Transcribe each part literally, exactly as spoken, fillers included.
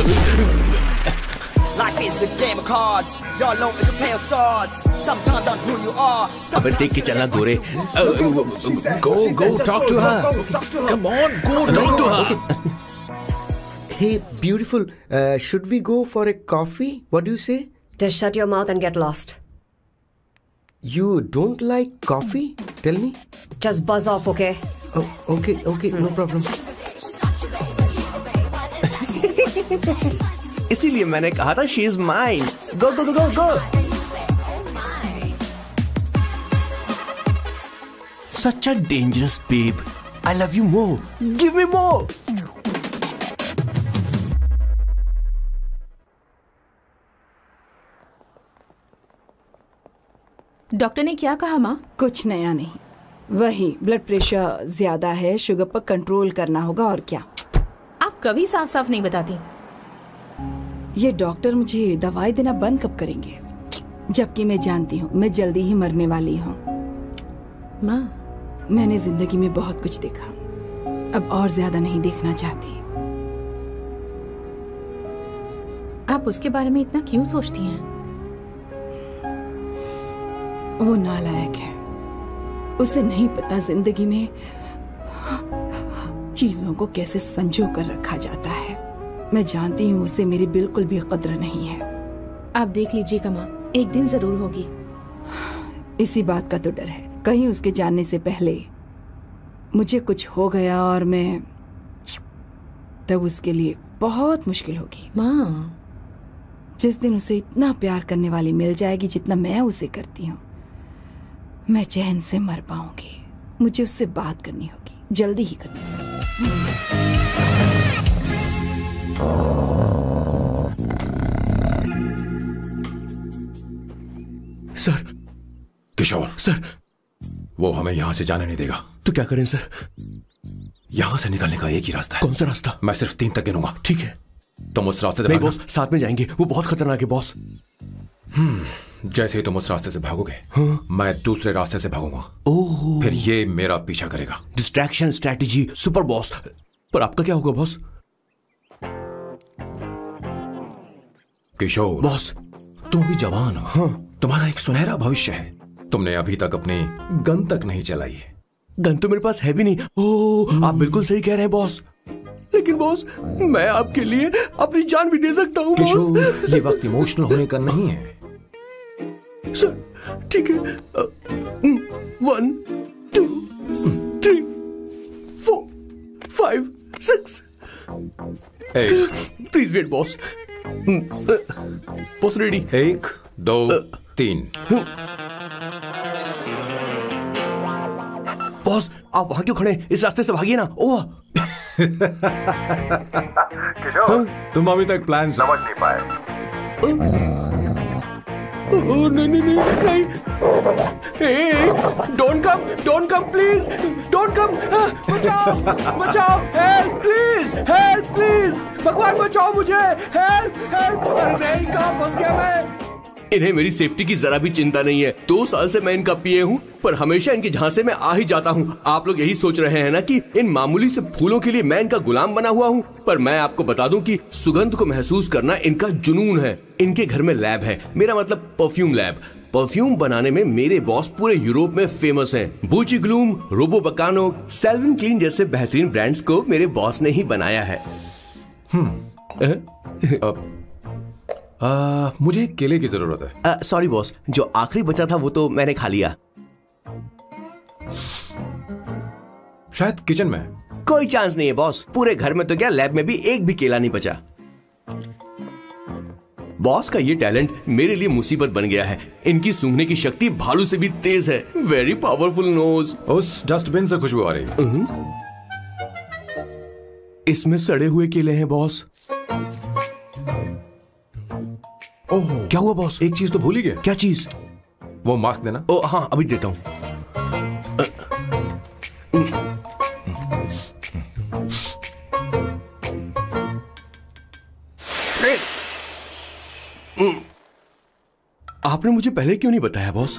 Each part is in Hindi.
Life is a game of cards. You're alone with a pair of swords. Sometimes on who you are. अबे देख के चलना गोरे. Go, go, talk to her. Come on, go, talk to her. Hey, beautiful. Uh, should we go for a coffee? What do you say? Just shut your mouth and get lost. You don't like coffee? Tell me. Just buzz off, okay? Oh, okay, okay, no problem. इसीलिए मैंने कहा था she is mine. Go, go, go, go, go. Such a dangerous babe. I love you more. Give me more. Doctor ने क्या कहा माँ? कुछ नया नहीं, वही ब्लड प्रेशर ज्यादा है, शुगर पर कंट्रोल करना होगा और क्या। आप कभी साफ साफ नहीं बताती। ये डॉक्टर मुझे दवाई देना बंद कब करेंगे, जबकि मैं जानती हूँ मैं जल्दी ही मरने वाली हूँ। माँ, मैंने जिंदगी में बहुत कुछ देखा, अब और ज्यादा नहीं देखना चाहती। आप उसके बारे में इतना क्यों सोचती हैं? वो नालायक है, उसे नहीं पता जिंदगी में चीजों को कैसे संजो कर रखा जाता है। मैं जानती हूँ उसे मेरी बिल्कुल भी कद्र नहीं है। आप देख लीजिएगा माँ, एक दिन जरूर होगी। इसी बात का तो डर है, कहीं उसके जानने से पहले मुझे कुछ हो गया और मैं, तब उसके लिए बहुत मुश्किल होगी। माँ, जिस दिन उसे इतना प्यार करने वाली मिल जाएगी जितना मैं उसे करती हूँ, मैं चैन से मर पाऊंगी। मुझे उससे बात करनी होगी, जल्दी ही करनी होगी। सर, किशोर सर, वो हमें यहां से जाने नहीं देगा। तो क्या करें सर? यहां से निकलने का एक ही रास्ता है। कौन सा रास्ता? मैं सिर्फ तीन तक गिनूंगा। ठीक है। तुम उस रास्ते से नहीं बॉस, साथ में जाएंगे, वो बहुत खतरनाक है बॉस। हम्म जैसे ही तुम उस रास्ते से भागोगे, हाँ? मैं दूसरे रास्ते से भागूंगा। ओह, फिर ये मेरा पीछा करेगा। Distraction strategy super boss. पर आपका क्या होगा बॉस? किशोर बॉस, तुम अभी जवान हो। हाँ? तुम्हारा एक सुनहरा भविष्य है। तुमने अभी तक अपनी गन तक नहीं चलाई है। गन तो मेरे पास है भी नहीं। ओह, आप बिल्कुल सही कह रहे हैं बॉस। लेकिन बॉस, मैं आपके लिए अपनी जान भी दे सकता हूँ बॉस। किशोर, ये वक्त इमोशनल होने का नहीं है। सर, ठीक है। One, two, three, four, five, six. Please wait boss. Boss ready? एक, दो, तीन। बॉस, आप वहां क्यों खड़े? इस रास्ते से भागिए ना। ओह, किशोर, तुम अभी तक प्लान समझ नहीं पाए। ओह, नहीं नहीं नहीं नहीं। Don't come, don't come please, don't come. बचाओ, बचाओ, हेल्प प्लीज, हेल्प प्लीज, भगवान बचाओ मुझे, हेल्प हेल्प। अरे नहीं, कहाँ फंस गया मैं? इन्हें मेरी सेफ्टी की जरा भी चिंता नहीं है। दो साल से मैं इनका पीए हूँ, पर हमेशा इनके झांसे में आ ही जाता हूँ। आप लोग यही सोच रहे हैं ना कि इन मामूली से फूलों के लिए मैं इनका गुलाम बना हुआ हूँ, पर मैं आपको बता दूं कि सुगंध को महसूस करना इनका जुनून है। इनके घर में लैब है, मेरा मतलब परफ्यूम लैब। परफ्यूम बनाने में मेरे बॉस पूरे यूरोप में फेमस हैं। बूची ग्लूम, रोबो बकानो, सेल्विन क्लीन जैसे बेहतरीन ब्रांड्स को मेरे बॉस ने ही बनाया है। हम्म आ, मुझे केले की जरूरत है। सॉरी बॉस, जो आखिरी बचा था वो तो मैंने खा लिया। शायद किचन में। कोई चांस नहीं है बॉस, पूरे घर में तो क्या, लैब में भी एक भी केला नहीं बचा। बॉस का ये टैलेंट मेरे लिए मुसीबत बन गया है। इनकी सूंघने की शक्ति भालू से भी तेज है। Very powerful nose. उस डस्टबिन से खुशबू आ रही। इसमें सड़े हुए केले हैं बॉस। ओह, क्या हुआ बॉस? एक चीज तो भूल ही गए। क्या चीज? वो मास्क देना। ओ हाँ, अभी देता हूं। आपने मुझे पहले क्यों नहीं बताया बॉस?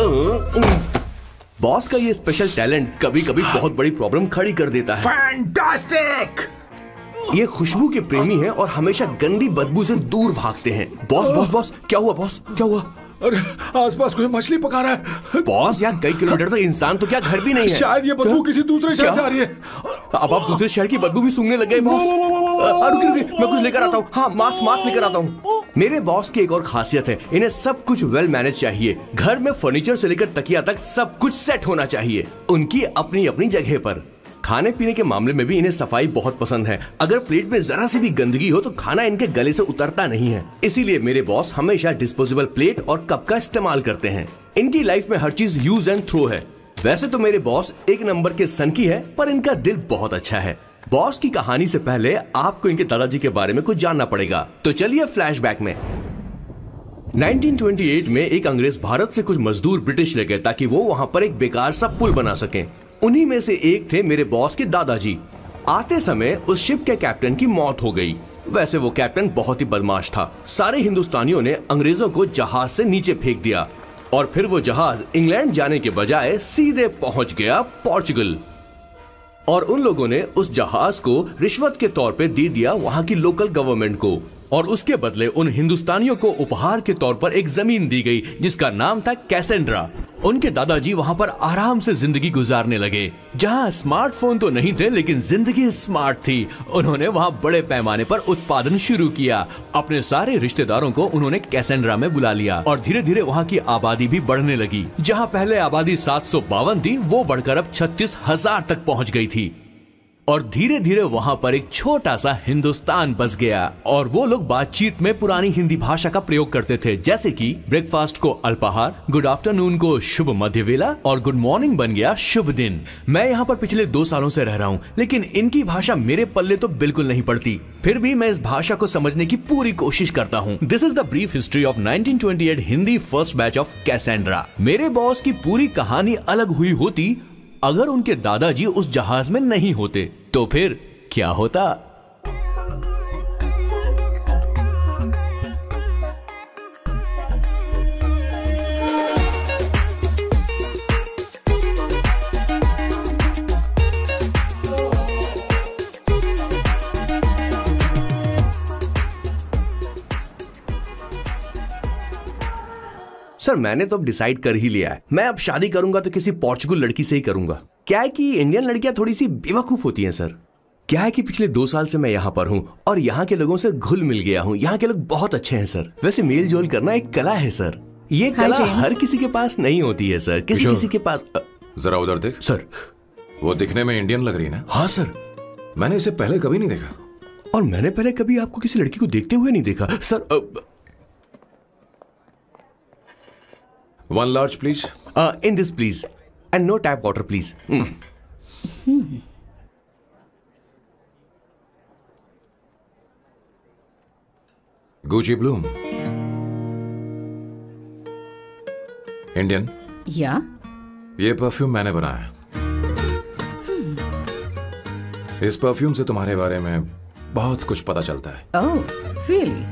बॉस का ये स्पेशल टैलेंट कभी कभी बहुत बड़ी प्रॉब्लम खड़ी कर देता है। फैंटास्टिक! ये खुशबू के प्रेमी हैं और हमेशा गंदी बदबू से दूर भागते हैं। बॉस बॉस बॉस क्या हुआ बॉस, क्या हुआ? अरे आसपास कोई मछली पका रहा है। बॉस यार कई किलोमीटर तक इंसान तो क्या घर भी नहीं है। शायद ये बदबू किसी दूसरे शहर से आ रही है। अब आप दूसरे शहर की बदबू भी सूंघने लग गए बॉस। रुकिए रुकिए मैं कुछ लेकर आता हूँ। हाँ मास्क मास्क लेकर आता हूँ। मेरे बॉस की एक और खासियत है, इन्हें सब कुछ वेल मैनेज चाहिए। घर में फर्नीचर से लेकर तकिया तक सब कुछ सेट होना चाहिए, उनकी अपनी अपनी जगह पर। खाने पीने के मामले में भी इन्हें सफाई बहुत पसंद है। अगर प्लेट में जरा सी भी गंदगी हो तो खाना इनके गले से उतरता नहीं है। इसीलिए मेरे बॉस हमेशा डिस्पोजेबल प्लेट और कप का इस्तेमाल करते हैं। इनकी लाइफ में हर चीज यूज एंड थ्रो है। वैसे तो मेरे बॉस एक नंबर के सनकी है, पर इनका दिल बहुत अच्छा है। बॉस की कहानी से पहले आपको इनके दादाजी के बारे में कुछ जानना पड़ेगा, तो चलिए फ्लैशबैक में। नाइनटीन ट्वेंटी एट में एक अंग्रेज भारत से कुछ मजदूर ब्रिटिश ले गए ताकि वो वहां पर एक बेकार सा पुल बना सकें। उन्हीं में से एक थे मेरे बॉस के दादाजी। आते समय उस शिप के कैप्टन की मौत हो गई। वैसे वो कैप्टन बहुत ही बदमाश था। सारे हिंदुस्तानियों ने अंग्रेजों को जहाज से नीचे फेंक दिया और फिर वो जहाज इंग्लैंड जाने के बजाय सीधे पहुंच गया पोर्चुगल। और उन लोगों ने उस जहाज को रिश्वत के तौर पे दे दिया वहां की लोकल गवर्नमेंट को, और उसके बदले उन हिंदुस्तानियों को उपहार के तौर पर एक जमीन दी गई जिसका नाम था कैसेंड्रा। उनके दादाजी वहां पर आराम से जिंदगी गुजारने लगे, जहां स्मार्टफोन तो नहीं थे लेकिन जिंदगी स्मार्ट थी। उन्होंने वहां बड़े पैमाने पर उत्पादन शुरू किया। अपने सारे रिश्तेदारों को उन्होंने कैसेंड्रा में बुला लिया और धीरे धीरे वहां की आबादी भी बढ़ने लगी। जहां पहले आबादी सात सौ बावन थी, वो बढ़कर अब छत्तीस हजार तक पहुंच गई थी। और धीरे धीरे वहां पर एक छोटा सा हिंदुस्तान बस गया और वो लोग बातचीत में पुरानी हिंदी भाषा का प्रयोग करते थे, जैसे कि ब्रेकफास्ट को अल्पाहार, गुड आफ्टरनून को शुभ मध्य वेला और गुड मॉर्निंग बन गया शुभ दिन। मैं यहाँ पर पिछले दो सालों से रह रहा हूँ, लेकिन इनकी भाषा मेरे पल्ले तो बिल्कुल नहीं पड़ती। फिर भी मैं इस भाषा को समझने की पूरी कोशिश करता हूँ। This is the brief history of nineteen twenty eight Hindi first batch of Cassandra. मेरे बॉस की पूरी कहानी अलग हुई होती अगर उनके दादाजी उस जहाज में नहीं होते, तो फिर क्या होता? सर मैंने तो अब डिसाइड कर ही लिया है, मैं अब शादी करूंगा तो किसी पोर्चुगल लड़की से ही करूंगा। क्या है कि इंडियन लड़कियां थोड़ी सी बेवकूफ होती हैं सर। क्या है कि पिछले दो साल से मैं यहाँ पर हूँ और यहाँ के लोगों से घुल मिल गया हूँ। यहाँ के लोग बहुत अच्छे हैं सर। वैसे मेल जोल करना एक कला है सर। ये कला हर किसी के पास नहीं होती है सर, किसी किसी के पास। जरा उधर देख सर। वो दिखने में इंडियन लग रही है ना? हाँ सर। मैंने इसे पहले कभी नहीं देखा। और मैंने पहले कभी आपको किसी लड़की को देखते हुए नहीं देखा sir. One large please. In this please and no tap water please. Gucci Bloom. Indian? या ये परफ्यूम मैंने बनाया। इस परफ्यूम से तुम्हारे बारे में बहुत कुछ पता चलता है। Oh, really?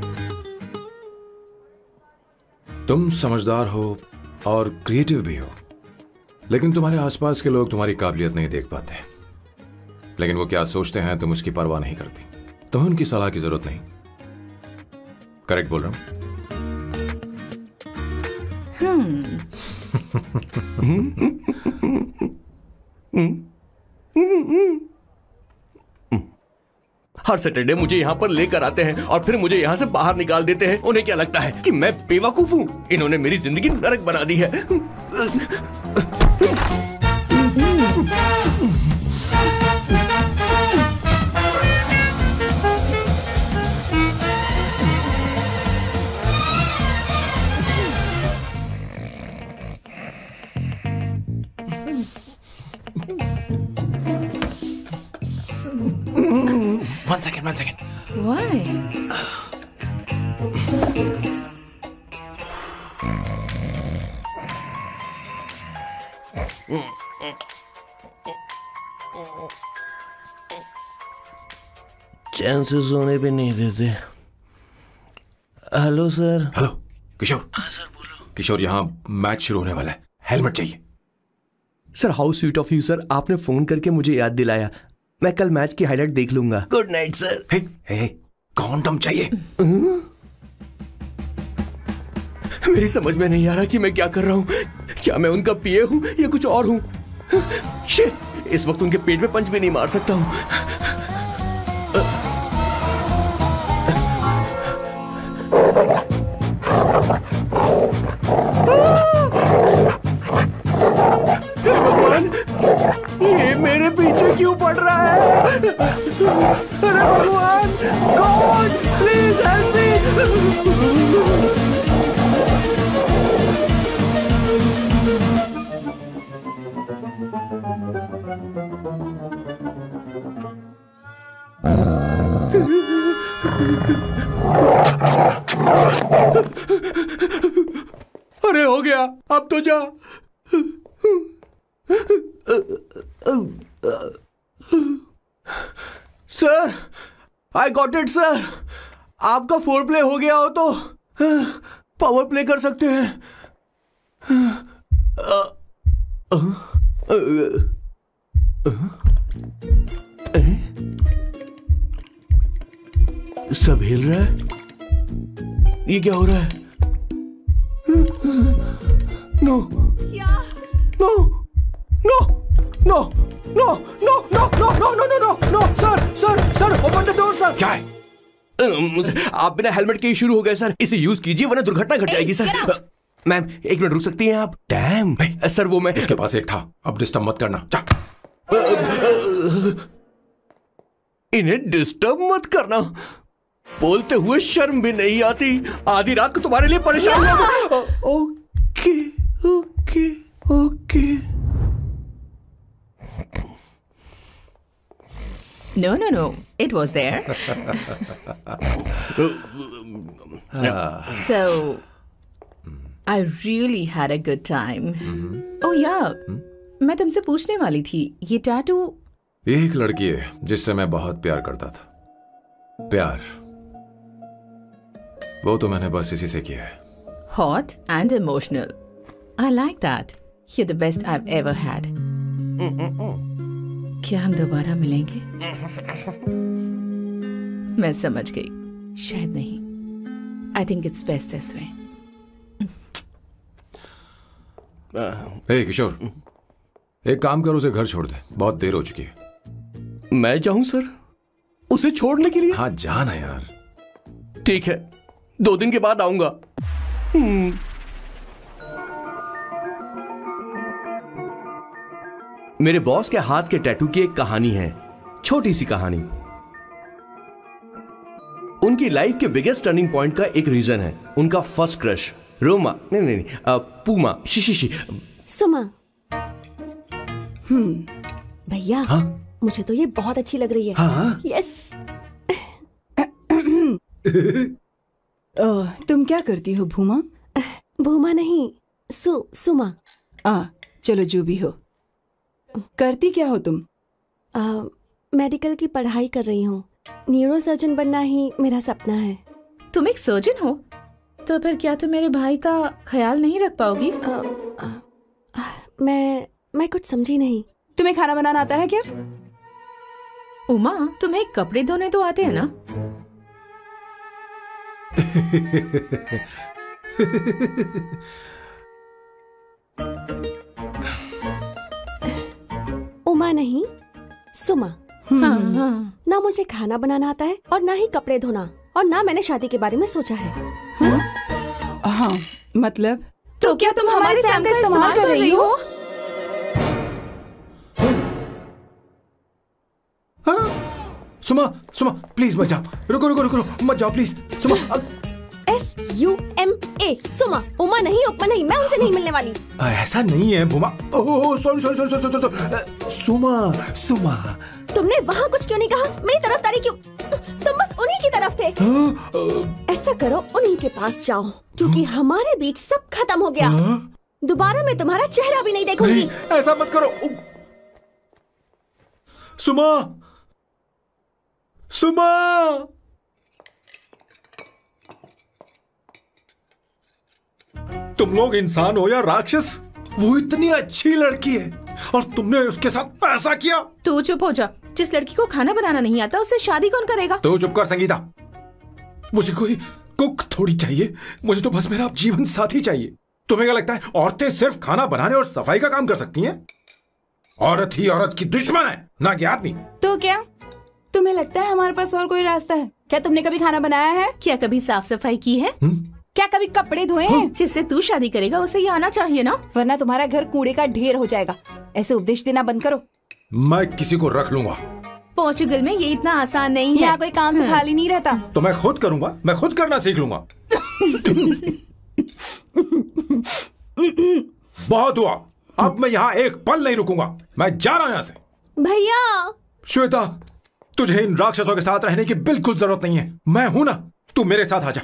तुम समझदार हो और क्रिएटिव भी हो, लेकिन तुम्हारे आसपास के लोग तुम्हारी काबिलियत नहीं देख पाते। लेकिन वो क्या सोचते हैं तुम उसकी परवाह नहीं करती। तुम्हें उनकी सलाह की जरूरत नहीं। करेक्ट बोल रहा हूं? हर सैटरडे मुझे यहाँ पर लेकर आते हैं और फिर मुझे यहाँ से बाहर निकाल देते हैं। उन्हें क्या लगता है कि मैं बेवकूफ हूँ? इन्होंने मेरी जिंदगी नरक बना दी है। One second, one second. Why? चैन से सोने भी नहीं देते। Hello sir. Hello Kishore. Sir बोलो। किशोर, यहाँ मैच शुरू होने वाला है, हेलमेट चाहिए। Sir how sweet of you sir, आपने फोन करके मुझे याद दिलाया। मैं कल मैच की हाईलाइट देख लूंगा। Good night sir. Hey hey condom चाहिए? मेरी समझ में नहीं आ रहा कि मैं क्या कर रहा हूँ। क्या मैं उनका पीए हूँ या कुछ और हूँ? शिट, इस वक्त उनके पेट में पंच भी नहीं मार सकता हूँ। भगवान, ये मेरे पीछे क्यों पड़ रहा है? अरे भगवान, गॉड प्लीज हेल्प मी। अरे हो गया, अब तो जा। Sir, I got it sir. आपका फोर प्ले हो गया हो तो पावर प्ले कर सकते हैं। सब हिल रहा है। ये क्या हो रहा है? No no no no no no no no no no no no no sir sir sir open the door sir. क्या है? आप बिना हेलमेट के ही शुरू हो गए सर। इसे यूज कीजिए वरना दुर्घटना घट जाएगी सर। मैम एक मिनट रुक सकती हैं आप? डैम सर, वो मैं इसके पास एक था, अब डिस्टर्ब मत करना। जा। इन्हें डिस्टर्ब मत करना। बोलते हुए शर्म भी नहीं आती। आधी रात को तुम्हारे लिए परेशान हो। Okay okay okay. No, no, no. It was there. So, I really had a good time. Oh yeah, मैं तुमसे पूछने वाली थी, ये टैटू। एक लड़की है जिससे मैं बहुत प्यार करता था। प्यार वो तो मैंने बस इसी से किया है। Hot and emotional. I like that. You're the best I've ever had. क्या हम दोबारा मिलेंगे? मैं समझ गई, शायद नहीं। I think it's best this way. हे किशोर, एक काम कर, उसे घर छोड़ दे, बहुत देर हो चुकी है। मैं जाऊं सर उसे छोड़ने के लिए? हाँ जाना यार। ठीक है, दो दिन के बाद आऊंगा। मेरे बॉस के हाथ के टैटू की एक कहानी है, छोटी सी कहानी। उनकी लाइफ के बिगेस्ट टर्निंग पॉइंट का एक रीजन है उनका फर्स्ट क्रश रोमा नहीं नहीं, नहीं आ, पूमा शिशिशी सुमा। हम्म भैया, हाँ? मुझे तो ये बहुत अच्छी लग रही है। हाँ? यस। ओह, तुम क्या करती हो भूमा? भूमा नहीं, सु सुमा। आ, चलो जो भी हो। करती क्या हो तुम? आ, मेडिकल की पढ़ाई कर रही हूँ। न्यूरो सर्जन बनना ही मेरा सपना है। तुम एक सर्जन हो तो फिर क्या तुम मेरे भाई का ख्याल नहीं रख पाओगी? आ, आ, आ, मैं मैं कुछ समझी नहीं। तुम्हें खाना बनाना आता है क्या? उमा, तुम्हें कपड़े धोने तो आते हैं ना? उमा नहीं, सुमा। हाँ, हाँ। ना मुझे खाना बनाना आता है और ना ही कपड़े धोना, और ना मैंने शादी के बारे में सोचा है। हाँ, हाँ मतलब तो क्या तुम हमारे सैम का इस्तेमाल कर रही हो? सुमा, सुमा प्लीज मत जाओ। रुको रुको रुको रुको, मत जाओ प्लीज। सुमा। एस यू एम ए सुमा। उमा नहीं, उपमा नहीं, मैं उनसे नहीं मिलने वाली। ऐसा नहीं है Bhuma. Oh sorry sorry sorry sorry sorry. Suma Suma. तुमने वहाँ कुछ क्यों नहीं कहा? मेरी तरफदारी क्यों? तुम बस उन्हीं की तरफ थे। ऐसा करो, उन्हीं के पास जाओ, क्योंकि हमारे बीच सब खत्म हो गया। दोबारा मैं तुम्हारा चेहरा भी नहीं देखूंगी। नहीं, ऐसा मत करो सुमा। सुमा, तुम लोग इंसान हो या राक्षस? वो इतनी अच्छी लड़की है और तुमने उसके साथ ऐसा किया। तू चुप हो जा, जिस लड़की को खाना बनाना नहीं आता उससे शादी कौन करेगा? तो चुप कर संगीता। मुझे कोई कुक थोड़ी चाहिए, मुझे तो बस मेरा जीवन साथी चाहिए। तुम्हें क्या लगता है औरतें सिर्फ खाना बनाने और सफाई का काम कर सकती हैं? औरत ही औरत की दुश्मन है, ना कि आदमी। तो क्या तुम्हें लगता है हमारे पास और कोई रास्ता है? क्या तुमने कभी खाना बनाया है? क्या कभी साफ सफाई की है? हुँ? क्या कभी कपड़े धोए हैं? जिससे तू शादी करेगा उसे ये आना चाहिए ना, वरना तुम्हारा घर कूड़े का ढेर हो जाएगा। ऐसे उपदेश देना बंद करो। मैं किसी को रख लूंगा। पोर्चुगल में ये इतना आसान नहीं है। यहाँ कोई काम से खाली नहीं रहता। तो मैं खुद करूंगा, मैं खुद करना सीख लूंगा। बहुत हुआ, अब मैं यहाँ एक पल नहीं रुकूंगा। मैं जा रहा हूँ यहाँ से। भैया श्वेता, तुझे इन राक्षसों के साथ रहने की बिल्कुल जरूरत नहीं है। मैं हूं ना, तू मेरे साथ आ जा।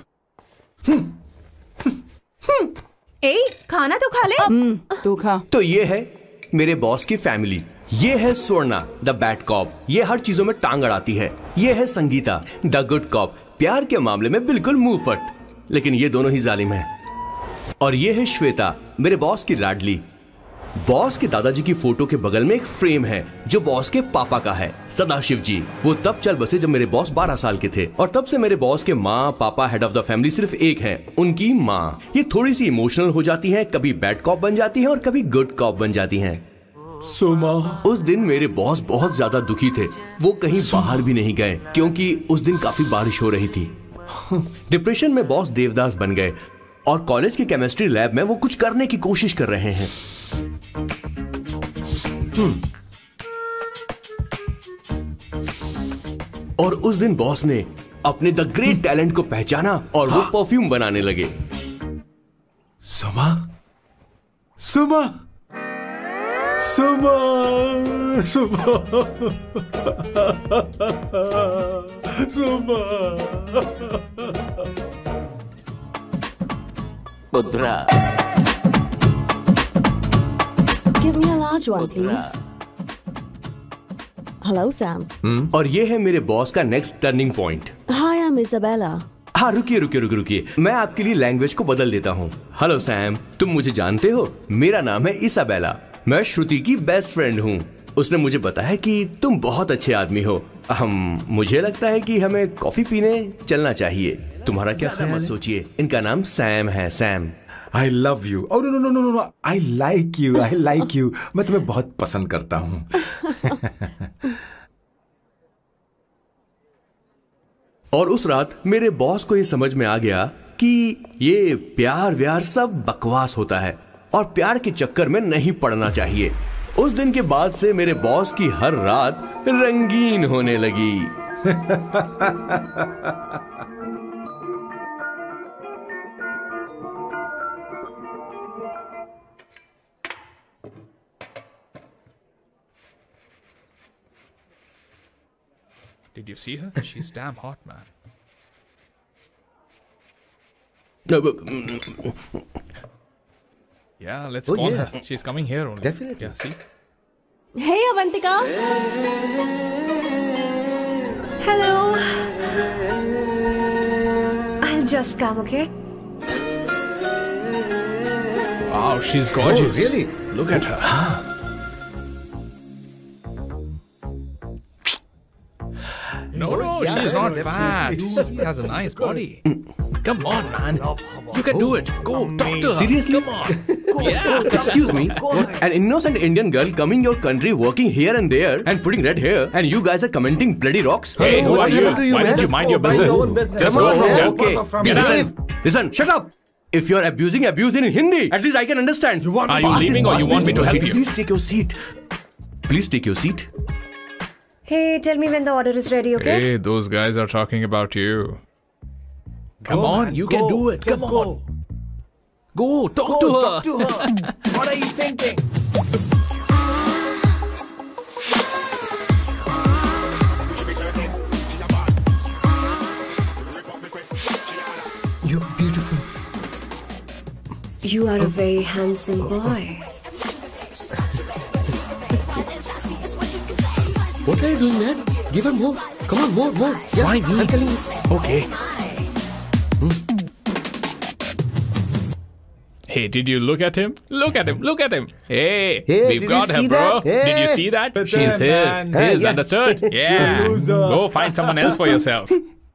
ए, खाना तो खा ले। तू खा। तो ये है मेरे बॉस की फैमिली। ये है स्वर्णा द बैड कॉप, ये हर चीजों में टांग अड़ाती है। ये है संगीता द गुड कॉप, प्यार के मामले में बिल्कुल मुंह फट, लेकिन ये दोनों ही जालिम हैं। और ये है श्वेता, मेरे बॉस की लाडली। बॉस के दादाजी की फोटो के बगल में एक फ्रेम है जो बॉस के पापा का है, सदाशिव जी। वो तब चल बसे जब मेरे बॉस बारह साल के थे, और तब से मेरे बॉस के माँ पापा हेड ऑफ द फैमिली सिर्फ एक है, उनकी माँ। ये थोड़ी सी इमोशनल हो जाती हैं, कभी बैड कॉप बन जाती हैं और कभी गुड कॉप बन जाती हैं। सुमा, उस दिन मेरे बॉस बहुत ज्यादा दुखी थे। वो कहीं बाहर भी नहीं गए क्योंकि उस दिन काफी बारिश हो रही थी। डिप्रेशन में बॉस देवदास बन गए और कॉलेज के केमिस्ट्री लैब में वो कुछ करने की कोशिश कर रहे हैं। और उस दिन बॉस ने अपने द ग्रेट टैलेंट को पहचाना और वो परफ्यूम बनाने लगे। सुमा, सुमा, सुमा, सुमा, सुमा। पुत्रा, Give me a large one, please. Hello, Sam. hmm? और ये है मेरे बॉस का next turning point. Hi, I'm Isabella. हाँ, रुकिए रुकिए रुकिए रुकिए, मैं आपके लिए लैंग्वेज को बदल देता हूँ। हेलो सैम, तुम मुझे जानते हो? मेरा नाम है इसाबेला। मैं श्रुति की बेस्ट फ्रेंड हूँ। उसने मुझे बताया कि तुम बहुत अच्छे आदमी हो। हम मुझे लगता है कि हमें कॉफी पीने चलना चाहिए। तुम्हारा क्या ख्याल है? मत सोचिए, इनका नाम सैम है, Sam. I love you. Oh no no no no no no. I like you. I like you. मैं तुम्हें बहुत पसंद करता हूँ। और उस रात मेरे बॉस को ये समझ में आ गया कि ये प्यार व्यार सब बकवास होता है और प्यार के चक्कर में नहीं पड़ना चाहिए। उस दिन के बाद से मेरे बॉस की हर रात रंगीन होने लगी। Did you see her? She's damn hot, man. Yeah, let's Oh, call yeah. her. She's coming here only. Definitely. Yeah, see? Hey, Avantika. Hello. I'll just come, okay? Wow, she's gorgeous. Oh, really? Look at her. No, no, yeah, she's not definitely. fat. She has a nice body. Come on, man. You can do it. Go, talk to her. Seriously? Come on. Yeah. Excuse me, an innocent Indian girl coming your country, working here and there, and putting red hair, and you guys are commenting bloody rocks? Hey, who are you? Why don't you mind your business? Just go. go. Okay. Okay. Get out. Listen, listen, shut up. If you're abusing, abuse it in Hindi. At least I can understand. You want Are you leaving or you want me to help you? Please take your seat. Please take your seat. Hey, tell me when the order is ready, okay? Hey, those guys are talking about you. Come Go, on, man, you go. can do it. Just Come go. on. Go, talk Go, to her. talk to her. What are you thinking? You're beautiful. You are a very handsome boy. What are you doing, man? Give her more. Come on, more, more. Yeah, Why me? I'm telling you. Okay. Hey, did you look at him? Look at him. Look at him. Hey, Hey, we've did got you her, see bro. that? Hey. Did you see that? Hey, She's his. man. His, Yeah. understood? Yeah. loser. Go find someone else for yourself.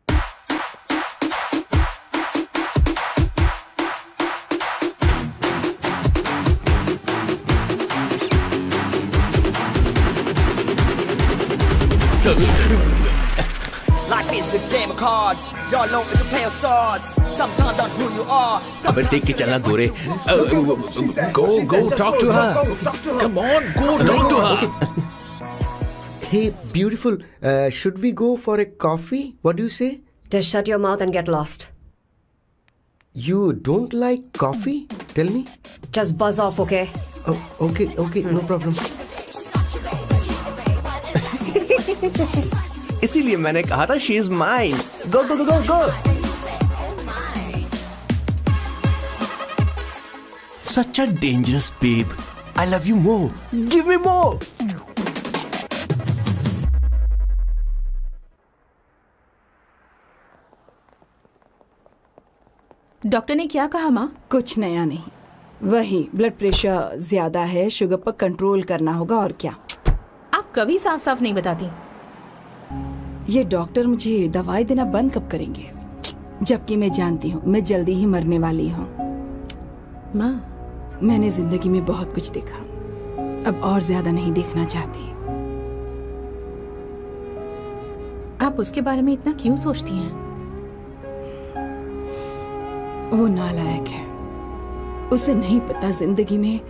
Life is a game of cards. Y'all know it's a play of swords. Sometimes on who you are. अबे देख के चलना गोरे. Go, go, talk to her. Come on, go, talk to her. Hey, beautiful. Uh, should we go for a coffee? What do you say? Just shut your mouth and get lost. You don't like coffee? Tell me. Just buzz off, okay? Oh, okay, okay, no problem. इसीलिए मैंने कहा था she is mine. Go go go go go. Such a dangerous babe. I love you more. Give me more. Doctor ने क्या कहा माँ? कुछ नया नहीं, वही ब्लड प्रेशर ज्यादा है, शुगर पर कंट्रोल करना होगा और क्या. आप कभी साफ साफ नहीं बताती. ये डॉक्टर मुझे दवाई देना बंद कब करेंगे, जबकि मैं जानती हूँ मैं जल्दी ही मरने वाली हूँ. माँ, मैंने जिंदगी में बहुत कुछ देखा, अब और ज्यादा नहीं देखना चाहती. आप उसके बारे में इतना क्यों सोचती हैं? वो नालायक है, उसे नहीं पता जिंदगी में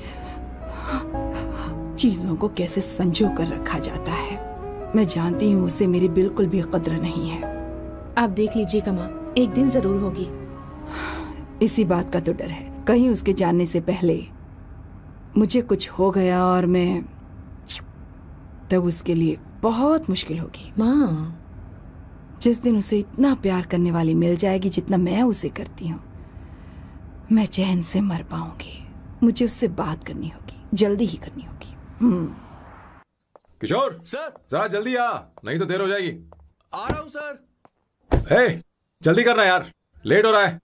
चीजों को कैसे संजो कर रखा जाता है. मैं जानती हूँ उसे मेरी बिल्कुल भी कद्र नहीं है. आप देख लीजिएगा माँ, एक दिन जरूर होगी. इसी बात का तो डर है, कहीं उसके जानने से पहले मुझे कुछ हो गया और मैं, तब उसके लिए बहुत मुश्किल होगी. माँ, जिस दिन उसे इतना प्यार करने वाली मिल जाएगी जितना मैं उसे करती हूँ, मैं चैन से मर पाऊंगी. मुझे उससे बात करनी होगी, जल्दी ही करनी होगी. हम्म. किशोर सर, जरा जल्दी आ, नहीं तो देर हो जाएगी. आ रहा हूँ सर. हे, जल्दी करना यार, लेट हो रहा है.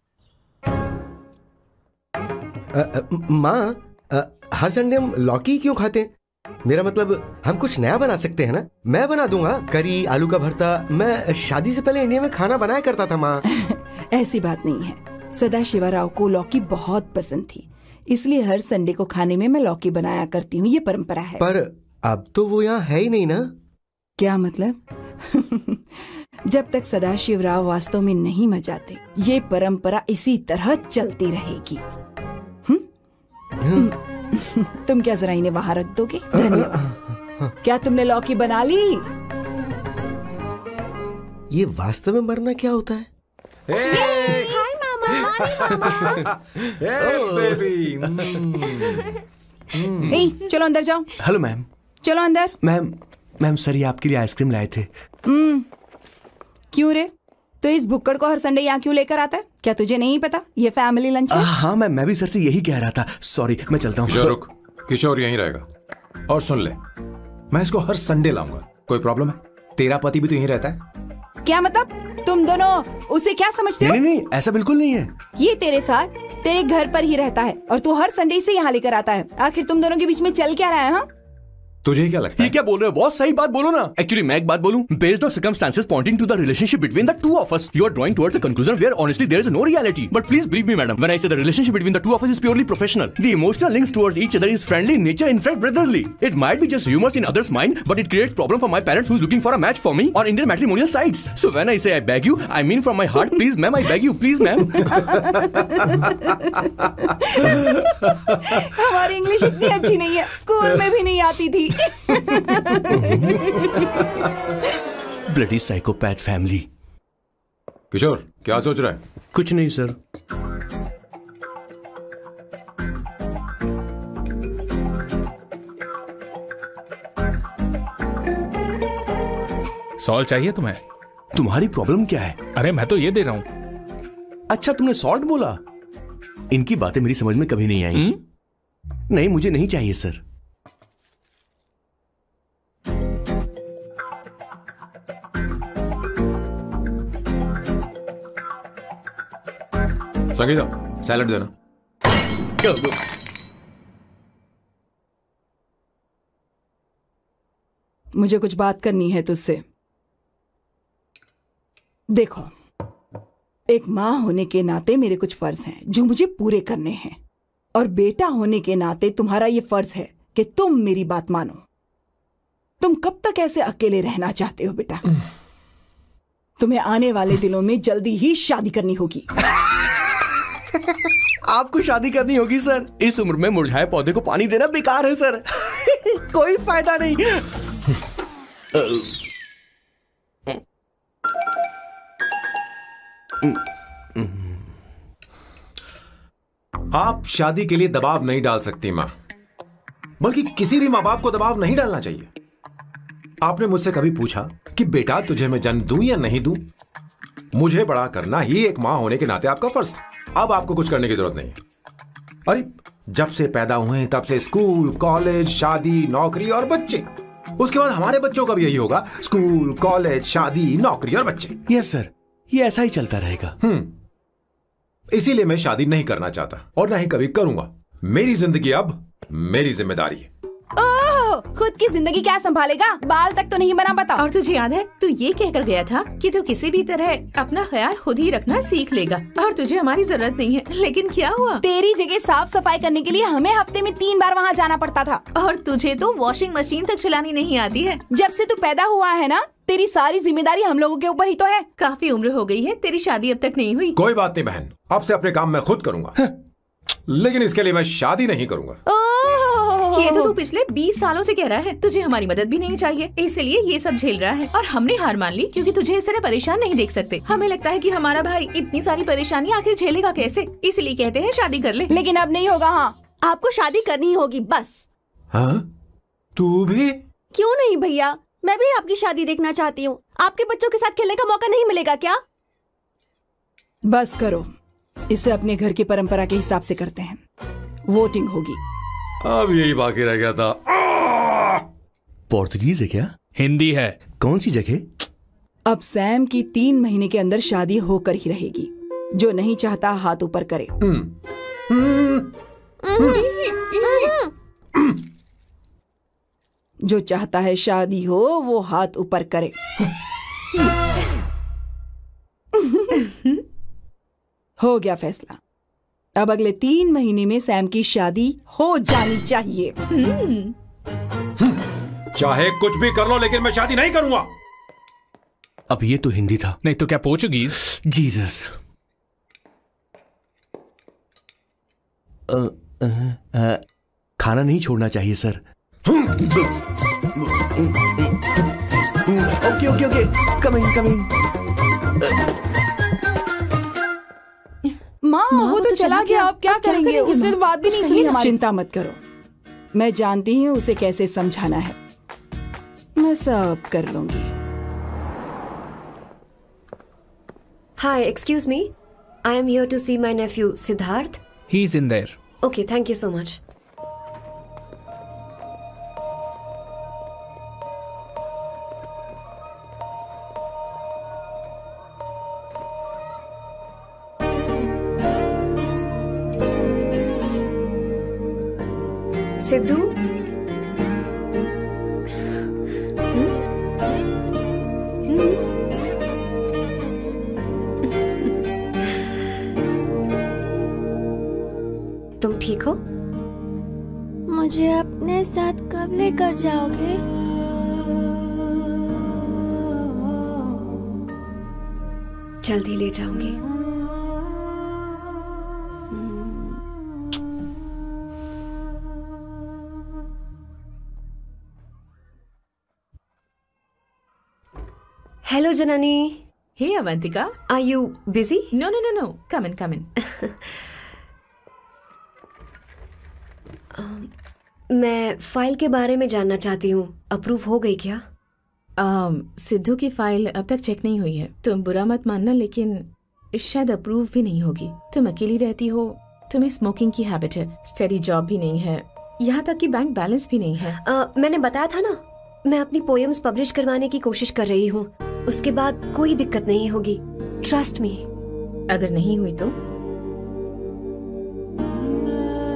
अ, अ, माँ, अ, हर संडे हम लौकी क्यों खाते हैं? मेरा मतलब हम कुछ नया बना सकते हैं ना. मैं बना दूंगा करी, आलू का भरता. मैं शादी से पहले इंडिया में खाना बनाया करता था माँ. ऐसी बात नहीं है, सदाशिवराव को लौकी बहुत पसंद थी, इसलिए हर संडे को खाने में मैं लौकी बनाया करती हूँ. ये परंपरा है. पर अब तो वो यहाँ है ही नहीं ना. क्या मतलब? जब तक सदाशिवराव वास्तव में नहीं मर जाते, ये परंपरा इसी तरह चलती रहेगी. हम्म? तुम क्या जरा इन्हें वहां रख दोगे? धन्यवाद. क्या तुमने लौकी बना ली? ये वास्तव में मरना क्या होता है? हाय मामा. बेबी. ए, चलो अंदर जाओ. Hello ma'am. चलो अंदर. मैम मैम सर ये आपके लिए आइसक्रीम लाए थे. हम्म. क्यों रे, तो इस बुक्कड़ को हर संडे यहाँ क्यों लेकर आता है? क्या तुझे नहीं पता ये फैमिली लंच है? हाँ मैम, मैं भी सर से यही कह रहा था. सॉरी, मैं चलता हूँ. किशोर रुक, किशोर यहीं रहेगा. और सुन ले, मैं इसको हर संडे लाऊंगा. कोई प्रॉब्लम है? तेरा पति भी तो यहीं रहता है. क्या मतलब? तुम दोनों उसे क्या समझते हो? नहीं नहीं, ऐसा बिल्कुल नहीं है. ये तेरे साथ तेरे घर पर ही रहता है और तू हर संडे से यहाँ लेकर आता है. आखिर तुम दोनों के बीच में चल क्या रहा है? हाँ, तुझे क्या लगता ये है? क्या बोल रहे हो? बहुत सही बात बोलो ना. एक्चुअली मैं एक बात बोलूं, based on circumstances pointing to the relationship between the two of us, you are drawing towards a conclusion where honestly there is no reality. But please believe me madam, when I say the relationship between the two of us is purely professional. The emotional links towards each other is friendly in nature, in fact brotherly. It might be just humours in others mind, but it creates problem for my parents who is looking for a match for me on Indian matrimonial sites. So when I say I beg you, I mean from my heart, please ma'am, I beg you, please ma'am. हमारी इंग्लिश इतनी अच्छी नहीं है, स्कूल में भी नहीं आती थी. Bloody psychopath family. किशोर क्या सोच रहा है? कुछ नहीं सर. सॉल्ट चाहिए तुम्हें? तुम्हारी प्रॉब्लम क्या है? अरे मैं तो ये दे रहा हूं. अच्छा तुमने सॉल्ट बोला. इनकी बातें मेरी समझ में कभी नहीं आएंगी. नहीं, मुझे नहीं चाहिए सर. संगीता, सैलड देना. मुझे कुछ बात करनी है तुझसे। देखो, एक माँ होने के नाते मेरे कुछ फर्ज हैं जो मुझे पूरे करने हैं, और बेटा होने के नाते तुम्हारा ये फर्ज है कि तुम मेरी बात मानो। तुम कब तक ऐसे अकेले रहना चाहते हो बेटा? तुम्हें आने वाले दिनों में जल्दी ही शादी करनी होगी। आपको शादी करनी होगी सर। इस उम्र में मुरझाए पौधे को पानी देना बेकार है सर। कोई फायदा नहीं। आप शादी के लिए दबाव नहीं डाल सकती मां, बल्कि किसी भी मां बाप को दबाव नहीं डालना चाहिए। आपने मुझसे कभी पूछा कि बेटा तुझे मैं जन्म दूं या नहीं दूं? मुझे बड़ा करना ही एक मां होने के नाते आपका फर्ज था। अब आपको कुछ करने की जरूरत नहीं है। अरे जब से पैदा हुए तब से स्कूल, कॉलेज, शादी, नौकरी और बच्चे। उसके बाद हमारे बच्चों का भी यही होगा, स्कूल, कॉलेज, शादी, नौकरी और बच्चे। यस सर, ये ऐसा ही चलता रहेगा। हम्म इसीलिए मैं शादी नहीं करना चाहता और ना ही कभी करूंगा। मेरी जिंदगी अब मेरी जिम्मेदारी है। ओह, खुद की जिंदगी क्या संभालेगा? बाल तक तो नहीं बना पता। और तुझे याद है तू ये कहकर गया था कि तू किसी भी तरह अपना ख्याल खुद ही रखना सीख लेगा और तुझे हमारी जरूरत नहीं है। लेकिन क्या हुआ? तेरी जगह साफ सफाई करने के लिए हमें हफ्ते में तीन बार वहाँ जाना पड़ता था। और तुझे तो वॉशिंग मशीन तक चलानी नहीं आती है। जब से तू पैदा हुआ है ना, तेरी सारी जिम्मेदारी हम लोगों के ऊपर ही तो है। काफी उम्र हो गई है, तेरी शादी अब तक नहीं हुई। कोई बात नहीं बहन, अब से अपने काम मैं खुद करूंगा, लेकिन इसके लिए मैं शादी नहीं करूंगा। ये तो तू पिछले बीस सालों से कह रहा है। तुझे हमारी मदद भी नहीं चाहिए, इसलिए ये सब झेल रहा है। और हमने हार मान ली क्योंकि तुझे इस तरह परेशान नहीं देख सकते। हमें लगता है कि हमारा भाई इतनी सारी परेशानी आखिर झेलेगा कैसे, इसलिए कहते हैं शादी कर ले। लेकिन अब नहीं होगा। हाँ, आपको शादी करनी होगी बस। हाँ? तू भी? क्यों नहीं भैया, मैं भी आपकी शादी देखना चाहती हूँ। आपके बच्चों के साथ खेलने का मौका नहीं मिलेगा क्या? बस करो, इसे अपने घर की परंपरा के हिसाब से करते हैं। वोटिंग होगी। अब यही बाकी रह गया था। पोर्तुगीज है क्या? हिंदी है। कौन सी जगह? अब सैम की तीन महीने के अंदर शादी होकर ही रहेगी। जो नहीं चाहता हाथ ऊपर करे। जो चाहता है शादी हो वो हाथ ऊपर करे। हो गया फैसला। अब अगले तीन महीने में सैम की शादी हो जानी चाहिए। चाहे कुछ भी कर लो, लेकिन मैं शादी नहीं करूंगा। अब ये तो हिंदी था। नहीं तो क्या पोर्चुगीज? जीसस। खाना नहीं छोड़ना चाहिए sir. Okay okay okay, coming coming. माँ, वो तो चला गया, अब क्या करेंगे? उसने तो बात भी नहीं सुनी हमारी। चिंता मत करो, मैं जानती हूँ उसे कैसे समझाना है। मैं सब कर लूंगी। Hi, excuse me. I am here to see my nephew Siddharth. He's in there. Okay, thank you so much. Sidhu, तुम ठीक हो? मुझे अपने साथ कब लेकर जाओगे? जल्दी ले जाऊंगी। Hello, Janani. Hey, Avantika. Are you busy? No, no, no, no. Come in, come in. uh, मैं फाइल के बारे में जानना चाहती हूँ। अप्रूव हो गई क्या? um, सिद्धू की फाइल अब तक चेक नहीं हुई है। तुम बुरा मत मानना, लेकिन शायद अप्रूव भी नहीं होगी। तुम अकेली रहती हो, तुम्हें स्मोकिंग की हैबिट है, स्टडी जॉब भी नहीं है, यहाँ तक कि बैंक बैलेंस भी नहीं है। uh, मैंने बताया था ना, मैं अपनी पोएम्स पब्लिश करवाने की कोशिश कर रही हूँ। उसके बाद कोई दिक्कत नहीं होगी, ट्रस्ट मी। अगर नहीं हुई तो?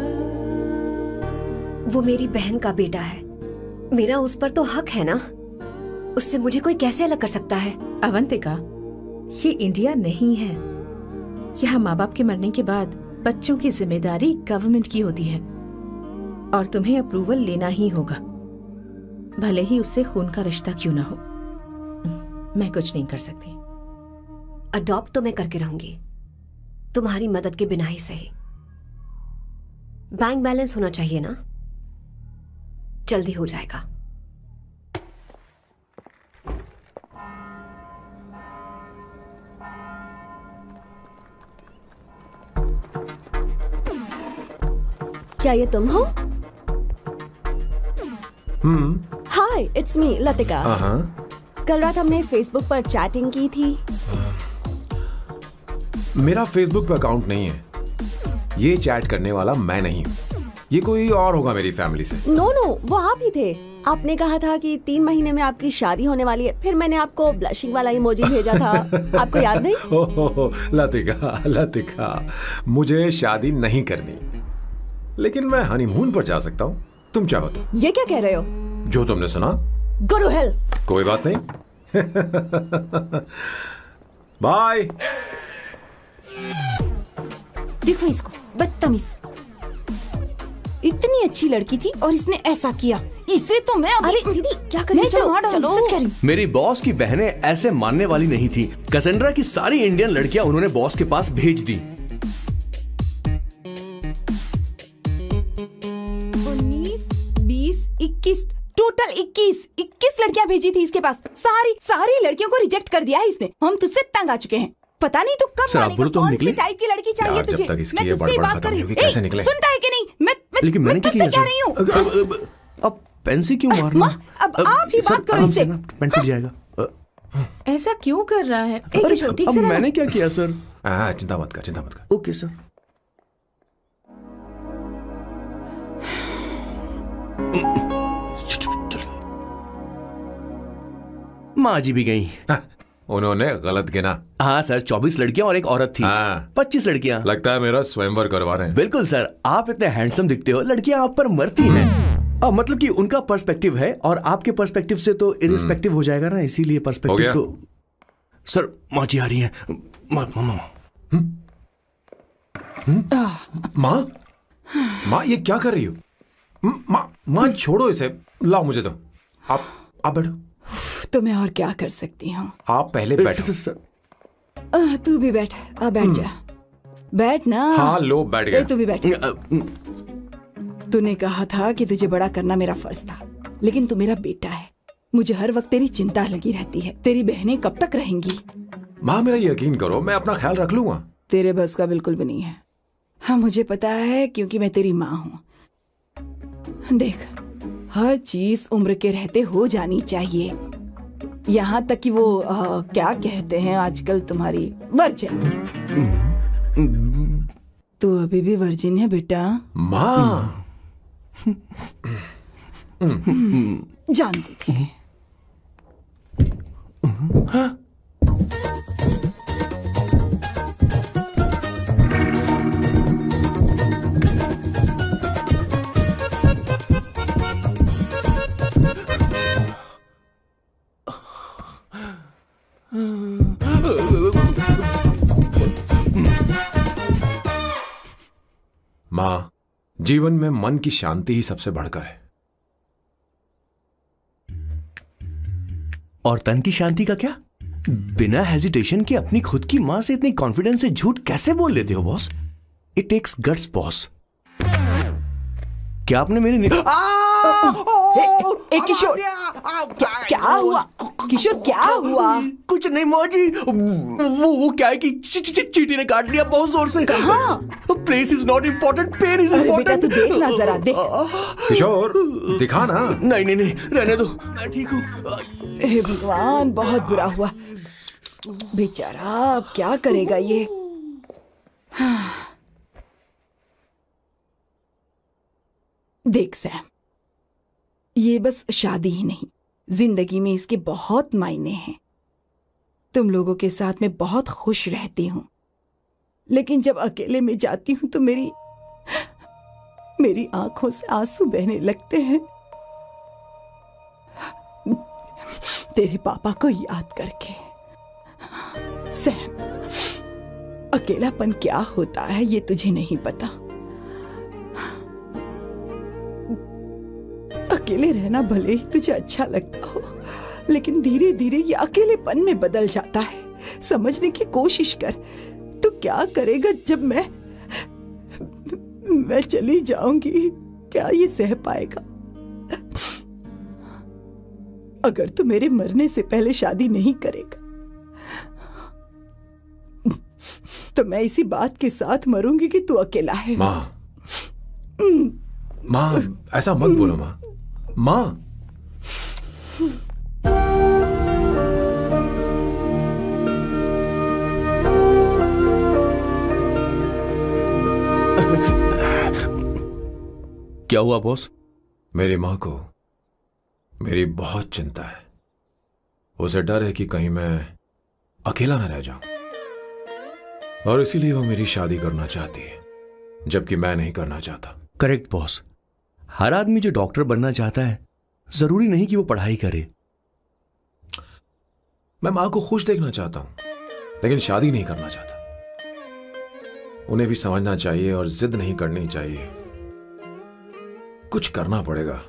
वो मेरी बहन का बेटा है, मेरा उस पर तो हक है ना। उससे मुझे कोई कैसे अलग कर सकता है? अवंतिका, ये इंडिया नहीं है। यहाँ माँ बाप के मरने के बाद बच्चों की जिम्मेदारी गवर्नमेंट की होती है और तुम्हें अप्रूवल लेना ही होगा, भले ही उससे खून का रिश्ता क्यों ना हो। मैं कुछ नहीं कर सकती। अडॉप्ट तो मैं करके रहूंगी, तुम्हारी मदद के बिना ही सही। बैंक बैलेंस होना चाहिए ना, जल्दी हो जाएगा। क्या ये तुम हो? Hmm. Hi, it's me Latika. हाँ। कल रात हमने फेसबुक पर चैटिंग की थी। मेरा फेसबुक पे अकाउंट नहीं है। ये चैट करने वाला मैं नहीं हूँ, ये कोई और होगा मेरी फैमिली से। नो नो, वो आप ही थे। आपने कहा था कि तीन महीने में आपकी शादी होने वाली है, फिर मैंने आपको ब्लशिंग वाला इमोजी भेजा था। आपको याद नहीं? हो, हो, हो, लतिका लतिका, मुझे शादी नहीं करनी, लेकिन मैं हनीमून पर जा सकता हूँ, तुम चाहो तो। ये क्या कह रहे हो? जो तुमने सुना। Go to hell. कोई बात नहीं। बाय। देखो इसको, बदतमीज। इतनी अच्छी लड़की थी और इसने ऐसा किया। इसे तो मैं अभी... अरे दीदी क्या कर रही हो? चलो, सच कह रही हूँ। मेरी बॉस की बहनें ऐसे मानने वाली नहीं थी। कैसेंड्रा की सारी इंडियन लड़कियां उन्होंने बॉस के पास भेज दी। उन्नीस, बीस, इक्कीस, टोटल इक्कीस इक्कीस लड़कियां भेजी थी इसके पास। सारी सारी लड़कियों को रिजेक्ट कर दिया है इसने। हम तुझसे तंग आ चुके हैं। पता नहीं तू कब मानेगा, तो कौन सी टाइप की लड़की चाहिए तुझे? मैं तुझसे बात कर रही हूँ। सुनता है कि नहीं? मैं लेकिन मैंने क्या कह रही हूँ। अब पेन से क्यों मारना? अब आप ही बात करो इससे। पेन टूट जाएगा। ऐसा क्यों कर रहा है? ठीक अब से मैंने क्या किया सर? हाँ, चिंता मत कर, चिंता मत कर। Okay sir. माँ जी भी गई। उन्होंने गलत गिना। हाँ सर, चौबीस लड़कियां और एक औरत थी। हाँ। पच्चीस लड़कियां। लगता है मेरा स्वयंवर करवा रहे हैं। बिल्कुल सर, आप इतने हैंडसम दिखते हो, लड़कियां आप पर मरती हैं। अब मतलब कि उनका पर्सपेक्टिव है और आपके पर्सपेक्टिव से तो इरिस्पेक्टिव हो जाएगा ना, इसीलिए पर्सपेक्टिव तो। सर माँ जी आ रही हैं। माँ माँ माँ ये क्या कर रही हो? माँ माँ छोड़ो इसे, लाओ मुझे दो। आप आप बैठो। तो मैं और क्या कर सकती हूँ? आप पहले बैठो। तू भी बैठ। आ बैठ जा। बैठ ना। हाँ लो, बैठ गया। तू भी बैठ। तूने कहा था कि तुझे बड़ा करना मेरा फर्ज था, लेकिन तू मेरा बेटा है। मुझे हर वक्त तेरी चिंता लगी रहती है। तेरी बहनें कब तक रहेंगी? माँ मेरा यकीन करो, मैं अपना ख्याल रख लूंगा। तेरे बस का बिल्कुल भी नहीं है। हाँ मुझे पता है, क्योंकि मैं तेरी माँ हूँ। देख, हर चीज उम्र के रहते हो जानी चाहिए, यहाँ तक कि वो आ, क्या कहते हैं आजकल तुम्हारी वर्जिन। तू अभी भी वर्जिन है बेटा? माँ जानती थी। हाँ? माँ, जीवन में मन की शांति ही सबसे बढ़कर है। और तन की शांति का क्या? बिना हेजिटेशन के अपनी खुद की मां से इतनी कॉन्फिडेंस से झूठ कैसे बोल लेते हो boss? It takes guts boss. क्या आपने मेरी नि... ए, ए, किशोर, क्या, क्या हुआ? किशोर क्या हुआ? कुछ नहीं माँ जी, वो वो क्या है कि ची, ची, ची, चींटी ने काट लिया बहुत जोर से। कहाँ? Place is not important, pain is अरे बेटा इम्पोर्टेंट। तू देख ना जरा, देख। किशोर दिखा ना। नहीं नहीं नहीं, रहने दो, मैं ठीक हूँ। हे भगवान, बहुत बुरा हुआ बेचारा। अब क्या करेगा ये? देख सैम, ये बस शादी ही नहीं, जिंदगी में इसके बहुत मायने हैं। तुम लोगों के साथ मैं बहुत खुश रहती हूँ, लेकिन जब अकेले में जाती हूँ तो मेरी मेरी आंखों से आंसू बहने लगते हैं तेरे पापा को याद करके। सैम, अकेलापन क्या होता है ये तुझे नहीं पता। अकेले रहना भले ही तुझे अच्छा लगता हो, लेकिन धीरे धीरे ये अकेलेपन में बदल जाता है। समझने की कोशिश कर। तू क्या करेगा जब मैं मैं चली जाऊंगी? क्या ये सह पाएगा? अगर तू मेरे मरने से पहले शादी नहीं करेगा तो मैं इसी बात के साथ मरूंगी कि तू अकेला है। माँ, माँ ऐसा मत बोलो माँ। माँ, क्या हुआ बॉस? मेरी माँ को मेरी बहुत चिंता है। उसे डर है कि कहीं मैं अकेला न रह जाऊं, और इसीलिए वो मेरी शादी करना चाहती है, जबकि मैं नहीं करना चाहता। Correct boss. हर आदमी जो डॉक्टर बनना चाहता है जरूरी नहीं कि वो पढ़ाई करे। मैं माँ को खुश देखना चाहता हूं, लेकिन शादी नहीं करना चाहता। उन्हें भी समझना चाहिए और जिद नहीं करनी चाहिए। कुछ करना पड़ेगा।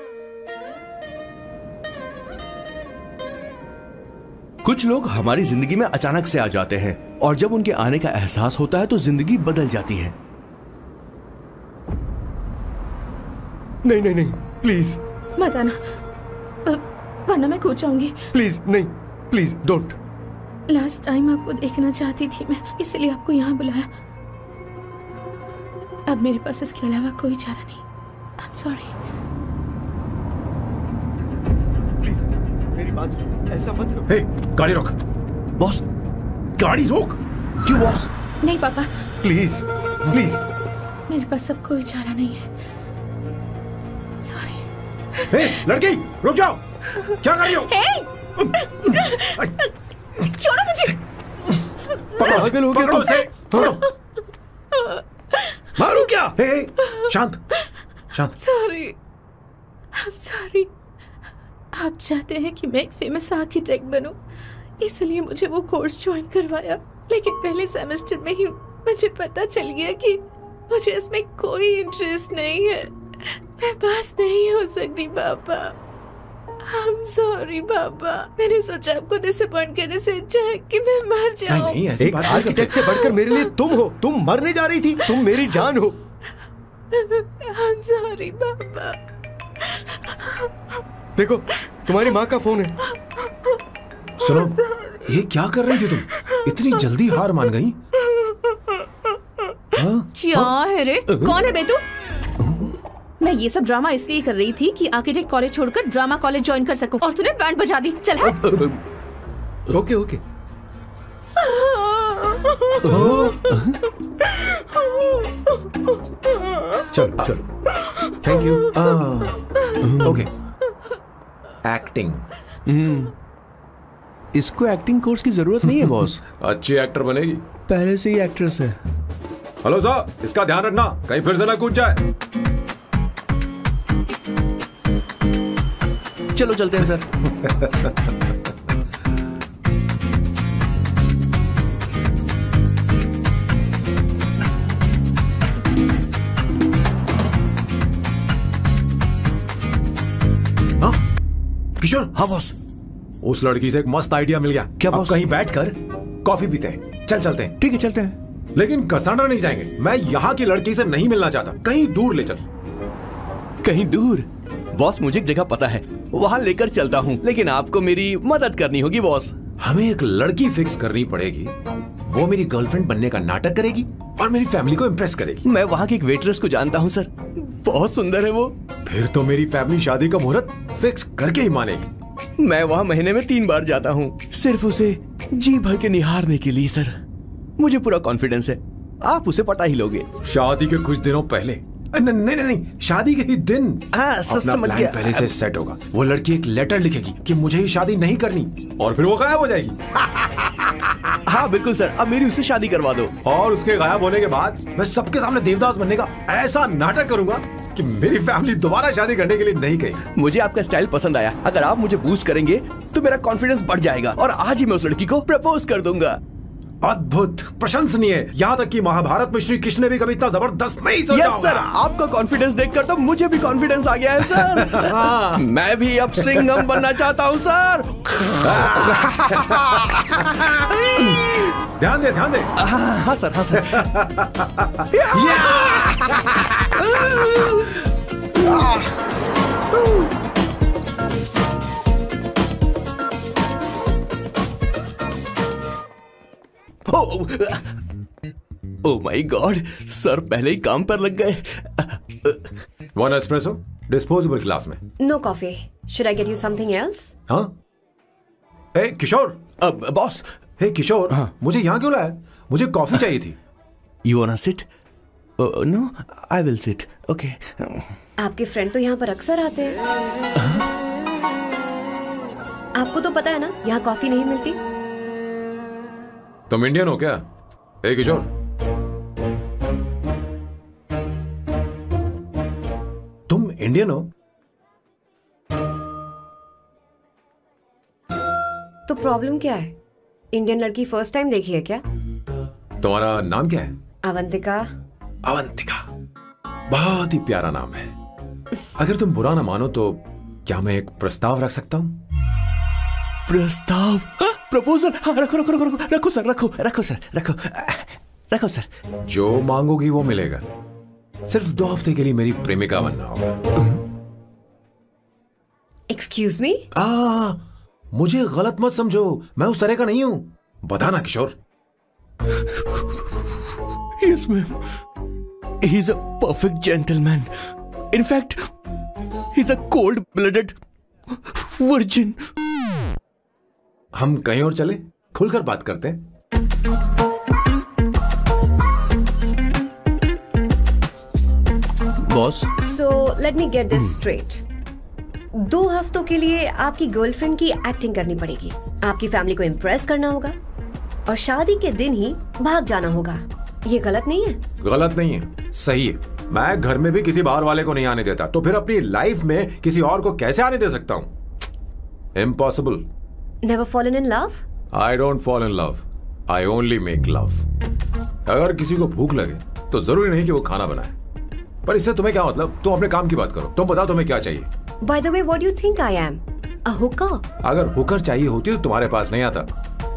कुछ लोग हमारी जिंदगी में अचानक से आ जाते हैं और जब उनके आने का एहसास होता है तो जिंदगी बदल जाती है। नहीं नहीं नहीं, प्लीज मत आना, वरना मैं खो जाऊंगी। प्लीज नहीं, प्लीज डोंट। लास्ट टाइम आपको देखना चाहती थी मैं, इसलिए आपको यहाँ बुलाया। अब मेरे पास इसके अलावा कोई चारा नहीं। I'm sorry। प्लीज मेरी बात सुनो, ऐसा मत करो। हे, गाड़ी रोक। बॉस, गाड़ी रोक। क्यों बॉस? नहीं पापा, प्लीज प्लीज। मेरे पास अब कोई चारा नहीं है। सॉरी। हे, लड़की रुक जाओ। क्या कर रही हो? छोड़ो मुझे। पागल हो गया? पकड़ो उसे, पकड़ो। मारू क्या? हे, शांत शांत। Sorry, I'm sorry। आप चाहते हैं कि मैं एक फेमस आर्किटेक्ट बनूं, इसलिए मुझे वो कोर्स ज्वाइन करवाया, लेकिन पहले सेमेस्टर में ही मुझे पता चल गया कि मुझे इसमें कोई इंटरेस्ट नहीं है। मैं पास नहीं हो सकती पापा। I'm sorry पापा। मैंने सोचा आपको डिसअपॉइंट करने से अच्छा है कि मैं मर जाऊं। नहीं नहीं, ऐसी एक बात आर्किटेक्ट से बढ़कर मेरे लिए तुम हो। तुम मरने जा रही थी, तुम मेरी जान हो। I'm sorry पापा। देखो, तुम्हारी माँ का फोन है। सुनो, ये क्या कर रही थी तुम? इतनी जल्दी हार मान गई? क्या है रे? कौन है बे तू? मैं ये सब ड्रामा इसलिए कर रही थी कि आर्किटेक्ट कॉलेज छोड़कर ड्रामा कॉलेज ज्वाइन कर सकूं, और तूने बैंड बजा दी। चल हट। Okay okay. चलो चलो, थैंक यू। ओके। एक्टिंग। इसको एक्टिंग कोर्स की जरूरत नहीं है बॉस। अच्छी एक्टर बनेगी। पहले से ही एक्ट्रेस है। हेलो सर, इसका ध्यान रखना कहीं फिर से ना कूद जाए। चलो चलते हैं सर। हाँ किशोर। हाँ बॉस। उस लड़की से एक मस्त आइडिया मिल गया। क्या अब बॉस? कहीं बैठकर कॉफी पीते हैं। चल चलते हैं। ठीक है चलते हैं। लेकिन कसांड्रा नहीं जाएंगे। मैं यहाँ की लड़की से नहीं मिलना चाहता। कहीं दूर ले चल। कहीं दूर? बॉस मुझे एक जगह पता है, वहाँ लेकर चलता हूँ, लेकिन आपको मेरी मदद करनी होगी बॉस। हमें एक लड़की फिक्स करनी पड़ेगी। वो मेरी गर्लफ्रेंड बनने का नाटक करेगी और मेरी फैमिली को इम्प्रेस करेगी। मैं वहाँ की एक वेट्रेस को जानता हूँ सर, बहुत सुंदर है वो। फिर तो मेरी फैमिली शादी का मुहूर्त फिक्स करके ही मानेगी। मैं वहाँ महीने में तीन बार जाता हूँ, सिर्फ उसे जी भर के निहारने के लिए सर। मुझे पूरा कॉन्फिडेंस है आप उसे पटा ही लोगे। शादी के कुछ दिनों पहले नहीं नहीं नहीं, शादी के ही दिन हाँ, समझ गया। पहले से सेट होगा। वो लड़की एक लेटर लिखेगी कि मुझे ही शादी नहीं करनी, और फिर वो गायब हो जाएगी। हाँ बिल्कुल सर, अब मेरी उससे शादी करवा दो। और उसके गायब होने के बाद मैं सबके सामने देवदास बनने का ऐसा नाटक करूंगा कि मेरी फैमिली दोबारा शादी करने के लिए नहीं कही। मुझे आपका स्टाइल पसंद आया। अगर आप मुझे बूस्ट करेंगे तो मेरा कॉन्फिडेंस बढ़ जाएगा और आज ही मैं उस लड़की को प्रपोज कर दूंगा। अद्भुत, प्रशंसनीय। यहाँ तक कि महाभारत में श्री कृष्ण ने भी कभी इतना जबरदस्त नहीं सोचा यस सर, आपका कॉन्फिडेंस देखकर तो मुझे भी कॉन्फिडेंस आ गया है सर। हाँ। मैं भी अब सिंघम बनना चाहता हूँ सर। ध्यान दे ध्यान दे। हाँ, हाँ सर, हाँ sir. Oh my god, sir पहले ही काम पर लग गए। वन एस्प्रेसो डिस्पोजेबल ग्लास में। No coffee. Should I get you something else? हाँ। ए किशोर। अब बॉस। हे किशोर, हाँ? मुझे यहाँ क्यों लाया? मुझे कॉफी चाहिए थी। You want to sit? No, I will sit. Okay. आपके फ्रेंड तो यहाँ पर अक्सर आते हैं। आपको तो पता है ना यहाँ कॉफी नहीं मिलती। तुम इंडियन हो क्या? ए किशोर, तुम इंडियन हो? तो प्रॉब्लम क्या है? इंडियन लड़की फर्स्ट टाइम देखी है क्या? तुम्हारा नाम क्या है? अवंतिका। अवंतिका, बहुत ही प्यारा नाम है। अगर तुम बुरा ना मानो तो क्या मैं एक प्रस्ताव रख सकता हूं? प्रस्ताव? प्रपोजल? हाँ, रखो रखो रखो रखो रखो सर, रखो रखो सर, रखो रखो सर। जो मांगोगी वो मिलेगा। सिर्फ दो हफ्ते के लिए मेरी प्रेमिका बनना होगा। Excuse me? आ, मुझे गलत मत समझो, मैं उस तरह का नहीं हूं। बताना Kishore. Yes ma'am, he is a perfect gentleman. In fact he is a cold blooded virgin. हम कहीं और चले, खुलकर बात करते हैं। Boss, so let me get this straight. दो हफ्तों के लिए आपकी गर्लफ्रेंड की एक्टिंग करनी पड़ेगी, आपकी फैमिली को इम्प्रेस करना होगा और शादी के दिन ही भाग जाना होगा। ये गलत नहीं है? गलत नहीं है, सही है। मैं घर में भी किसी बाहर वाले को नहीं आने देता, तो फिर अपनी लाइफ में किसी और को कैसे आने दे सकता हूं? Impossible. Never fallen in love? I don't fall in love. I only make love. अगर किसी को भूख लगे तो जरूरी नहीं कि वो खाना बनाए। पर इससे तुम्हें क्या मतलब? तुम अपने काम की बात करो। तुम बताओ तुम्हें क्या चाहिए? By the way, what do you think I am? A hooker? अगर हुकर चाहिए होती तो तुम्हारे पास नहीं आता।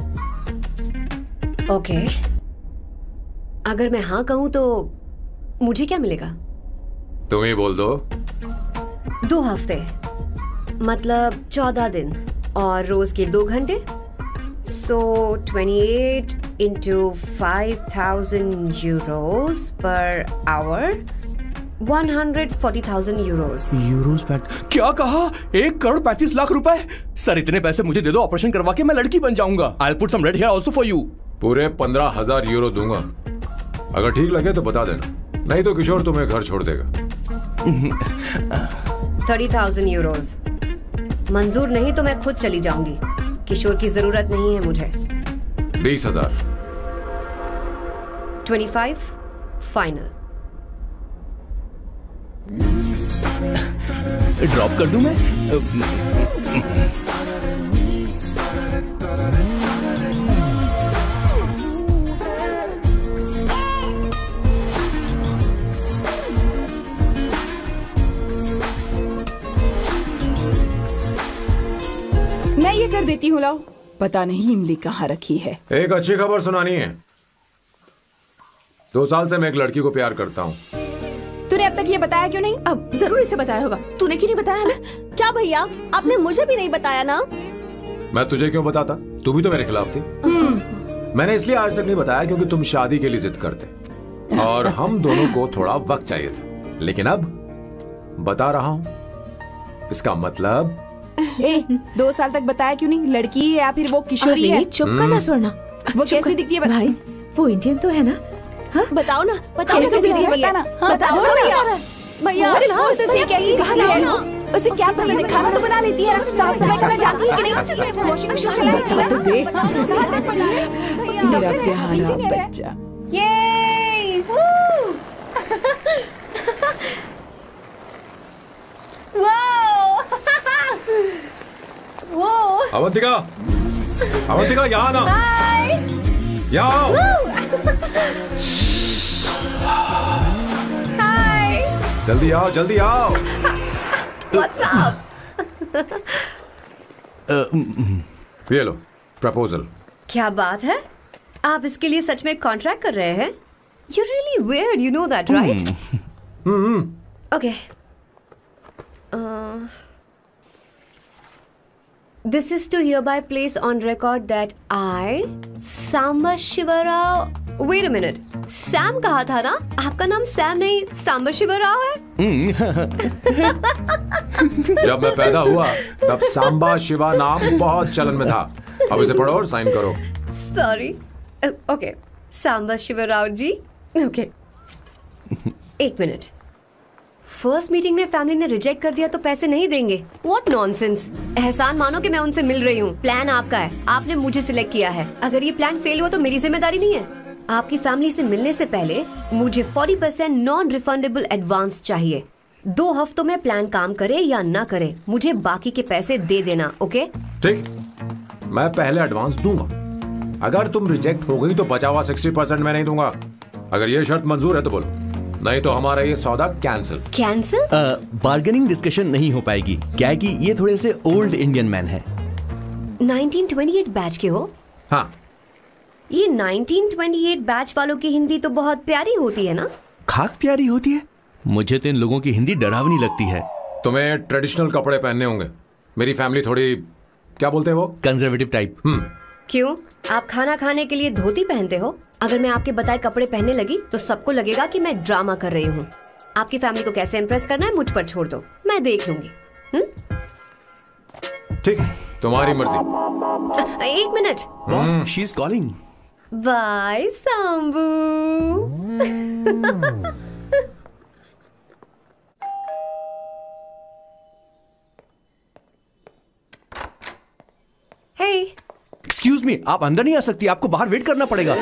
Okay okay. अगर मैं हाँ कहूँ तो मुझे क्या मिलेगा? तुम ही बोल दो। दो हफ्ते मतलब चौदह दिन और रोज के दो घंटे। So twenty eight into five thousand euros per hour, one hundred forty thousand euros. Euros पैट क्या कहा? एक करोड़ पैंतीस लाख रुपए? सर इतने पैसे मुझे दे दो, ऑपरेशन करवा के मैं लड़की बन जाऊंगा। I put some red hair also for you. पूरे पंद्रह हजार यूरो दूंगा। अगर ठीक लगे तो बता देना, नहीं तो किशोर तुम्हें घर छोड़ देगा। थर्टी थाउजेंड यूरोज मंजूर नहीं तो मैं खुद चली जाऊंगी। किशोर की जरूरत नहीं है मुझे। बीस हजार। Twenty five final. ड्रॉप कर दूं मैं? मैं ये कर देती हूँ, लाओ। पता नहीं इमली कहाँ रखी है। एक अच्छी खबर सुनानी है। दो साल से मैं एक लड़की को प्यार करता हूँ। तूने अब तक ये बताया क्यों नहीं? अब जरूर इसे बताया होगा। तूने क्यों नहीं बताया हमें? क्या भैया, आपने मुझे भी नहीं बताया ना? मैं तुझे क्यों बताता? तू भी तो मेरे खिलाफ थी। मैंने इसलिए आज तक नहीं बताया क्योंकि तुम शादी के लिए जिद करते और हम दोनों को थोड़ा वक्त चाहिए था। लेकिन अब बता रहा हूँ। इसका मतलब ए, दो साल तक बताया क्यों नहीं? लड़की है या फिर वो किशोरी है? चुप करना स्वर्णा। वो कैसी दिखती है? भाई वो इंडियन तो है ना? बताओ ना, बताओ कैसे दे रही है, बताना। हाँ, बताओ ना भैया। भैया उसे क्या ये बताओ ना, उसे क्या पसंद है? खाना तो बना लेती है, साफ सफाई करना जानती है कि नहीं? वॉशिंग मशीन चलाती है तो दे। मेरा प्यारा बच्चा। ये वो अवंतिका, अवंतिका यहाँ ना, यहाँ आओ। जल्दी आओ, जल्दी आओ। What's up? ये लो प्रपोजल। क्या बात है? आप इसके लिए सच में कॉन्ट्रैक्ट कर रहे हैं? You're really weird, you know that, right? Hmm. Okay. Uh, this is to hereby place on record that I, Samba Shiva Rao. Wait a minute. Sam कहा था ना? आपका नाम सैम नहीं सांबा शिवा राव है? जब मैं पैदा हुआ तब सांबा शिवा नाम बहुत चलन में था। अब इसे पढ़ो और साइन करो। Sorry. Okay, Samba Shiva Rao ji. Okay, एक मिनट। फर्स्ट मीटिंग में फैमिली ने रिजेक्ट कर दिया तो पैसे नहीं देंगे? What nonsense. एहसान मानो कि मैं उनसे मिल रही हूँ। प्लान आपका है, आपने मुझे सिलेक्ट किया है। अगर ये प्लान फेल हुआ तो मेरी जिम्मेदारी नहीं है। आपकी फैमिली से मिलने से पहले मुझे चालीस परसेंट नॉन रिफंडेबल एडवांस चाहिए। दो हफ्तों में प्लान काम करे या ना करे, मुझे बाकी के पैसे दे देना। ओके? ठीक, मैं पहले एडवांस दूंगा। अगर तुम रिजेक्ट हो गई तो बचा हुआ साठ परसेंट मैं नहीं दूंगा। अगर ये शर्त मंजूर है तो बोलो, नहीं तो हमारा ये सौदा कैंसिल। कैंसिल? बार्गेनिंग डिस्कशन नहीं हो पाएगी। क्या है कि ये थोड़े से ओल्ड इंडियन मैन है। नाइनटीन ट्वेंटी एट बैच के हो? हाँ। ये नाइनटीन ट्वेंटी एट बैच वालों की हिंदी तो बहुत प्यारी होती है ना? खाक प्यारी होती है? मुझे तो इन लोगों की हिंदी डरावनी लगती है। तुम्हें ट्रेडिशनल कपड़े पहनने होंगे। मेरी फैमिली थोड़ी, क्या बोलते हैं वो, कंजर्वेटिव टाइप। हम्म। क्यों? आप खाना खाने के लिए धोती पहनते हो? अगर मैं आपके बताए कपड़े पहनने लगी तो सबको लगेगा कि मैं ड्रामा कर रही हूँ। आपकी फैमिली को कैसे इम्प्रेस करना है मुझ पर छोड़ दो, मैं देख लूंगी। ठीक है, तुम्हारी मर्जी। एक मिनट। She is calling. Bye Sambu. Hey, excuse me, आप अंदर नहीं आ सकती, आपको बाहर वेट करना पड़ेगा।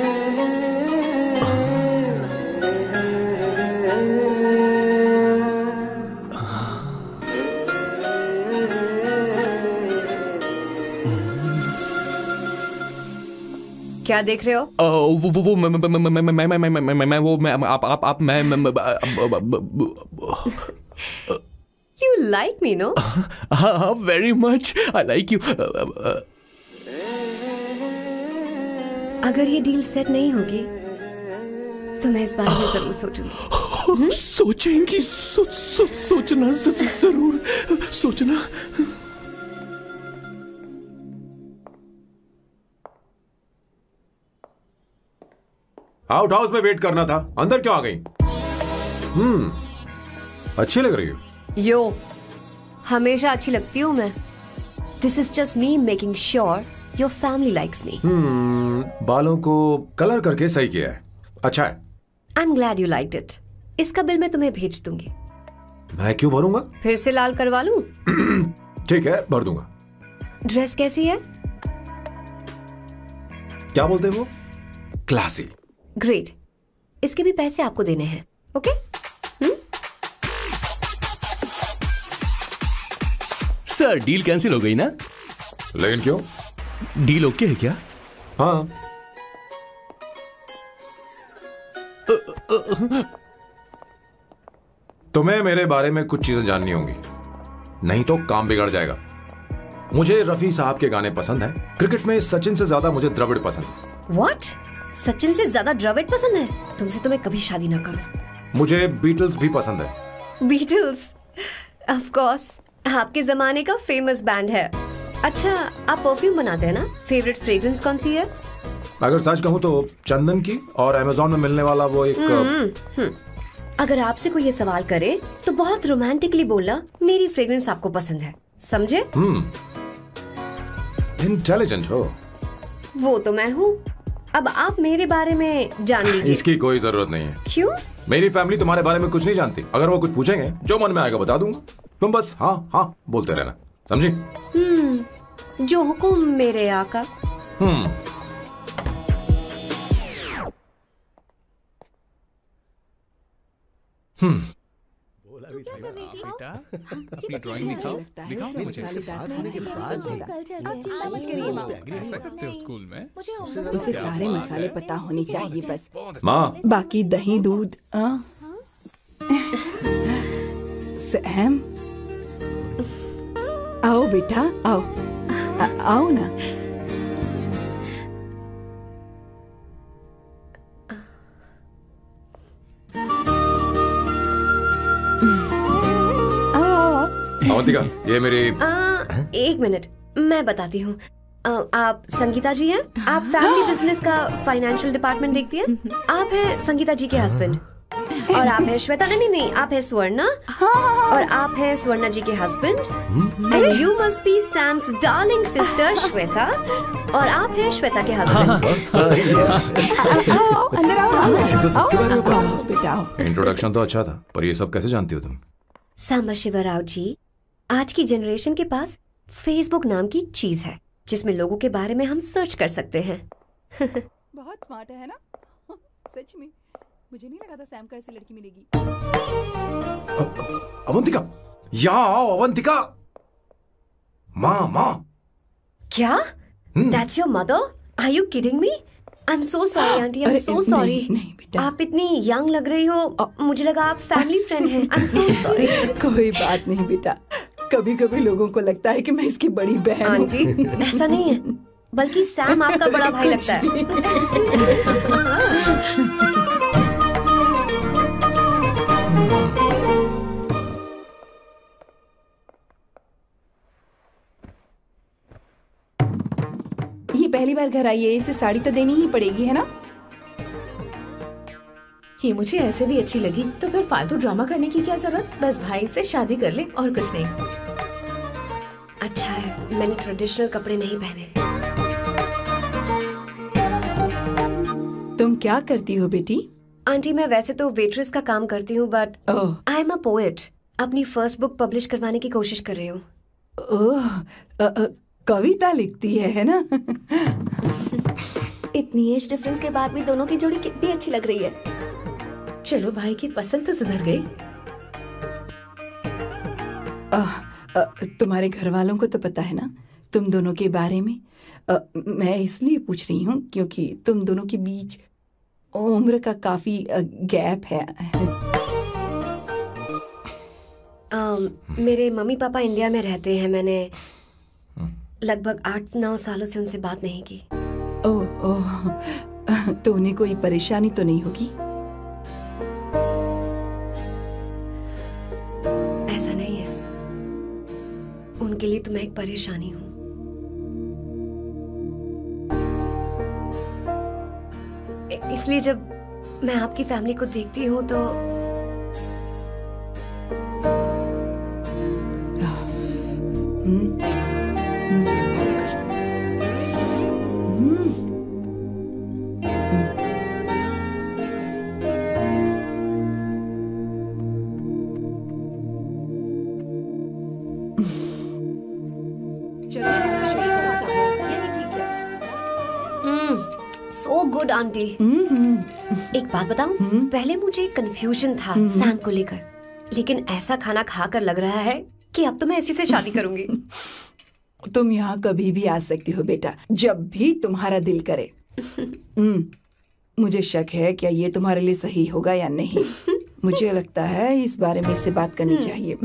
क्या देख रहे हो? वो वो वो मैं मैं मैं मैं मैं मैं मैं मैं मैं वो मैं आप आप आप मैं You like me, no? हाँ, very much. I like you. अगर ये डील सेट नहीं होगी तो मैं इस बारे में जरूर सोचूंगी। सोचेंगी, सो, सो, सोचना जरूर सोचना। आउट हाउस में वेट करना था, अंदर क्यों आ गई? हम्म, अच्छी लग रही हो। यो, हमेशा अच्छी लगती हूँ मैं। This is just me making sure your family likes me. हम्म, बालों को कलर करके सही किया है, अच्छा है। I am glad you liked it. इसका बिल मैं तुम्हें भेज दूंगी। मैं क्यों भरूंगा? फिर से लाल करवा लूं? ठीक है, भर दूंगा। ड्रेस कैसी है? क्या बोलते हैं वो? क्लासी। ग्रेट, इसके भी पैसे आपको देने हैं। ओके? सर, डील कैंसिल हो गई ना? लेकिन क्यों? डील ओके है क्या? हाँ। तुम्हें मेरे बारे में कुछ चीजें जाननी होंगी, नहीं तो काम बिगड़ जाएगा। मुझे रफी साहब के गाने पसंद हैं। क्रिकेट में सचिन से ज्यादा मुझे द्रविड़ पसंद है। What? सचिन से ज्यादा द्रविड़ पसंद है? तुमसे तो मैं कभी शादी ना करूं। मुझे बीटल्स भी पसंद है। बीटल्स? ऑफ कोर्स, आपके जमाने का फेमस बैंड है। अच्छा, आप परफ्यूम बनाते हैं ना? फेवरेट फ्रेग्रेंस कौन सी है? अगर सच कहूं तो चंदन की, और अमेज़न में मिलने वाला वो एक हम्म, हम्म। अगर आपसे कोई ये सवाल करे तो बहुत रोमांटिकली बोलना मेरी फ्रेग्रेंस आपको पसंद है, समझे? हम्म, इंटेलिजेंट हो। वो तो मैं हूँ। अब आप मेरे बारे में जान लीजिए। इसकी कोई जरूरत नहीं है। क्यों? मेरी फैमिली तुम्हारे बारे में कुछ नहीं जानती। अगर वो कुछ पूछेंगे जो मन में आएगा बता दूंगा, तुम बस हाँ हाँ बोलते रहना, समझी? हम्म, जो हुकुम मेरे आका। हम्म। हम्म। बेटा, अपनी ड्राइंग दिखाओ, दिखाओ ना मुझे। ऐसा करते हो स्कूल में? उसे सारे मसाले पता होने चाहिए बस। माँ, बाकी दही दूध। सैम, आओ बेटा, आओ आ, आओ ना। अवंतिका, ये मेरी आ, एक मिनट, मैं बताती हूँ। आप संगीता जी हैं? आप फैमिली बिजनेस का फाइनेंशियल डिपार्टमेंट देखती हैं? आप हैं संगीता जी के हस्बैंड। और आप हैं श्वेता। नहीं नहीं, आप हैं स्वर्णा। और आप हैं स्वर्णा जी के husband. And you must be Sam's darling sister Shweta. और आप हैं श्वेता के हस्बैंड। अंदर आओ बेटा। इंट्रोडक्शन तो अच्छा था, पर ये सब कैसे जानती हो तुम? सांबा शिवा राव जी, आज की जनरेशन के पास फेसबुक नाम की चीज है जिसमें लोगों के बारे में हम सर्च कर सकते हैं। बहुत स्मार्ट है ना? सच में मुझे नहीं लगा था सैम को ऐसी लड़की मिलेगी। अवंतिका, यहाँ आओ अवंतिका। माँ माँ। क्या? That's your mother? Are you kidding me? I'm so sorry aunty, I'm so sorry. आप इतनी यंग लग रही हो, मुझे लगा आप फैमिली फ्रेंड हैं। I'm so sorry. कोई बात नहीं बेटा, कभी कभी लोगों को लगता है कि मैं इसकी बड़ी बहन हूँ। आंटी, ऐसा नहीं है, बल्कि सैम आपका बड़ा भाई लगता है। ये पहली बार घर आई है, इसे साड़ी तो देनी ही पड़ेगी, है ना? ये मुझे ऐसे भी अच्छी लगी, तो फिर फालतू ड्रामा करने की क्या जरूरत? बस भाई से शादी कर ले और कुछ नहीं। अच्छा है, मैंने ट्रेडिशनल कपड़े नहीं पहने। तुम क्या करती हो बेटी? आंटी, मैं वैसे तो वेट्रेस का काम करती हूँ, but I am a poet. अपनी फर्स्ट बुक पब्लिश करवाने की कोशिश कर रही हूँ। ओह, कविता लिखती है, है ना? इतनी एज डिफरेंस के बाद भी दोनों की जोड़ी कितनी अच्छी लग रही है। चलो, भाई की पसंद तो सुधर गई। आ, आ, तुम्हारे घर वालों को तो पता है ना तुम दोनों के बारे में? आ, मैं इसलिए पूछ रही हूँ क्योंकि तुम दोनों के बीच उम्र का काफी गैप है। आ, मेरे मम्मी पापा इंडिया में रहते हैं। मैंने लगभग आठ नौ सालों से उनसे बात नहीं की। ओह ओह, तो उन्हें कोई परेशानी तो नहीं होगी? ऐसा नहीं है, उनके लिए तो मैं एक परेशानी हूँ। इसलिए जब मैं आपकी फैमिली को देखती हूँ तो सो गुड आंटी। एक बात बताऊं, पहले मुझे कंफ्यूजन था सैम को लेकर, लेकिन ऐसा खाना खाकर लग रहा है कि अब तो मैं इसी से शादी करूंगी। तुम यहाँ कभी भी आ सकती हो बेटा, जब भी तुम्हारा दिल करे। मुझे शक है क्या ये तुम्हारे लिए सही होगा या नहीं। मुझे लगता है इस बारे में इससे बात करनी चाहिए।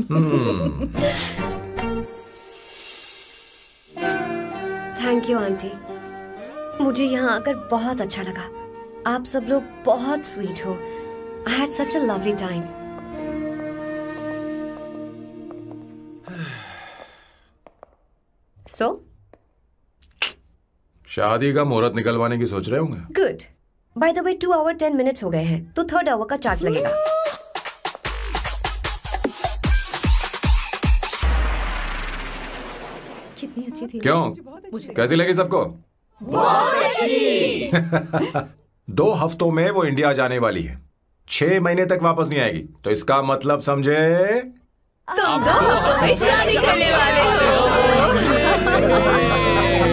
थैंक यू आंटी, मुझे यहाँ आकर बहुत अच्छा लगा। आप सब लोग बहुत स्वीट हो। I had such a lovely time. So? शादी का मुहूर्त निकलवाने की सोच रहे होंगे। Good. By the way, two hour ten minutes हो गए हैं, तो थर्ड आवर का चार्ज लगेगा। कितनी अच्छी थी। क्यों? कैसी लगी सबको? बहुत अच्छी। दो हफ्तों में वो इंडिया जाने वाली है, छह महीने तक वापस नहीं आएगी, तो इसका मतलब समझे तुम दो हमें शादी करने वाले हो।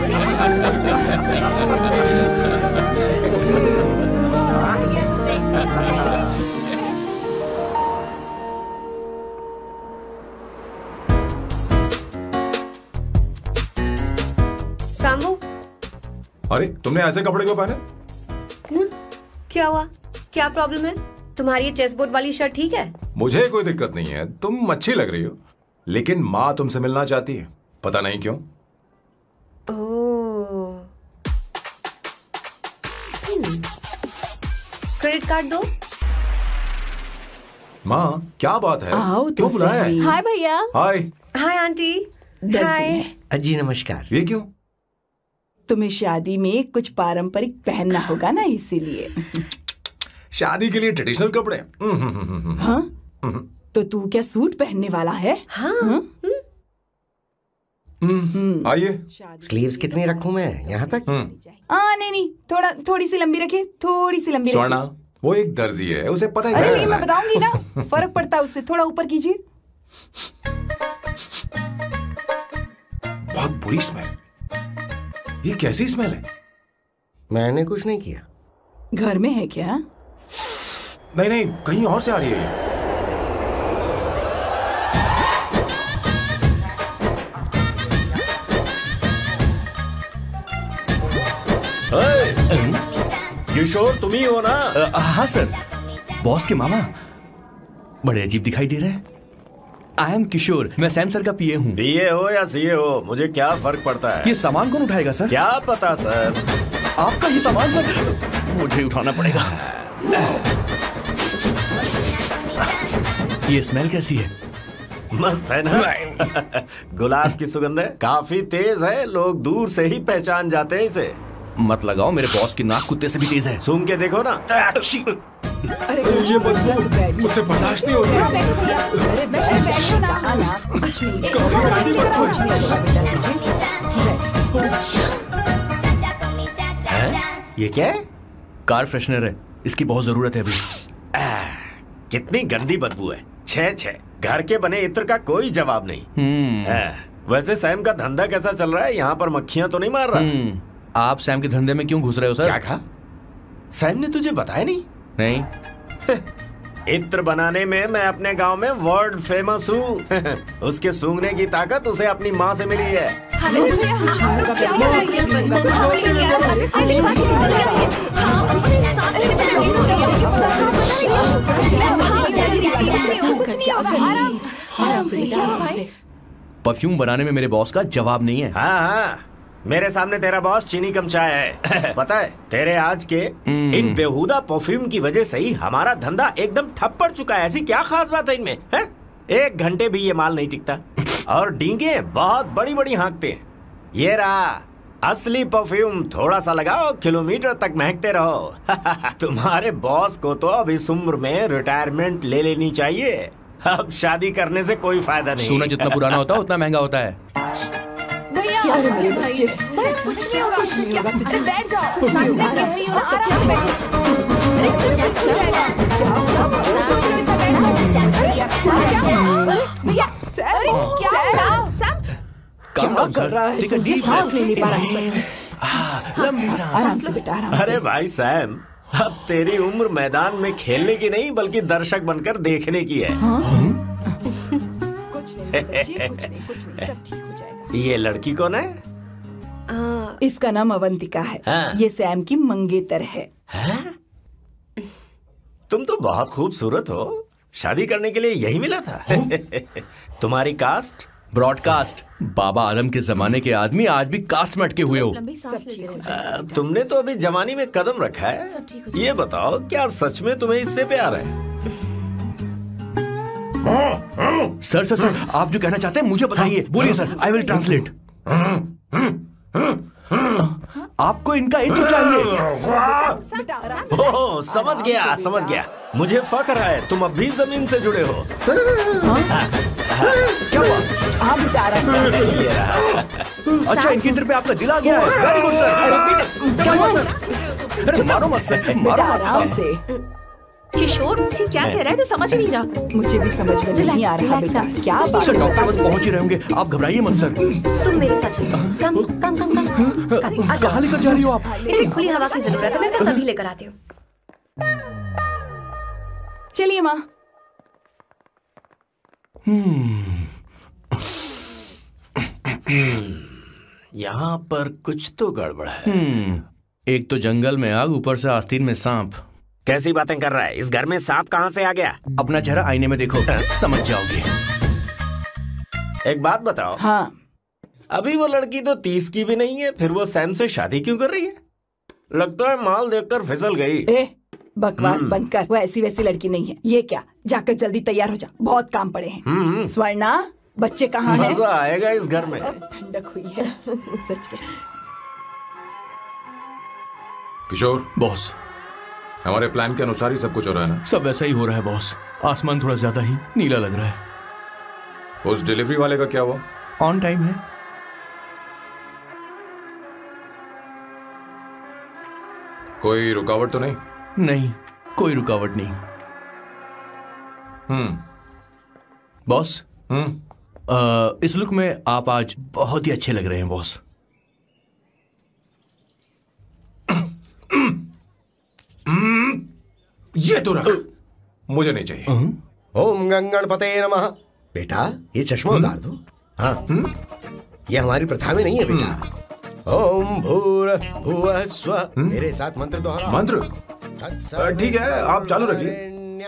सामू, अरे तुमने ऐसे कपड़े क्यों पहने? क्या हुआ? क्या प्रॉब्लम है? तुम्हारी ये चेस्ट बोर्ड वाली शर्ट ठीक है? मुझे कोई दिक्कत नहीं है, तुम अच्छी लग रही हो, लेकिन माँ तुमसे मिलना चाहती है, पता नहीं क्यों। ओह, क्रेडिट कार्ड दो। माँ क्या बात है? आओ क्यों तो बुलाया सही। है? हाय भैया। हाय। Hi aunty. दर्जी हाय। है। जी नमस्कार। ये क्यों? तुम्हें शादी में कुछ पारंपरिक पहनना होगा ना, इसीलिए। शादी के लिए ट्रेडिशनल कपड़े? हाँ? तो तू क्या सूट पहनने वाला है? हाँ। आइए। स्लीव्स कितनी रखूं मैं? यहाँ तक? आ, नहीं नहीं, थोड़ा थोड़ी सी लंबी रखिए, थोड़ी सी लंबी स्वर्णा, रखिए। वो एक दर्जी है, उसे पता है। अरे क्या नहीं, करना मैं है। बताऊंगी ना, फर्क पड़ता है उससे। थोड़ा ऊपर कीजिए। बहुत बुरी स्मेल। ये कैसी स्मेल है? मैंने कुछ नहीं किया। घर में है क्या? नहीं नहीं, कहीं और से आ रही है ये। किशोर तुम ही हो ना? आ, हाँ सर, बॉस के मामा। बड़े अजीब दिखाई दे रहे हैं। आई एम किशोर, मैं सैम सर का पीए हूँ। पीए हो या सीए हो, मुझे क्या फर्क पड़ता है? ये सामान कौन उठाएगा सर? क्या पता सर। आपका ही सामान सर, मुझे उठाना पड़ेगा। ये स्मेल कैसी है? मस्त है ना? गुलाब की सुगंध है, काफी तेज है, लोग दूर से ही पहचान जाते हैं इसे। मत लगाओ, मेरे बॉस की नाक कुत्ते से भी तेज है। सूंघ के देखो ना। अरे ये बदबू मुझसे बर्दाश्त नहीं हो रही। अरे बैठो ना, हाँ ना, कुछ नहीं, कुछ है? ये क्या है? कार फ्रेशनर है, इसकी बहुत जरूरत है अभी। आ, कितनी गंदी बदबू है। छे छे, घर के बने इत्र का कोई जवाब नहीं। आ, वैसे सैम का धंधा कैसा चल रहा है? यहाँ पर मक्खियां तो नहीं मार रहा? आप सैम के धंधे में क्यों घुस रहे हो सर? क्या कहा? सैम ने तुझे बताया नहीं? नहीं। इत्र बनाने में मैं अपने गांव में वर्ल्ड फेमस हूँ। उसके सूंघने की ताकत उसे अपनी माँ से मिली है। परफ्यूम बनाने में मेरे बॉस का जवाब नहीं है। हाँ हाँ, मेरे सामने तेरा बॉस चीनी कम चाय है। पता है, तेरे आज के इन बेहुदा परफ्यूम की वजह से ही हमारा धंधा एकदम ठप पड़ चुका है। ऐसी क्या खास बात है इनमें? है? एक घंटे भी ये माल नहीं टिकता और डींगे बहुत बड़ी बड़ी हाँकते हैं। ये रहा असली परफ्यूम, थोड़ा सा लगाओ, किलोमीटर तक महकते रहो। तुम्हारे बॉस को तो अब इस उम्र में रिटायरमेंट ले लेनी चाहिए। अब शादी करने से कोई फायदा नहीं। सोना जितना पुराना होता है उतना महंगा होता है। क्या रे मेरे बच्चे, कुछ नहीं होगा, कुछ नहीं होगा, तुझे बैठ जाओ, सांस ले रही हो, आराम से बैठो। अरे सब कुछ जाएगा। भैया, अरे क्या सैम सैम क्या कर रहा है? टेक अ डीप सांस ले नहीं पा रहा है। लंबी सांस। आराम से बेटा, आराम से। अरे भाई सैम, अब तेरी उम्र मैदान में खेलने की नहीं बल्कि दर्शक बनकर देखने की है। कुछ नहीं बच्चे, कुछ नहीं, कुछ नहीं, सब ठीक हो जाएगा। ये लड़की कौन है? आ, इसका नाम अवंतिका है। हाँ। ये सैम की मंगेतर है। है? तुम तो बहुत खूबसूरत हो, शादी करने के लिए यही मिला था। तुम्हारी कास्ट? ब्रॉडकास्ट। बाबा आदम के जमाने के आदमी आज भी कास्ट में अटके हुए हो। सब ठीक हो जाएगा। तुमने तो अभी जवानी में कदम रखा है। ये बताओ, क्या सच में तुम्हें इससे प्यार है? सर सर सर, आप जो कहना चाहते हैं मुझे बताइए। बोलिए सर, आई विल ट्रांसलेट। आपको इनका इत्र चाहिए? ओह, समझ गया समझ गया। मुझे फख्र है तुम अब भी जमीन से जुड़े हो। क्या हुआ? हाँ बेटा आराम से। अच्छा इनके इधर पे आपका दिल आ गया है। Very good sir. क्या हुआ सर? अरे मारो मत सर, मारो मत। आराम से। किशोर ये क्या कह रहा है तो समझ ही नहीं रहा। मुझे भी समझ में नहीं आ रहा बेटा। क्या बात सर डॉक्टर बस पहुंच ही रहे होंगे, आप घबराइए मत सर। तुम मेरे साथ चलो। कम कम कम कम कम। कहाँ लेकर जा रही हो आप? इसे खुली हवा की जरूरत है, मैं बस अभी लेकर आती हूँ। चलिए माँ। यहाँ पर कुछ तो गड़बड़ है। हम्म, एक तो जंगल में आग, ऊपर से आस्तीन में सांप। कैसी बातें कर रहा है? इस घर में सांप कहाँ से आ गया? अपना चेहरा आईने में देखो, समझ जाओगे। एक बात बताओ। हाँ। अभी वो लड़की तो तीस की भी नहीं है, फिर वो सैम से शादी क्यों कर रही है? लगता है माल देखकर फिसल गई। ए, बकवास बंद कर। वो ऐसी वैसी लड़की नहीं है। ये क्या, जाकर जल्दी तैयार हो जा, बहुत काम पड़े हैं। स्वर्णा, बच्चे कहाँ हैं? मजा आएगा इस घर में। ठंडक हुई है सच में। किशोर बॉस, हमारे प्लान के अनुसार ही सब कुछ हो रहा है ना? सब वैसा ही हो रहा है बॉस। आसमान थोड़ा ज्यादा ही नीला लग रहा है। उस डिलीवरी वाले का क्या हुआ? ऑन टाइम है। कोई रुकावट तो नहीं? नहीं, कोई रुकावट नहीं। हम्म बॉस, हम्म इस लुक में आप आज बहुत ही अच्छे लग रहे हैं बॉस। ये तो रख, मुझे नहीं चाहिए। ओम गंगणपते नमः। बेटा ये चश्मा उतार दो। हाँ, ये हमारी प्रथा में नहीं है बेटा। ओम भूर भुवः स्वः। मेरे साथ मंत्र दोहराओ। मंत्र? ठीक है, आप चालू रखिए।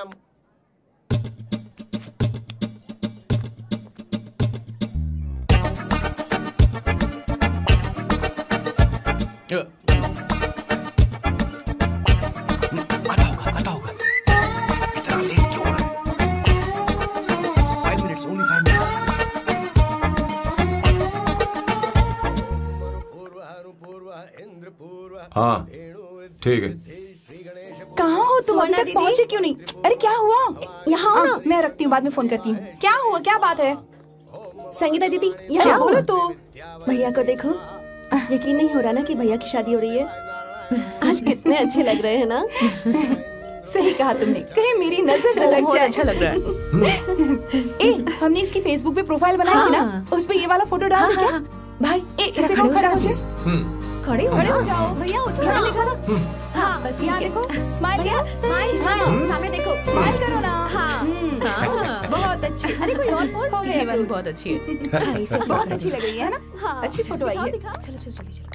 हाँ ठीक है। कहाँ हो तुम? अभी तक पहुँचे क्यों नहीं? अरे क्या हुआ? यहाँ आओ ना, मैं रखती हूँ, बाद में फोन करती हूँ। क्या हुआ, क्या बात है? संगीता दीदी यहाँ बोलो तो। भैया को देखो, यकीन नहीं हो रहा ना कि भैया की शादी हो रही है। आज कितने अच्छे लग रहे हैं ना। सही कहा तुमने, कहीं मेरी नजर न लग जाए। अच्छा लग रहा है। ए, हमने इसकी फेसबुक पे प्रोफाइल बनाई थी ना, उस पे ये वाला फोटो डाल दे क्या? भाई इसे को खड़ा हो जाओ। खड़े हो खड़े हो जाओ। भैया उठो ना। देखो ना। हाँ बस यहाँ देखो, स्माइल किया, स्माइल। सामने देखो, स्माइल करो ना। हाँ बहुत अच्छी। अरे कोई और पोज हो गया? जीवन बहुत अच्छी है। बहुत अच्छी लग रही है ना? हाँ अच्छी फोटो आई है। चलो चलो चलो चलो।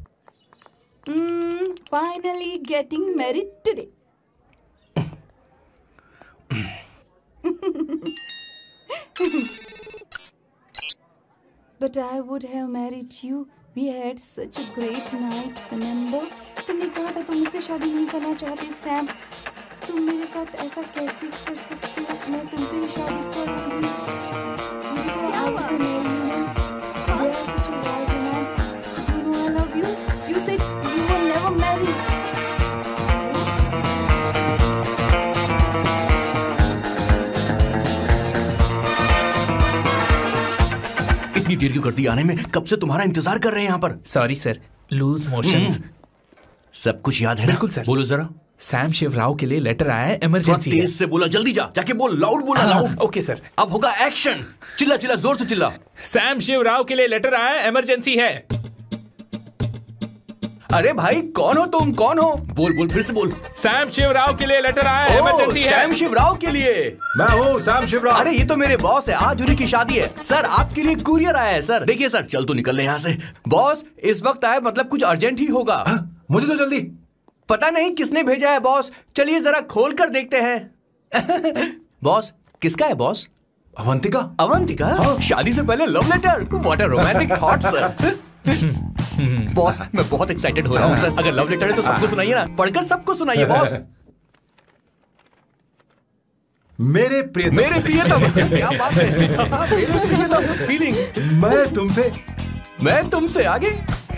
Finally getting married today. But I would have married you. We had such a great night. Remember? तुमने कहा था तुम मुझसे शादी नहीं करना चाहते सैम। तुम मेरे साथ ऐसा कैसे कर सकते हो? मैं तुमसे ही शादी करूंगी। क्या हुआ? We are such a wild romance. You know I love you. You said you will never marry. इतनी देर क्यों कर दी आने में? कब से तुम्हारा इंतजार कर रहे हैं यहाँ पर। Sorry sir, loose motions. सब कुछ याद है ना? बिल्कुल सर। बोलो जरा। सैम शिवराव के लिए लेटर आया है, इमरजेंसी है। तेज से बोला, जल्दी जा, जाके बोल, लाउड बोला, लाउड। Okay sir. अब होगा एक्शन। चिल्ला चिल्ला, जोर से चिल्ला। सैम शिवराव के लिए लेटर आया है, इमरजेंसी है। अरे भाई कौन हो तुम? कौन हो? बोल बोल, फिर से बोल। सैम शिवराव के लिए लेटर आया है, इमरजेंसी है। सैम शिवराव के लिए? मैं हूँ सैम शिवराव। अरे ये तो मेरे बॉस है, आज उन्हीं की शादी है। सर आपके लिए कुरियर आया है सर। देखिए सर, चल तो निकल ले यहाँ से। बॉस इस वक्त आए, मतलब कुछ अर्जेंट ही होगा। हा? मुझे तो जल्दी। पता नहीं किसने भेजा है बॉस, चलिए जरा खोल कर देखते हैं। बॉस किसका है बॉस? अवंतिका। अवंतिका? हाँ। शादी से पहले love letter? What a romantic thought sir. Boss मैं बहुत एक्साइटेड हो रहा हूँ सर। अगर लव लेटर है तो सबको सुनाइए ना, पढ़कर सबको सुनाइए बॉस। मेरे प्रियतम। मेरे प्रियतम। क्या बात है। मेरे प्रियतम फीलिंग। मैं तुमसे मैं तुमसे आगे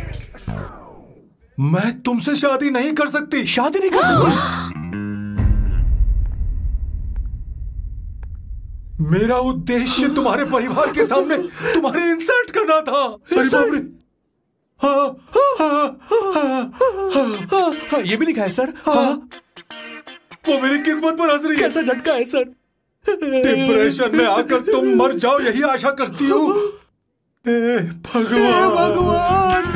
मैं तुमसे शादी नहीं कर सकती। शादी नहीं कर सकती? मेरा उद्देश्य तुम्हारे परिवार के सामने तुम्हारे इंसल्ट करना था। अरे बाप रे। हाँ, हाँ, हाँ, हाँ, हाँ, ये भी लिखा है सर। हाँ, वो मेरी किस्मत पर हंस रही है। कैसा झटका है सर। डिप्रेशन में आकर तुम मर जाओ यही आशा करती हूँ। भगवान भगवान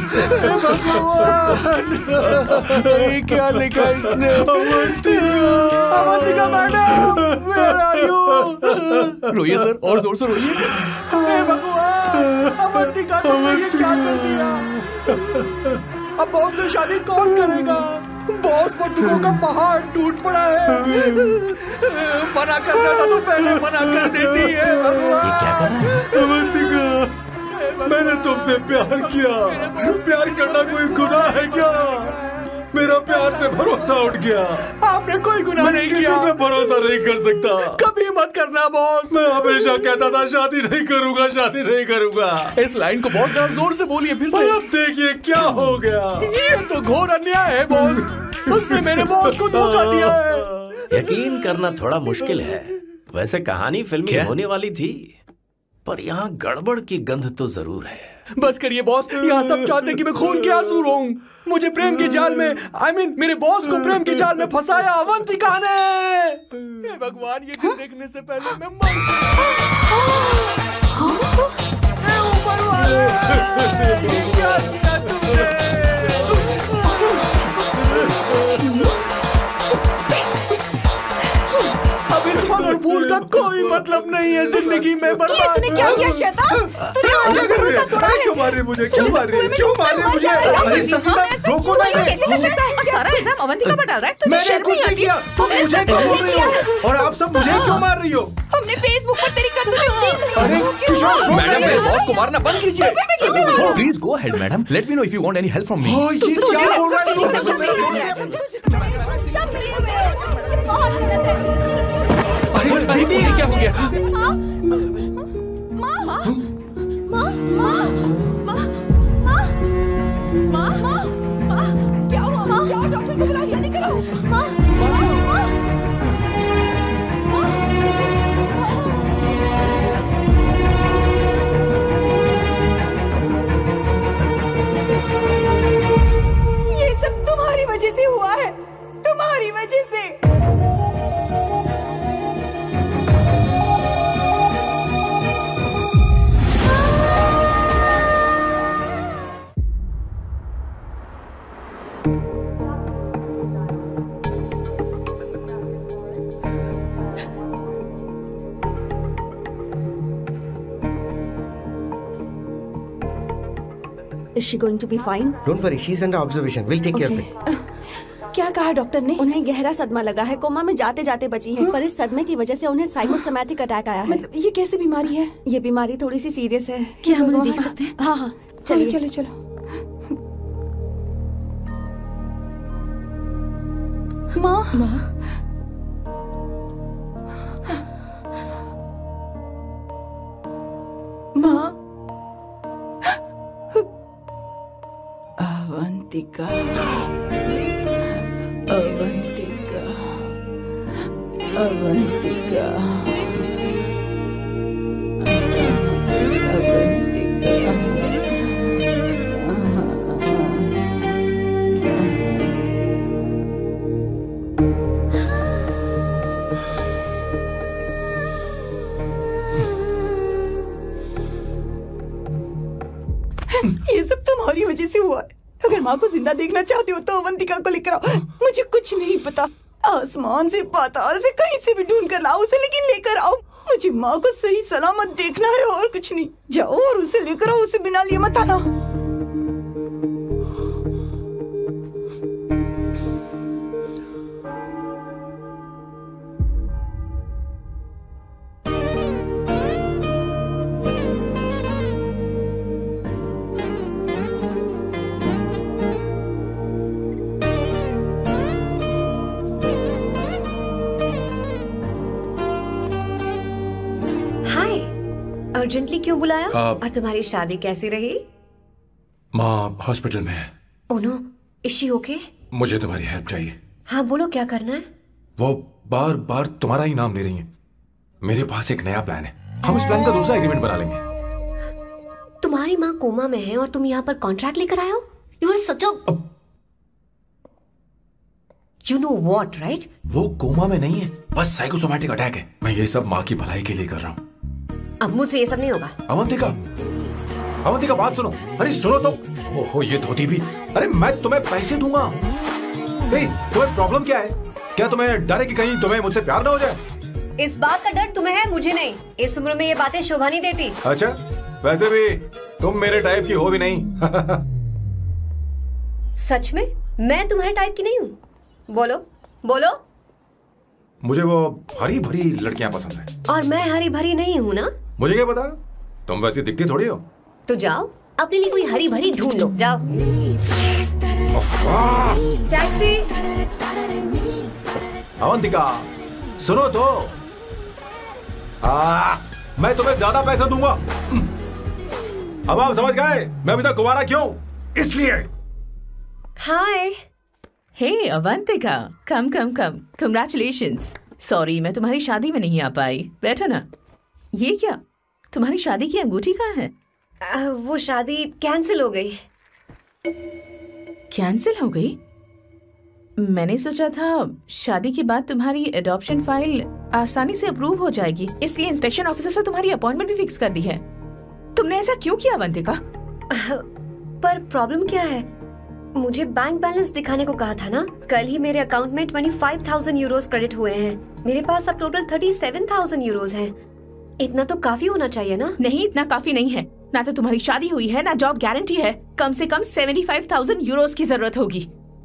भगवान, ये क्या लिखा इसने? Avantika madam, where are you? रोइए सर, और जोर से रोइए। हे भगवान, अवंतिका तुमने ये क्या कर दिया? अब बॉस से शादी कौन करेगा? बॉस पर दुखों का पहाड़ टूट पड़ा है। मना करना था तो पहले मना कर देती है। भगवान, ये क्या कर रहा है? अवंतिका, मैंने तुमसे प्यार किया। प्यार करना कोई गुनाह है क्या? मेरा प्यार से भरोसा उठ गया। आपने कोई गुनाह नहीं किया। मैं भरोसा नहीं कर सकता। कभी मत करना बॉस। मैं हमेशा कहता था शादी नहीं करूंगा, शादी नहीं करूंगा। इस लाइन को बहुत ज्यादा जोर से बोलिए फिर से। अब देखिए क्या हो गया। ये तो घोर अन्याय है बॉस। उसने मेरे बॉस को धोखा दिया है। यकीन करना थोड़ा मुश्किल है। वैसे कहानी फिल्मी होने वाली थी, पर यहाँ गड़बड़ की गंध तो जरूर है। बस करिए बॉस, यहाँ सब चाहते कि मैं खून के आंसू रोऊं। मुझे प्रेम के जाल में, आई I मीन mean, मेरे बॉस को प्रेम के जाल में फंसाया अवंतिका ने। हे भगवान, ये दिन देखने से पहले मैं मर हे ऊपर वाले, ये क्या किया तुमने? अब इस फल और फूल का कोई मतलब नहीं है जिंदगी में। बर्बाद। ये तूने क्या किया शैतान? तूने मुझे भरोसा तोड़ा है। क्यों मार रही मुझे? क्यों मार रही? क्यों मार रही मुझे? अरे संगीता, रोको ना इसे। कैसे कर सकता है? और सारा इल्जाम अवंतिका पर डाल रहा है। तुझे मैंने शर्म कुछ नहीं नहीं आती? किया। तुम मुझे क्यों बोल रही हो? और आप सब मुझे क्यों मार रही हो? हमने फेसबुक पर तेरी करतूतें देख ली। अरे किशोर, मैडम, मेरे बॉस को मारना बंद कीजिए। Please go ahead madam, let me know if you want any help from me. ये क्या बोल रहा है? अरे अरे ये क्या हो गया? माँ, माँ, माँ, माँ, माँ, माँ, माँ, माँ, माँ, क्या हुआ? माँ, जाओ डॉक्टर को बुलाओ, जल्दी करो। माँ, माँ, माँ, ये सब तुम्हारी वजह से हुआ है, तुम्हारी वजह से। Is she going to be fine? Don't worry, she's under observation. We'll take care of it. क्या कहा डॉक्टर ने? उन्हें गहरा सदमा लगा है, कोमा में जाते जाते बची है, पर इस सदमे की वजह से उन्हें साइकोसोमैटिक अटैक आया है। मतलब ये कैसी बीमारी है? ये बीमारी थोड़ी सी सीरियस है। क्या हम उन्हें देख सकते हैं? हाँ हाँ, चलो चलो चलो। माँ, माँ, माँ, अवंतिका, अवंतिका, अवंतिका, ये सब तुम्हारी वजह से हुआ है। अगर माँ को जिंदा देखना चाहती हो तो अवंतिका को लेकर आओ। मुझे कुछ नहीं पता, आसमान से पाताल से कहीं से भी ढूंढ कर लाओ उसे, लेकिन लेकर आओ। मुझे माँ को सही सलामत देखना है और कुछ नहीं। जाओ और उसे लेकर आओ, उसे बिना लिए मत आना। अर्जेंटली क्यों बुलाया? आ, और तुम्हारी शादी कैसी रही? माँ हॉस्पिटल में है। Oh no, is she okay? मुझे तुम्हारी हेल्प चाहिए। हाँ बोलो, क्या करना है? वो बार बार तुम्हारा ही नाम ले रही हैं। मेरे पास एक नया प्लान है, हम इस प्लान का दूसरा एग्रीमेंट बना लेंगे। तुम्हारी माँ कोमा में है और तुम यहाँ पर कॉन्ट्रैक्ट लेकर आए हो? You are such a you know what, right? वो कोमा में नहीं है, बस साइकोसोमैटिक अटैक है। मैं ये सब माँ की भलाई के लिए कर रहा हूँ। अब मुझसे ये सब नहीं होगा। अवंतिका, अवंतिका बात सुनो। अरे सुनो तो। ओहो ये धोती भी। अरे मैं तुम्हें पैसे दूंगा। ए, तुम्हें प्रॉब्लम क्या है? क्या तुम्हें डर है कि कहीं तुम्हें मुझसे प्यार ना हो जाए? इस बात का डर तुम्हें है, मुझे नहीं। इस उम्र में ये बातें शोभा नहीं देती। अच्छा, वैसे भी तुम मेरे टाइप की हो भी नहीं। सच में मैं तुम्हारे टाइप की नहीं हूँ? बोलो बोलो। मुझे वो हरी भरी लड़कियां पसंद है। और मैं हरी भरी नहीं हूँ ना? मुझे क्या पता, तुम वैसी दिखती थोड़ी हो। तो जाओ अपने लिए कोई हरी भरी ढूंढ लो, जाओ। टैक्सी। अवंतिका सुनो तो। आ, मैं तुम्हें ज्यादा पैसा दूंगा। अब आप समझ गए मैं अभी तक कुंवारा क्यों? इसलिए। Hi. Hey Avantika, come come come, congratulations. Sorry मैं तुम्हारी शादी में नहीं आ पाई। बैठो ना। ये क्या, तुम्हारी शादी की अंगूठी कहाँ है? आ, वो शादी कैंसिल हो गई। कैंसिल हो गई? मैंने सोचा था शादी के बाद तुम्हारी एडॉप्शन फाइल आसानी से अप्रूव हो जाएगी, इसलिए इंस्पेक्शन ऑफिसर से तुम्हारी अपॉइंटमेंट भी फिक्स कर दी है। तुमने ऐसा क्यों किया अवंतिका? पर प्रॉब्लम क्या है? मुझे बैंक बैलेंस दिखाने को कहा था ना। कल ही मेरे अकाउंट में पच्चीस हज़ार यूरोस क्रेडिट हुए हैं। मेरे पास अब टोटल सैंतीस हज़ार यूरोस हैं। इतना तो काफी होना चाहिए ना? नहीं, इतना काफी नहीं है। ना तो तुम्हारी शादी हुई है, ना जॉब गारंटी है। कम से कम पचहत्तर हज़ार यूरोस की जरूरत होगी।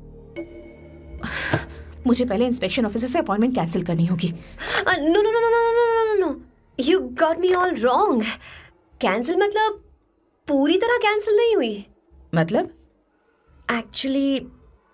मुझे पहले इंस्पेक्शन ऑफिसर से अपॉइंटमेंट कैंसिल करनी होगी। No no no no no no no no, you got me all wrong. Cancel मतलब पूरी तरह कैंसिल नहीं हुई। मतलब? एक्चुअली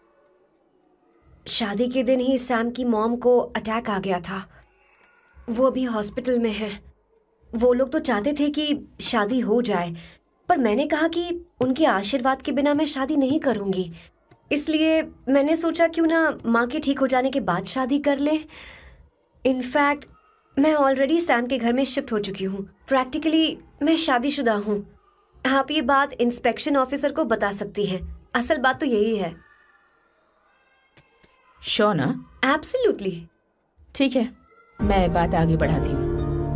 शादी के दिन ही सैम की मॉम को अटैक आ गया था। वो अभी हॉस्पिटल में है। वो लोग तो चाहते थे कि शादी हो जाए, पर मैंने कहा कि उनके आशीर्वाद के बिना मैं शादी नहीं करूंगी। इसलिए मैंने सोचा क्यों ना माँ के ठीक हो जाने के बाद शादी कर ले। इनफैक्ट मैं ऑलरेडी सैम के घर में शिफ्ट हो चुकी हूँ। प्रैक्टिकली मैं शादीशुदा हूँ। आप ये बात इंस्पेक्शन ऑफिसर को बता सकती हैं। असल बात तो यही है। श्योर ना? एब्सोल्युटली। ठीक है, मैं बात आगे बढ़ाती हूँ।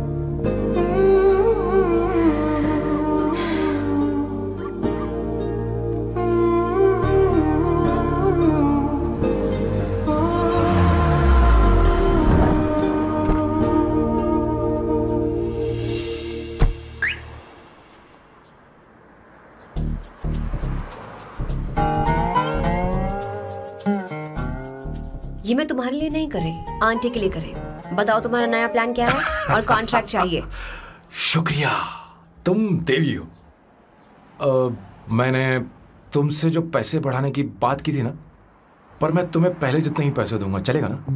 ये मैं तुम्हारे लिए नहीं करे, आंटी के लिए करे। बताओ तुम्हारा नया प्लान क्या है और कॉन्ट्रैक्ट चाहिए। शुक्रिया, तुम देवी हो। आ, मैंने तुमसे जो पैसे बढ़ाने की बात की थी ना, पर मैं तुम्हें पहले जितने ही पैसे दूंगा, चलेगा ना?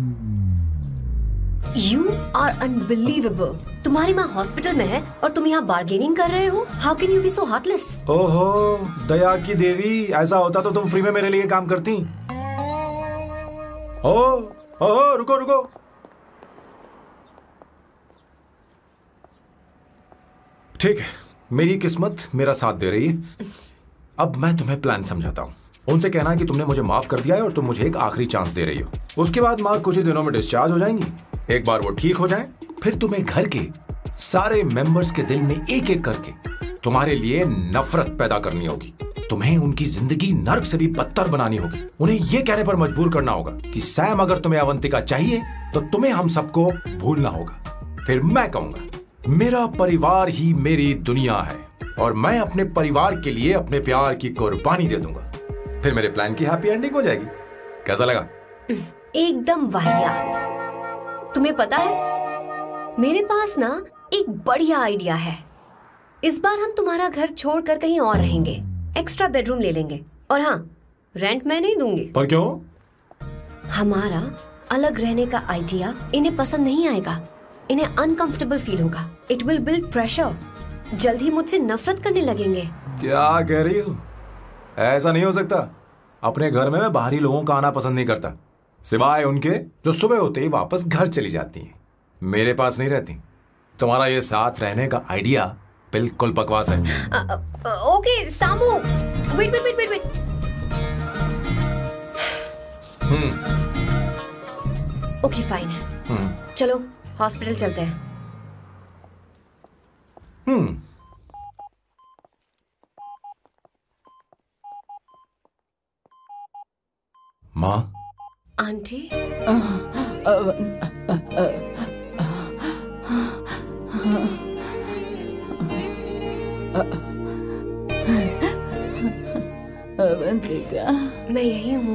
You are unbelievable। तुम्हारी माँ हॉस्पिटल में है और तुम यहाँ बार्गेनिंग कर रहे हो। How can you be so heartless? ओहो दया की देवी, ऐसा होता तो तुम फ्री में मेरे लिए काम करती। ओ, ओ, रुको रुको। ठीक है, मेरी किस्मत मेरा साथ दे रही है। अब मैं तुम्हें प्लान समझाता हूँ। उनसे कहना है कि तुमने मुझे माफ कर दिया है और तुम मुझे एक आखिरी चांस दे रही हो। उसके बाद माँ कुछ ही दिनों में डिस्चार्ज हो जाएंगी। एक बार वो ठीक हो जाए, फिर तुम्हें घर के सारे मेंबर्स के दिल में एक एक करके तुम्हारे लिए नफरत पैदा करनी होगी। तुम्हें उनकी जिंदगी नर्क से भी बदतर बनानी होगी। उन्हें यह कहने पर मजबूर करना होगा कि सैम अगर तुम्हें अवंतिका चाहिए तो तुम्हें हम सबको भूलना होगा। फिर मैं कहूंगा मेरा परिवार ही मेरी दुनिया है और मैं अपने परिवार के लिए अपने प्यार की कुर्बानी दे दूंगा। फिर मेरे प्लान की हैप्पी एंडिंग हो जाएगी। कैसा लगा? एकदम वाहियात। तुम्हें पता है मेरे पास ना एक बढ़िया आइडिया है। इस बार हम तुम्हारा घर छोड़कर कहीं और रहेंगे। एक्स्ट्रा बेडरूम ले लेंगे और हाँ, रेंट मैं नहीं दूंगी। पर क्यों? हमारा अलग रहने का आइडिया इन्हें पसंद नहीं आएगा। इन्हें अनकंफर्टेबल फील होगा। It will build pressure. जल्द ही मुझसे नफरत करने लगेंगे। क्या कह रही हो? ऐसा नहीं हो सकता। अपने घर में मैं बाहरी लोगों का आना पसंद नहीं करता, सिवाय उनके जो सुबह होते ही वापस घर चली जाती हैं, मेरे पास नहीं रहती। तुम्हारा ये साथ रहने का आइडिया बिल्कुल बकवास है। Okay Samu, wait wait wait wait wait. Hmm. Okay fine. Hmm. चलो हॉस्पिटल चलते हैं। हम्म। माँ। आंटी। अवंतिका, मैं यही हूँ।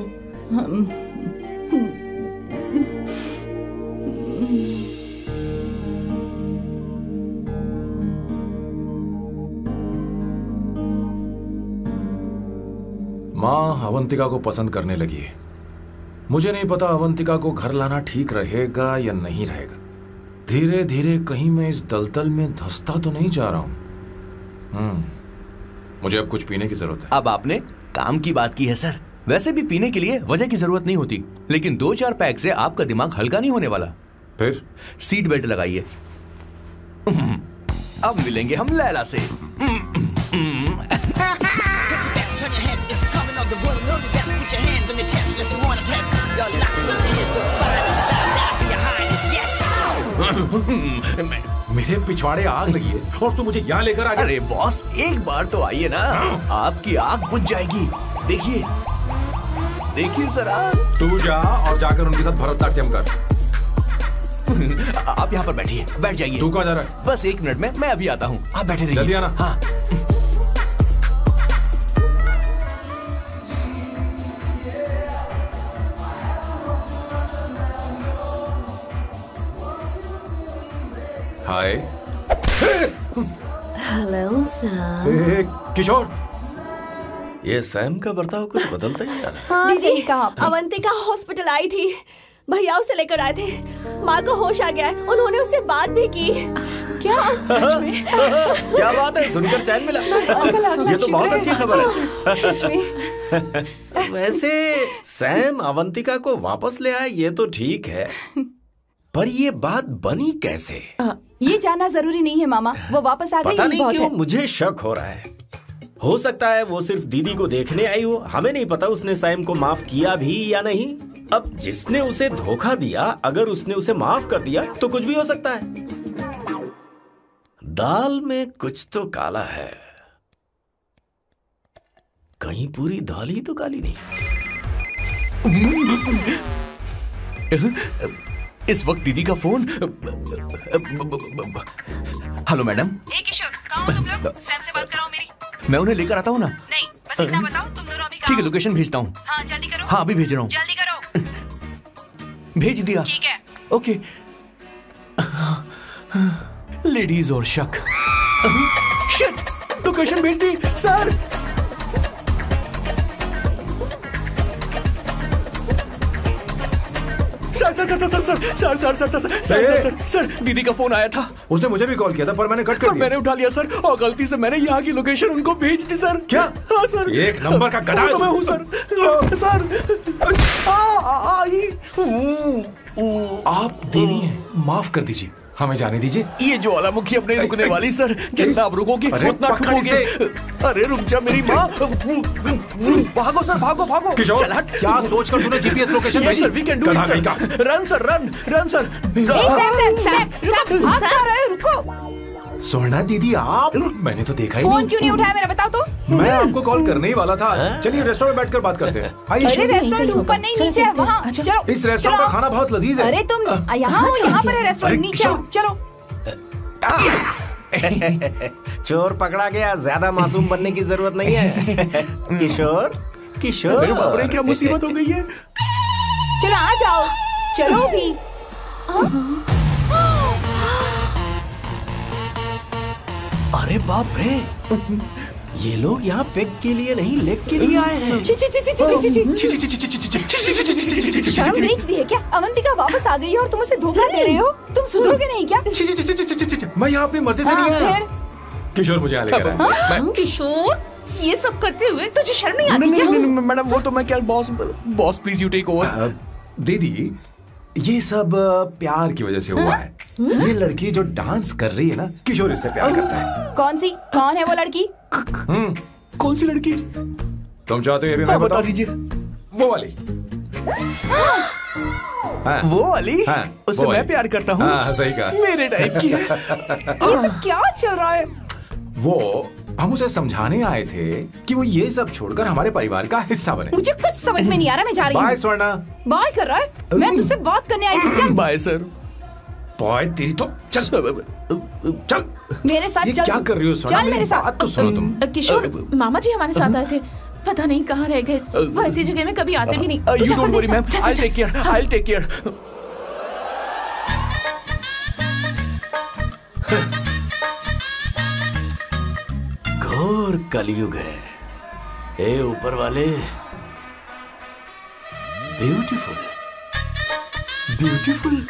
माँ अवंतिका को पसंद करने लगी है। मुझे नहीं पता अवंतिका को घर लाना ठीक रहेगा या नहीं रहेगा। धीरे धीरे कहीं मैं इस दलदल में धंसता तो नहीं जा रहा हूं। हम्म, मुझे अब कुछ पीने की जरूरत है। अब आपने काम की बात की है सर। वैसे भी पीने के लिए वजह की जरूरत नहीं होती, लेकिन दो चार पैक से आपका दिमाग हल्का नहीं होने वाला। फिर सीट बेल्ट लगाइए। अब मिलेंगे हम लैला से। मेरे पिछवाड़े आग लगी है और तू मुझे यहाँ लेकर आ गया। अरे बॉस, एक बार तो आइए ना, आपकी आग बुझ जाएगी। देखिए देखिए जरा। तू जा और जाकर उनके साथ भरतनाट्यम कर। आप यहाँ पर बैठिए, बैठ जाइए। तू कहाँ जा रहा है? बस एक मिनट में मैं अभी आता हूँ, आप बैठे रहिए। जल्दी आना। हाँ। हाय। Hello Sam. ए, किशोर। ये सैम का बर्ताव कुछ बदलता ही जा रहा हाँ, सही कहा। अवंतिका हॉस्पिटल आई थी, भैया उसे लेकर आए थे। माँ को होश आ गया है, उन्होंने उससे बात भी की। क्या सच में? क्या बात है, सुनकर चैन मिला। ये तो बहुत अच्छी खबर है। सच में। वैसे सैम अवंतिका को वापस ले आए ये तो ठीक है, पर ये बात बनी कैसे? आ, ये जानना जरूरी नहीं है मामा, वो वापस आ गई। पता नहीं बहुत क्यों है। मुझे शक हो रहा है। हो सकता है वो सिर्फ दीदी को देखने आई हो, हमें नहीं पता उसने सैम को माफ किया भी या नहीं। अब जिसने उसे धोखा दिया, अगर उसने उसे माफ कर दिया तो कुछ भी हो सकता है। दाल में कुछ तो काला है, कहीं पूरी दाल ही तो काली नहीं। इस वक्त दीदी का फोन। Hello madam. ए किशोर, कहाँ हो तुम लोग? सैम से बात कराओ मेरी। मैं उन्हें लेकर आता हूँ ना। नहीं, बस इतना बताओ तुम दोनों अभी कहाँ ठीक है, हो? लोकेशन भेजता हूँ। हाँ जल्दी करो। हाँ अभी भेज रहा हूँ। जल्दी करो। भेज दिया। ठीक है। ओके। लेडीज और शक। शिट, लोकेशन भेज दी sir. Sir sir sir sir sir sir sir sir sir sir sir sir sir दीदी का फोन आया था। उसने मुझे भी कॉल किया था पर मैंने कट कर दिया। मैंने उठा लिया सर, और गलती से मैंने यहाँ की लोकेशन उनको भेज दी सर। क्या? हाँ सर। एक नंबर का गधा है तो मैं हूँ सर। सर आप देवी हैं, माफ कर दीजिए, हमें जाने दीजिए। ये ज्वालामुखी अपने रुकने वाली सर, जितना आप रुकोगे उतना ठुकोगे। अरे रुक जा मेरी माँ। भागो सर, भागो भागो। किशोर, क्या सोचकर तूने जीपीएस लोकेशन भेजी? Sir we can do it sir. Run sir, run run sir. Sam Sam Sam भाग कहाँ रहे हो? रुको। स्वर्णा दीदी आप, मैंने तो देखा ही फोन नहीं। क्यों नहीं उठाया मेरा, बताओ तो। मैं आपको कॉल करने ही वाला था। चलिए रेस्टोरेंट में बैठकर बात करते हैं। अरे रेस्टोरेंट ऊपर नहीं, नीचे है, वहाँ चलो। इस रेस्टोरेंट का खाना बहुत लजीज है। अरे तुम यहाँ हो, यहाँ पर है रेस्टोरेंट, नीचे आओ, चलो। चोर पकड़ा गया, ज्यादा मासूम बनने की जरूरत नहीं है। किशोर किशोर, मेरे बाप रे क्या मुसीबत हो गई है। चलो आ जाओ, चलो भी। अरे बाप रे, ये लोग यहाँ पेग के लिए नहीं लेग के लिए आए हैं। ची ची ची ची ची ची ची। शर्म बेच दी है क्या? अवंतिका वापस आ गई है और तुम उसे धोखा दे रहे हो। तुम सुधरोगे नहीं क्या? मैं यहाँ अपनी मर्जी से नहीं आया। किशोर मुझे यहाँ लेकर आया। किशोर, ये सब करते हुए तुझे शर्म नहीं आती क्या? मैडम वो तो मैं क्या, boss boss please you take over. दीदी ये सब प्यार की वजह से हुआ है। ये लड़की जो डांस कर रही है ना, किशोर इससे प्यार करता है। कौन सी? कौन है वो लड़की? कौन सी लड़की? तुम चाहते हो ये भी मैं बता दीजिए। वो वाली। हाँ, वो वाली? हाँ, उससे मैं प्यार करता हूँ। हाँ, सही कहा। मेरे टाइप की है। ये सब क्या चल रहा है? वो हम उसे समझाने आए थे कि वो ये सब छोड़कर हमारे परिवार का हिस्सा बने। मुझे कुछ समझ में नहीं आ रहा, मैं जा रही हूँ। बाय स्वर्णा। बाय कर रहा है? मैं तुझसे बात करने आई थी। चल बाय सर। बाय तेरी तो चल चल मेरे साथ। ये चल क्या कर रही हो स्वर्णा? चल मेरे साथ। बात तो सुनो तुम। किशोर, मामा जी हमारे साथ आए थे, पता नहीं कहाँ रह गए। वो ऐसी जगह में कभी आते भी नहीं। You don't worry ma'am, I take care, I take care. घोर कलयुग है। ए ऊपर वाले, ब्यूटीफुल ब्यूटीफुल।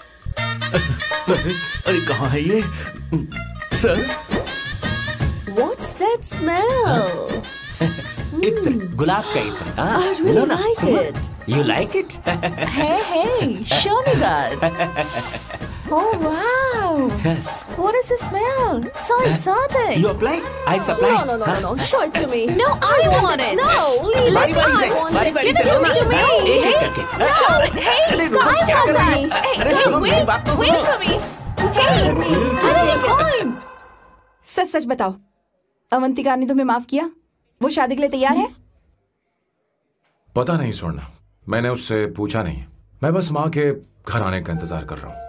अरे कहाँ है ये सर? What's that smell? इत्र, गुलाब का इत्र। हाँ, I really लो ना, like सुनो। it. You like it? Hey, hey, show me that. Oh wow! What is the smell? So exotic. You apply? I supply. No, no, no, no, no. Show it to me. No, I want it. No, leave बारी it. बारी से, I want बारी it. बारी Give से it सुनो to me. ना। एक एक करके। Stop it. Hey, अरे I रुको, क्या want कर रही that. है? Hey, अरे hey, सुनो, मेरी wait, बात तो wait सुनो। for me. Hey, I take time. सच सच बताओ, अवंतिका ने तुम्हें माफ किया? वो शादी के लिए तैयार है? पता नहीं स्वर्णा, मैंने उससे पूछा नहीं। मैं बस माँ के घर आने का इंतजार कर रहा हूँ।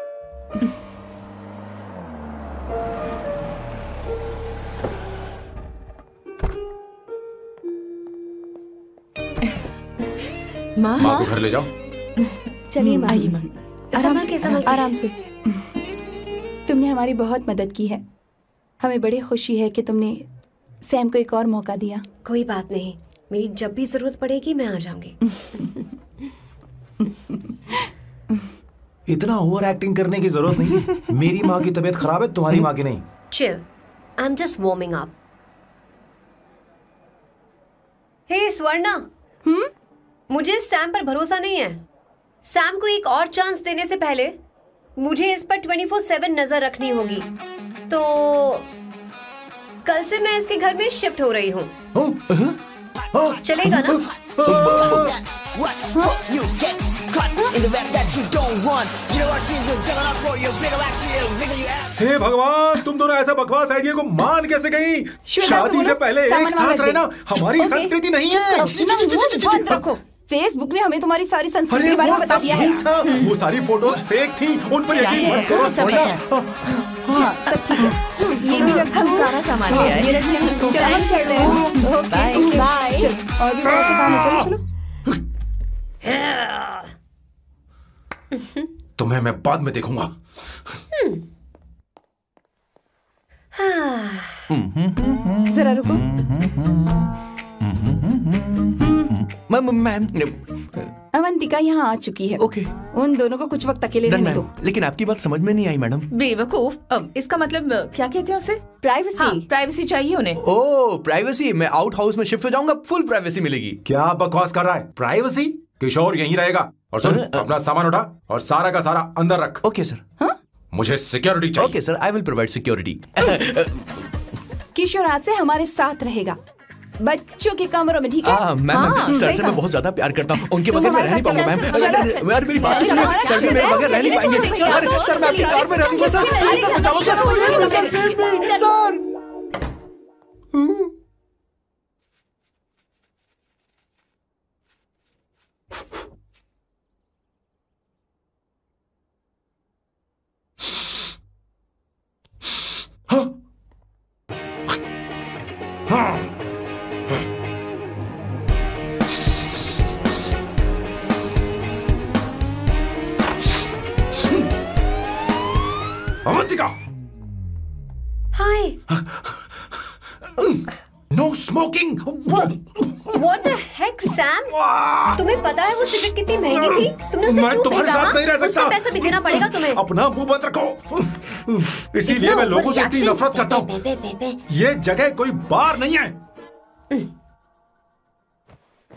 माँ माँ को घर ले जाओ। चलिए माँ। आइए माँ। आराम संभल से, के, संभल के। आराम से। तुमने हमारी बहुत मदद की है। हमें बड़ी खुशी है कि तुमने सैम को एक और मौका दिया। कोई बात नहीं, मेरी जब भी जरूरत पड़ेगी मैं आ जाऊंगी। इतना ओवर एक्टिंग करने की जरूरत नहीं। मेरी माँ की तबीयत खराब है, तुम्हारी माँ की नहीं। Chill, I am just warming up. Hey Swarna, hmm मुझे सैम पर भरोसा नहीं है। सैम को एक और चांस देने से पहले मुझे इस पर ट्वेंटी फोर सेवन नजर रखनी होगी। तो कल से मैं इसके घर में शिफ्ट हो रही हूँ। चलेगा ना? हे भगवान, तुम दोनों ऐसा बकवास आइडिया को मान कैसे गई? शादी से पहले एक साथ रहना हमारी संस्कृति नहीं है। फेसबुक ने हमें तुम्हारी सारी संस्कृति के बारे में बता दिया है। वो सारी फोटोज फेक थी, उन पर यकीन मत करो स्वर्णा। हाँ, सब ठीक है। ये भी रख, हम सारा सामान ले आए। ये रख लिया। चलो हम चलते हैं। Okay bye. चलो और भी बहुत से काम है, चलो चलो। तुम्हें मैं बाद में देखूंगा। जरा रुको। मैम, अवंतिका यहाँ आ चुकी है। ओके। उन दोनों को कुछ वक्त अकेले रहने दो। लेकिन आपकी बात समझ में नहीं आई मैडम। बेवकूफ। अब इसका मतलब क्या कहते हैं उसे? प्राइवेसी। हाँ, प्राइवेसी चाहिए उन्हें। Oh privacy. मैं आउट हाउस में शिफ्ट हो जाऊंगा, फुल प्राइवेसी मिलेगी। क्या बकवास कर रहा है? प्राइवेसी? किशोर यहीं रहेगा। और सुन, अपना सामान उठा और सारा का सारा अंदर रख। Okay sir. हाँ? मुझे सिक्योरिटी चाहिए। Okay sir, I will provide security. Kishore आज से हमारे साथ रहेगा, बच्चों के कमरों में, ठीक है? हाँ मैम, सर से मैं बहुत ज्यादा प्यार करता हूँ। उनके बगैर मैं रह नहीं पाऊंगा मैम। यार मेरी बात सुनिए, सर भी मेरे बगैर रह नहीं पाएंगे। अरे सर मैं आपकी कार में रहूंगा sir. Sir Avantika! Hi. No smoking. What the heck, Sam? तुम्हें पता है वो सिगरेट कितनी महंगी थी? तुमने उसे मैं क्यों तुम्हारे फेंका? साथ नहीं रह सकता। उसका पैसा भी देना पड़ेगा तुम्हें। अपना मुंह बंद रखो। इसीलिए मैं लोगों से इतनी नफरत करता हूँ। ये जगह कोई बार नहीं है।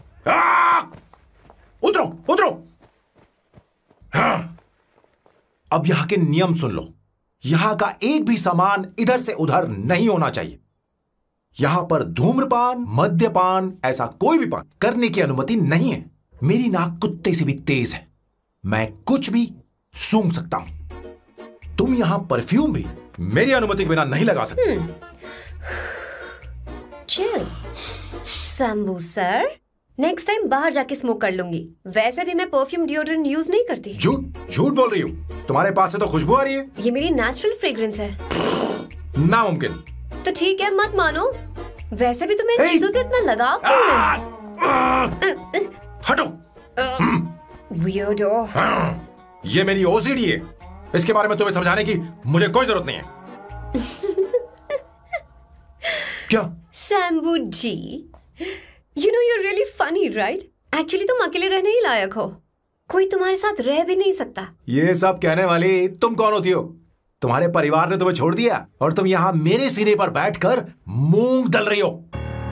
उतरो, उतरो। अब यहाँ के नियम सुन लो। यहाँ का एक भी सामान इधर से उधर नहीं होना चाहिए। यहाँ पर धूम्रपान, मद्यपान, ऐसा कोई भी पान करने की अनुमति नहीं है। मेरी नाक कुत्ते से भी तेज है, मैं कुछ भी सूंघ सकता हूं। तुम यहाँ परफ्यूम भी मेरी अनुमति के बिना नहीं लगा सकते। Chill Shambhu sir, next time बाहर जाके स्मोक कर लूंगी। वैसे भी मैं परफ्यूम डिओड्रेंट यूज नहीं करती। झूठ झूठ बोल रही हूँ, तुम्हारे पास से तो खुशबू आ रही है। ये मेरी नेचुरल फ्रेग्रेंस है। नामुमकिन। तो ठीक है, मत मानो। वैसे भी तुम्हें इन चीजों से इतना लगाव क्यों है? हटो। वियर्डो। ये मेरी ओसीडी है, इसके बारे में तुम्हें समझाने की मुझे कोई जरूरत नहीं है। क्या? Shambhu ji, you know you are really funny right? Actually तुम अकेले रहने ही लायक हो, कोई तुम्हारे साथ रह भी नहीं सकता। ये सब कहने वाली तुम कौन होती हो? तुम्हारे परिवार ने तुम्हें छोड़ दिया और तुम यहाँ मेरे सिरे पर बैठकर मूंग दल रही हो।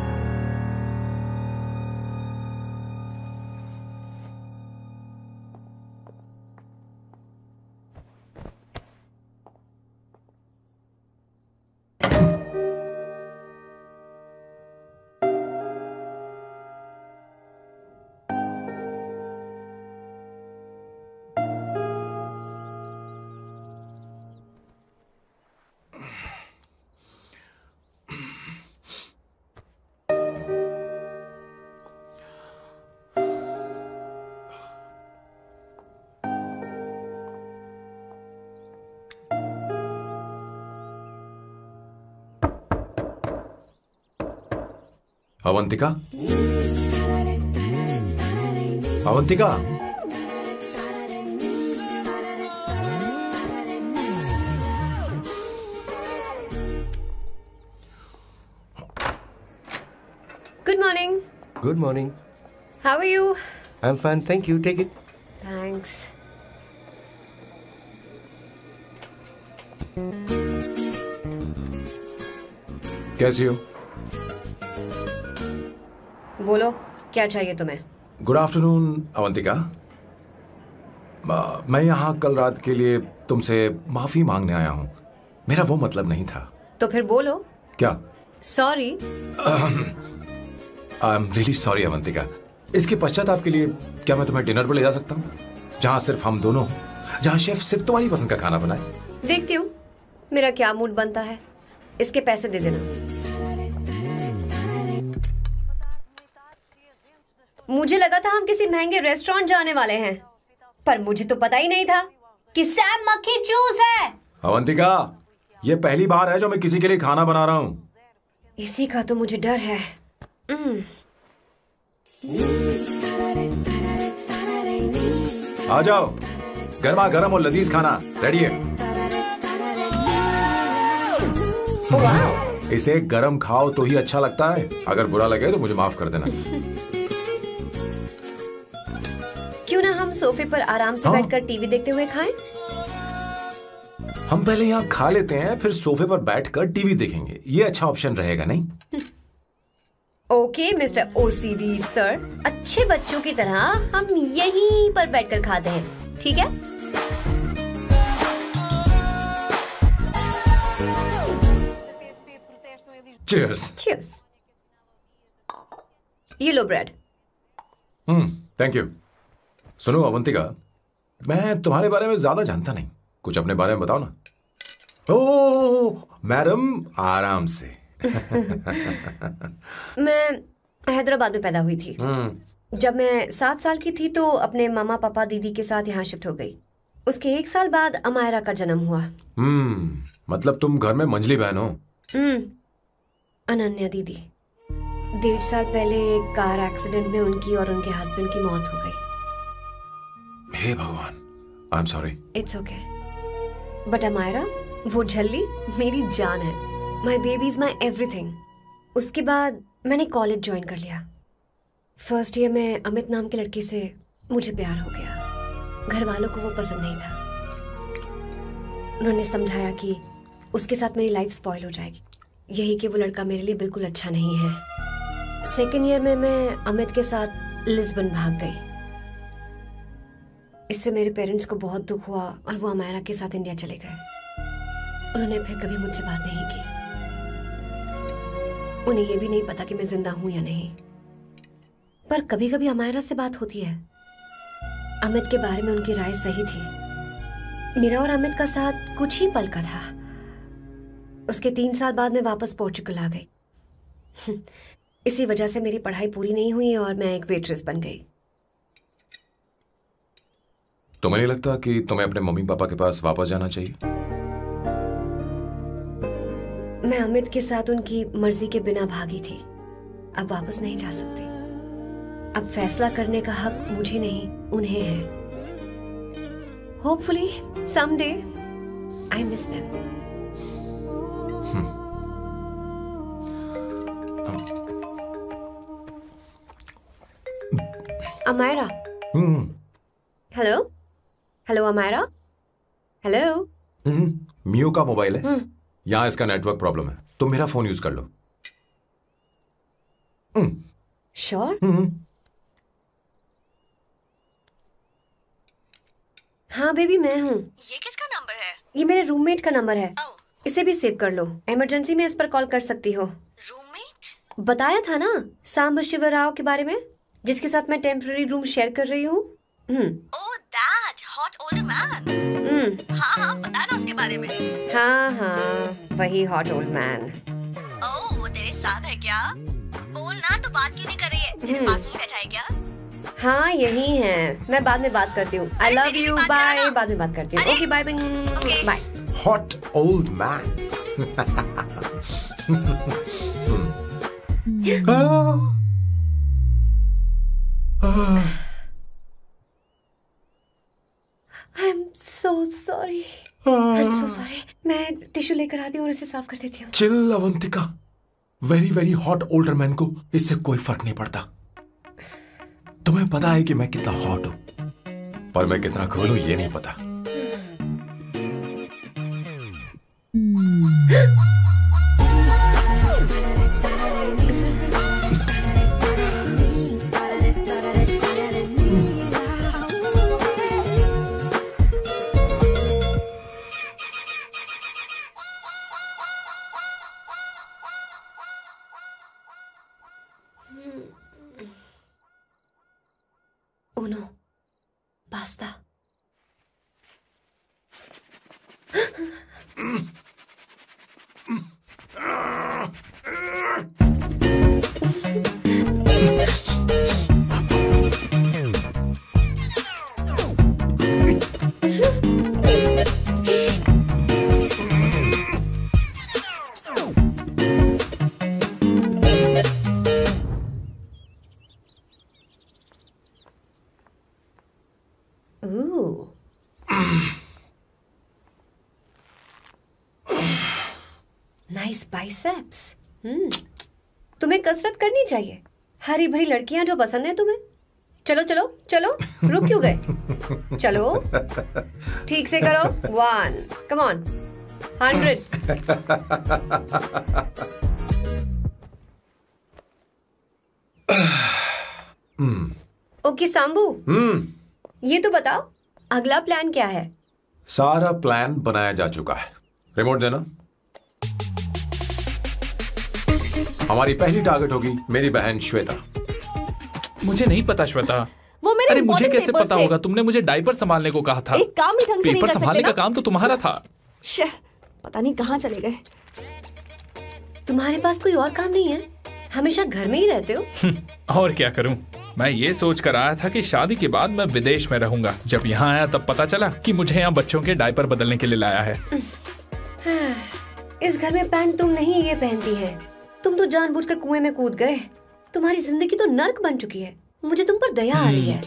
Avantika, Avantika, good morning. Good morning. How are you? I am fine, thank you. Take it. Thanks. कैसी हो? बोलो, क्या चाहिए तुम्हें? Good afternoon Avantika. मैं यहाँ कल रात के लिए तुमसे माफी मांगने आया हूँ। मेरा वो मतलब नहीं था। तो फिर बोलो। क्या? Sorry. I am really sorry Avantika. इसके पश्चाताप के लिए क्या मैं तुम्हें डिनर पर ले जा सकता हूँ, जहाँ सिर्फ हम दोनों, जहाँ शेफ सिर्फ तुम्हारी पसंद का खाना बनाए? देखती हूँ मेरा क्या मूड बनता है। इसके पैसे दे देना। मुझे लगा था हम किसी महंगे रेस्टोरेंट जाने वाले हैं, पर मुझे तो पता ही नहीं था कि सैम मक्खी चूस है। अवंतिका, ये पहली बार है जो मैं किसी के लिए खाना बना रहा हूँ। इसी का तो मुझे डर है। आ जाओ, गर्मा गर्म और लजीज खाना रेडी है। वाह। इसे गरम खाओ तो ही अच्छा लगता है। अगर बुरा लगे तो मुझे माफ कर देना। क्यों ना हम सोफे पर आराम से हाँ? बैठकर टीवी देखते हुए खाएं? हम पहले यहाँ खा लेते हैं, फिर सोफे पर बैठकर टीवी देखेंगे। ये अच्छा ऑप्शन रहेगा नहीं? ओके मिस्टर ओसीडी सर, अच्छे बच्चों की तरह हम यहीं पर बैठकर खाते हैं, ठीक है? Cheers. Cheers. ये लो ब्रेड। Hmm, thank you. सुनो अवंतिका, मैं तुम्हारे बारे में ज्यादा जानता नहीं, कुछ अपने बारे में बताओ ना। ओ मैडम, आराम से। मैं हैदराबाद में पैदा हुई थी। जब मैं सात साल की थी तो अपने मामा पापा दीदी के साथ यहाँ शिफ्ट हो गई। उसके एक साल बाद अमायरा का जन्म हुआ। हम्म, मतलब तुम घर में मंझली बहन हो? हम्म, अनन्या दीदी। डेढ़ साल पहले एक कार एक्सीडेंट में उनकी और उनके हस्बैंड की मौत हो गई। हे भगवान, I am sorry. It's okay. But Amaira, वो झल्ली मेरी जान है। My baby is my everything. उसके बाद मैंने कॉलेज ज्वाइन कर लिया। फर्स्ट ईयर में अमित नाम के लड़के से मुझे प्यार हो गया। घर वालों को वो पसंद नहीं था। उन्होंने समझाया कि उसके साथ मेरी लाइफ स्पॉइल हो जाएगी, यही कि वो लड़का मेरे लिए बिल्कुल अच्छा नहीं है। सेकेंड ईयर में मैं अमित के साथ लिस्बन भाग गई। इससे मेरे पेरेंट्स को बहुत दुख हुआ और वो अमायरा के साथ इंडिया चले गए। उन्होंने फिर कभी मुझसे बात नहीं की। उन्हें ये भी नहीं पता कि मैं जिंदा हूं या नहीं। पर कभी कभी अमायरा से बात होती है। अमित के बारे में उनकी राय सही थी। मेरा और अमित का साथ कुछ ही पल का था। उसके तीन साल बाद मैं वापस पोर्चुगल आ गई। इसी वजह से मेरी पढ़ाई पूरी नहीं हुई और मैं एक वेट्रेस बन गई। तुम्हें नहीं लगता कि तुम्हें अपने मम्मी पापा के पास वापस जाना चाहिए? मैं अमित के साथ उनकी मर्जी के बिना भागी थी। अब वापस नहीं जा सकती। अब फैसला करने का हक मुझे नहीं, उन्हें है। Hopefully someday I miss them. Amaira. Hello hello Amaira. Hello. मियो का मोबाइल है। यहाँ इसका नेटवर्क प्रॉब्लम है। तुम मेरा फोन यूज कर लो। श्योर? हाँ बेबी मैं हूँ। ये किसका नंबर है? ये मेरे रूममेट का नंबर है। इसे भी सेव कर लो। इमरजेंसी में इस पर कॉल कर सकती हो। रूममेट? बताया था ना सांब शिवराव के बारे में, जिसके साथ मैं टेम्पररी रूम शेयर कर रही हूँ। Oh that hot old man. हाँ हाँ बता ना उसके बारे में। हाँ हाँ वही हॉट ओल्ड मैन। ओह वो तेरे साथ है क्या? बोल ना, तो बात क्यों नहीं कर रही है? तेरे पास नहीं बैठा है क्या? हाँ यही है। मैं बाद में बात करती हूँ। I love you. बाय। बाद में बात करती हूँ। Okay bye bye bye. Hot old man. I'm so sorry. I'm so sorry. मैं टिश्यू लेकर आती हूँ और इसे साफ कर देती हूँ। Chill Avantika. Very very hot older man को इससे कोई फर्क नहीं पड़ता। तुम्हें पता है कि मैं कितना हॉट हूं, पर मैं कितना कूल हूं ये नहीं पता। Uno, basta. Ooh. Nice biceps. Hmm. तुम्हें कसरत करनी चाहिए। हरी भरी लड़कियां जो पसंद है तुम्हें। चलो चलो चलो, रुक क्यों गए? चलो ठीक से करो। One, come on, hundred. Okay सांबू, ये तो बताओ अगला प्लान क्या है? सारा प्लान बनाया जा चुका है। रिमोट देना। हमारी पहली टारगेट होगी मेरी बहन श्वेता। मुझे नहीं पता श्वेता। वो मेरे अरे मुझे कैसे पता होगा? तुमने मुझे डायपर संभालने को कहा था। एक काम ही ढंग से नहीं कर पेपर सकते संभालने ना? का काम तो तुम्हारा था। शह, पता नहीं कहाँ चले गए। तुम्हारे पास कोई और काम नहीं है? हमेशा घर में ही रहते हो। और क्या करूं? मैं ये सोच कर आया था कि शादी के बाद मैं विदेश में रहूंगा। जब यहाँ आया तब पता चला कि मुझे यहाँ बच्चों के डायपर बदलने के लिए लाया है। इस घर में पैंट तुम नहीं ये पहनती है। तुम तो जानबूझकर कुएं में कूद गए। तुम्हारी जिंदगी तो नर्क बन चुकी है। मुझे तुम पर दया आ रही है।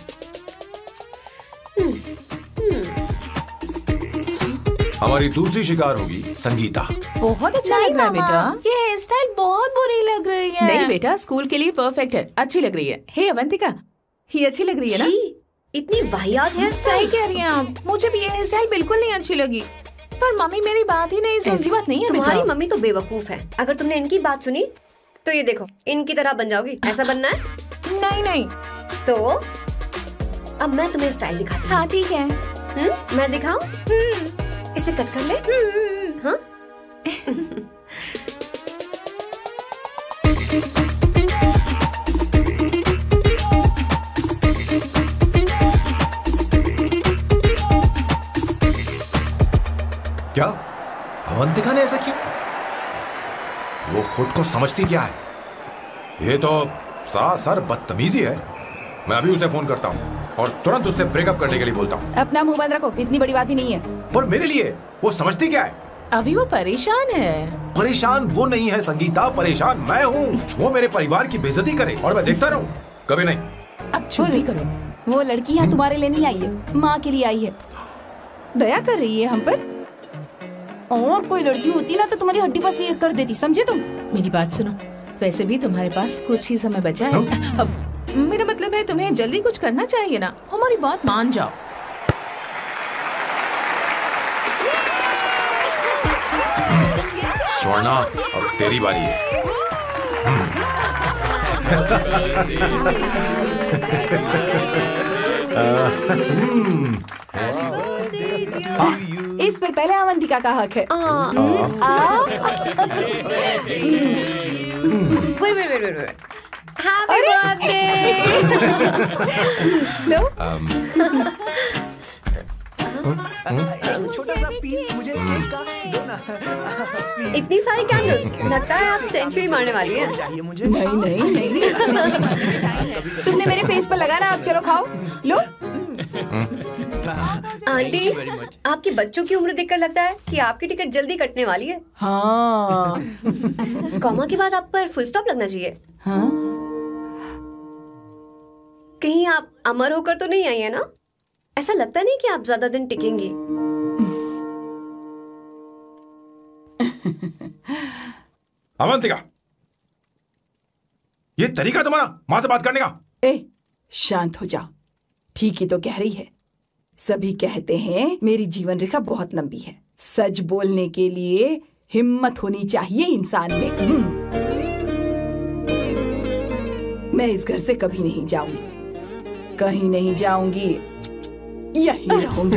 हमारी दूसरी शिकार होगी संगीता। बहुत अच्छा लग रहा है बेटा। ये हेयर स्टाइल बहुत बुरी लग रही है। नहीं बेटा, स्कूल के लिए परफेक्ट है। अच्छी लग रही है। हे अवंतिका, ये अच्छी लग रही है ना? इतनी वाहियात हेयर सही स्टाइल। कह रही हैं आप। मुझे भी ये हेयर स्टाइल बिल्कुल नहीं अच्छी लगी। पर मम्मी मेरी बात ही नहीं सुनती। ऐसी बात नहीं है। तुम्हारी बेटा। मम्मी तो बेवकूफ है। अगर तुमने इनकी बात सुनी तो ये देखो इनकी तरह बन जाओगी। ऐसा बनना है? नहीं नहीं। तो अब मैं तुम्हें स्टाइल दिखाती हूँ। हाँ ठीक है। हम्म? मैं दिखाऊं? इसे कट कर ले। हाँ? क्या अवंतिका ने ऐसा किया? वो खुद को समझती क्या है? ये तो सरासर बदतमीजी है। मैं अभी उसे फोन करता हूँ और तुरंत उससे ब्रेकअप करने के लिए बोलता हूँ। अपना मुंह बंद रखो, इतनी बड़ी बात भी नहीं है। पर मेरे लिए वो समझती क्या है? अभी वो परेशान है। परेशान वो नहीं है संगीता, परेशान मैं हूँ। वो मेरे परिवार की बेइज्जती करे और मैं देखता रहूँ? कभी नहीं। अब चुप ही करो। वो लड़की यहाँ तुम्हारे लिए नहीं आई है, माँ के लिए आई है। दया कर रही है हम पर। और कोई लड़की होती ना तो तुम्हारी हड्डी पसली कर देती, समझे तुम? मेरी बात सुनो, वैसे भी तुम्हारे पास कुछ ही समय बचा है। अब मेरा मतलब है तुम्हें जल्दी कुछ करना चाहिए ना, हमारी बात मान जाओ। स्वर्णा, अब तेरी बारी है। इस पर पहले अवंतिका का हक है। Wait wait wait wait happy birthday. लो छोटा सा पीस मुझे केक का दो ना। इतनी सारी कैंडल्स, लगता है आप सेंचुरी मारने वाली है। नहीं नहीं नहीं तुमने मेरे फेस पर लगाना, आप चलो खाओ। लो आंटी, आपके बच्चों की उम्र देखकर लगता है कि आपकी टिकट जल्दी कटने वाली है। हाँ। कॉमा के बाद आप पर फुल स्टॉप लगना चाहिए। हाँ? कहीं आप अमर होकर तो नहीं आई है ना? ऐसा लगता नहीं कि आप ज्यादा दिन टिकेंगी। अवंतिका, ये तरीका तुम्हारा मां से बात करने का? ए, शांत हो जाओ। ठीक ही तो कह रही है। सभी कहते हैं मेरी जीवन रेखा बहुत लंबी है। सच बोलने के लिए हिम्मत होनी चाहिए इंसान में। मैं इस घर से कभी नहीं जाऊंगी, कहीं नहीं जाऊंगी, यहीं रहूंगी।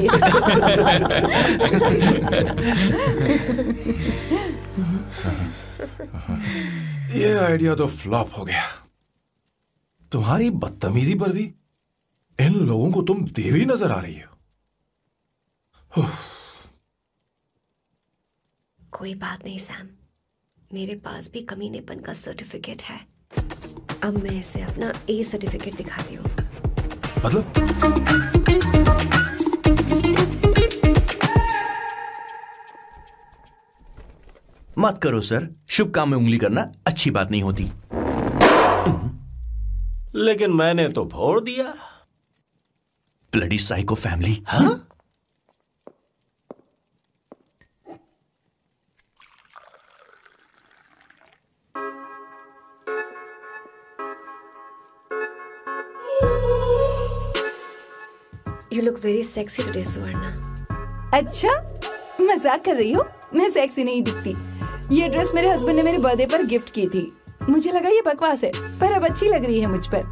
ये आइडिया तो फ्लॉप हो गया। तुम्हारी बदतमीजी पर भी इन लोगों को तुम देवी नजर आ रही हो। कोई बात नहीं सैम, मेरे पास भी कमीनेपन का सर्टिफिकेट है। अब मैं इसे अपना ए सर्टिफिकेट दिखाती हूँ। मतलब? मत करो सर, शुभ काम में उंगली करना अच्छी बात नहीं होती। लेकिन मैंने तो फोड़ दिया। Bloody psycho family. हाँ? You look very sexy today, Suvarna. अच्छा, मजाक कर रही हो? मैं सेक्सी नहीं दिखती। ये ड्रेस मेरे हस्बैंड ने मेरे बर्थडे पर गिफ्ट की थी। मुझे लगा ये बकवास है, पर अब अच्छी लग रही है मुझ पर।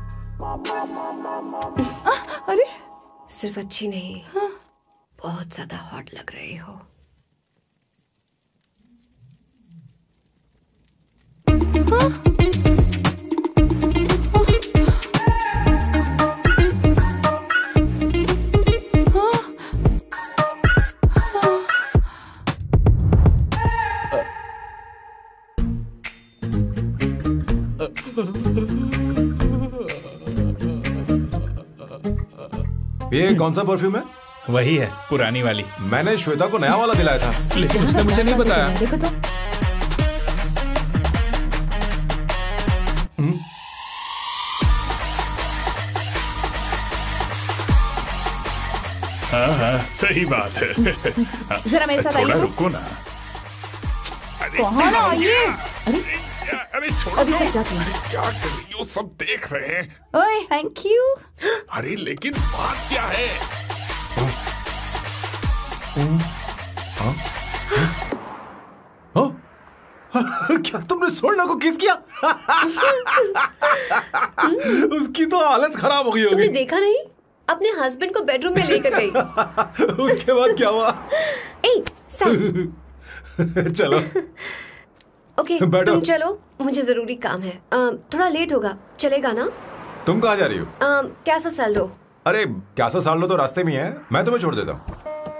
आ, अरे सिर्फ अच्छी नहीं, हाँ? बहुत ज्यादा हॉट लग रही हो। हाँ? ये कौन सा परफ्यूम है? वही है, पुरानी वाली। मैंने श्वेता को नया वाला दिलाया था, लेकिन उसने मुझे नहीं बताया। देखो तो। हाँ हाँ सही बात है। जरा मेरे साथ आइए। थोड़ा रुको ना। कहाँ ना आइए? अरे छोड़ो। अभी सच जाती हूँ। क्या कर रही हो? सब देख रहे हैं। ओए, थैंक यू। अरे लेकिन बात क्या है? क्या तुमने स्वर्णा को किस किया? उसकी तो हालत खराब हो गई होगी। तुमने देखा नहीं? अपने हस्बैंड को बेडरूम में लेकर गई। उसके बाद क्या हुआ? ए, सैम। चलो। ओके, तुम चलो, मुझे जरूरी काम है। आ, थोड़ा लेट होगा, चलेगा ना? तुम कहाँ जा रही हो? आ, कैसा साल लो? अरे कैसा साल लो तो रास्ते में है, मैं तुम्हें छोड़ देता हूँ।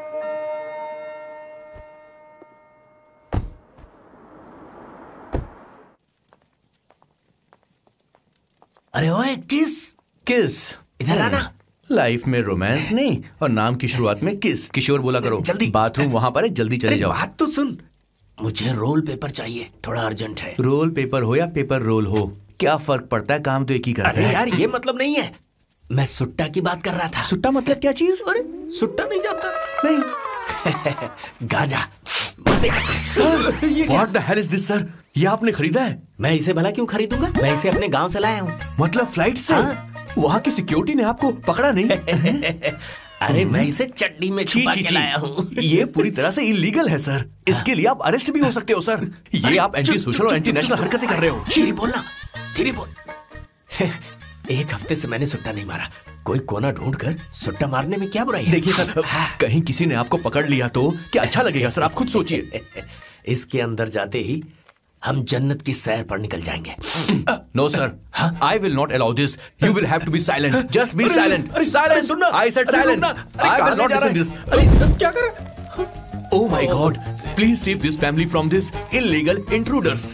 अरे ओए, किस किस इधर आना। लाइफ में रोमांस नहीं और नाम की शुरुआत में किस। किशोर बोला करो। जल्दी। बाथरूम वहां पर है, जल्दी चले जाओ। बात तो सुन, मुझे रोल पेपर चाहिए, थोड़ा अर्जेंट है। रोल पेपर हो या पेपर रोल हो, क्या फर्क पड़ता है, काम तो एक ही करते हैं। अरे यार ये मतलब नहीं है, मैं सुट्टा की बात कर रहा था। सुट्टा मतलब क्या चीज? अरे सुट्टा नहीं जानता? नहीं। गांजा। Sir, what the hell is this sir? ये आपने खरीदा है? मैं इसे भला क्यों खरीदूंगा, मैं इसे अपने गांव से लाया हूँ। मतलब फ्लाइट से? हाँ? वहाँ की सिक्योरिटी ने आपको पकड़ा नहीं? अरे मैं इसे चड्डी में छुपा के लाया हूँ। ये पूरी तरह से इलीगल है सर, इसके लिए आप अरेस्ट भी हो सकते हो सर। ये आप एंटी सोशल और एंटी नेशनल हरकतें कर रहे हो। धीरे बोलना, धीरे बोल। एक हफ्ते से मैंने सुट्टा नहीं मारा, कोई कोना ढूंढ कर सुट्टा मारने में क्या बुराई है? देखिए सर, कहीं किसी ने आपको पकड़ लिया तो क्या अच्छा लगेगा सर, आप खुद सोचिए। इसके अंदर जाते ही हम जन्नत की सैर पर निकल जाएंगे। No sir, I will not allow this. You will have to be silent, just be silent. Silent, I said silent. I will not listen this. क्या कर? Oh my god, please save this family from this illegal intruders.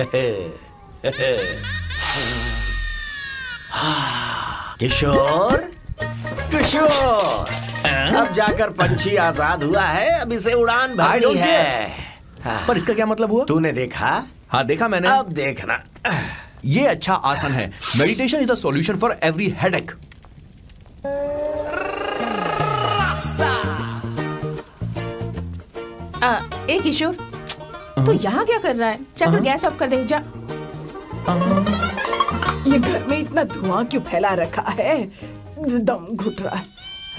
Kishore, Kishore, अब जाकर पंछी आजाद हुआ है, अब इसे उड़ान भरनी है। हाँ। पर इसका क्या मतलब हुआ? तूने देखा? हाँ देखा मैंने। अब देखना। ये अच्छा आसन है। Meditation is the solution for every headache. ए किशोर, तू यहाँ क्या कर रहा है? चल गैस ऑफ कर दे जा। ये घर में इतना धुआं क्यों फैला रखा है? दम घुट रहा है।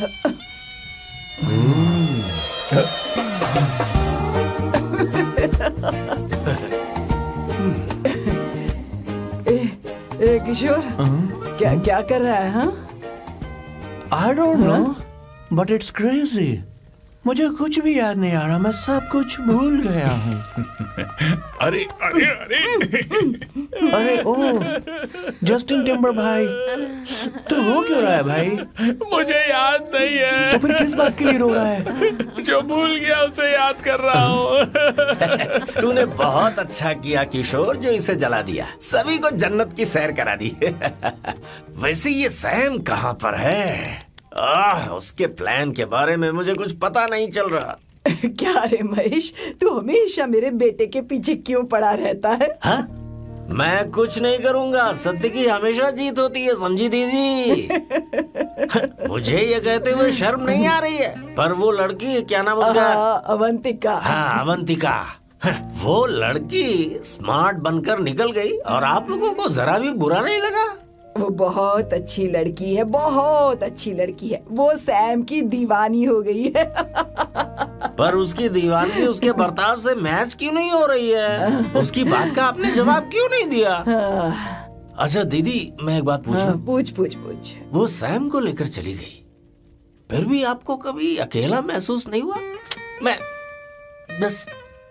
ए, ए किशोर, क्या क्या कर रहा है? हाँ? I don't know, but it's crazy. मुझे कुछ भी याद नहीं आ रहा, मैं सब कुछ भूल गया हूँ। अरे अरे अरे अरे ओ जस्टिन टिम्बर भाई, तू रो क्यों रहा है भाई? मुझे याद नहीं है। तो फिर किस बात के लिए रो रहा है? जो भूल गया उसे याद कर रहा हूँ। तूने बहुत अच्छा किया किशोर, जो इसे जला दिया, सभी को जन्नत की सैर करा दी। वैसे ये सैम कहाँ पर है? आह, उसके प्लान के बारे में मुझे कुछ पता नहीं चल रहा। क्या रे महेश, तू हमेशा मेरे बेटे के पीछे क्यों पड़ा रहता है? हा? मैं कुछ नहीं करूंगा, सत्य की हमेशा जीत होती है, समझी दीदी? मुझे ये कहते हुए शर्म नहीं आ रही है, पर वो लड़की, क्या नाम उसका? अवंतिका। हाँ, अवंतिका। वो लड़की स्मार्ट बनकर निकल गई और आप लोगों को जरा भी बुरा नहीं लगा? वो बहुत अच्छी लड़की है, बहुत अच्छी लड़की है। वो सैम की दीवानी हो गई है। पर उसकी दीवानगी उसके बर्ताव से मैच क्यों नहीं हो रही है? उसकी बात का आपने जवाब क्यों नहीं दिया? अच्छा दीदी, मैं एक बात पूछूं? पूछ पूछ पूछ। वो सैम को लेकर चली गई, फिर भी आपको कभी अकेला महसूस नहीं हुआ? मैं बस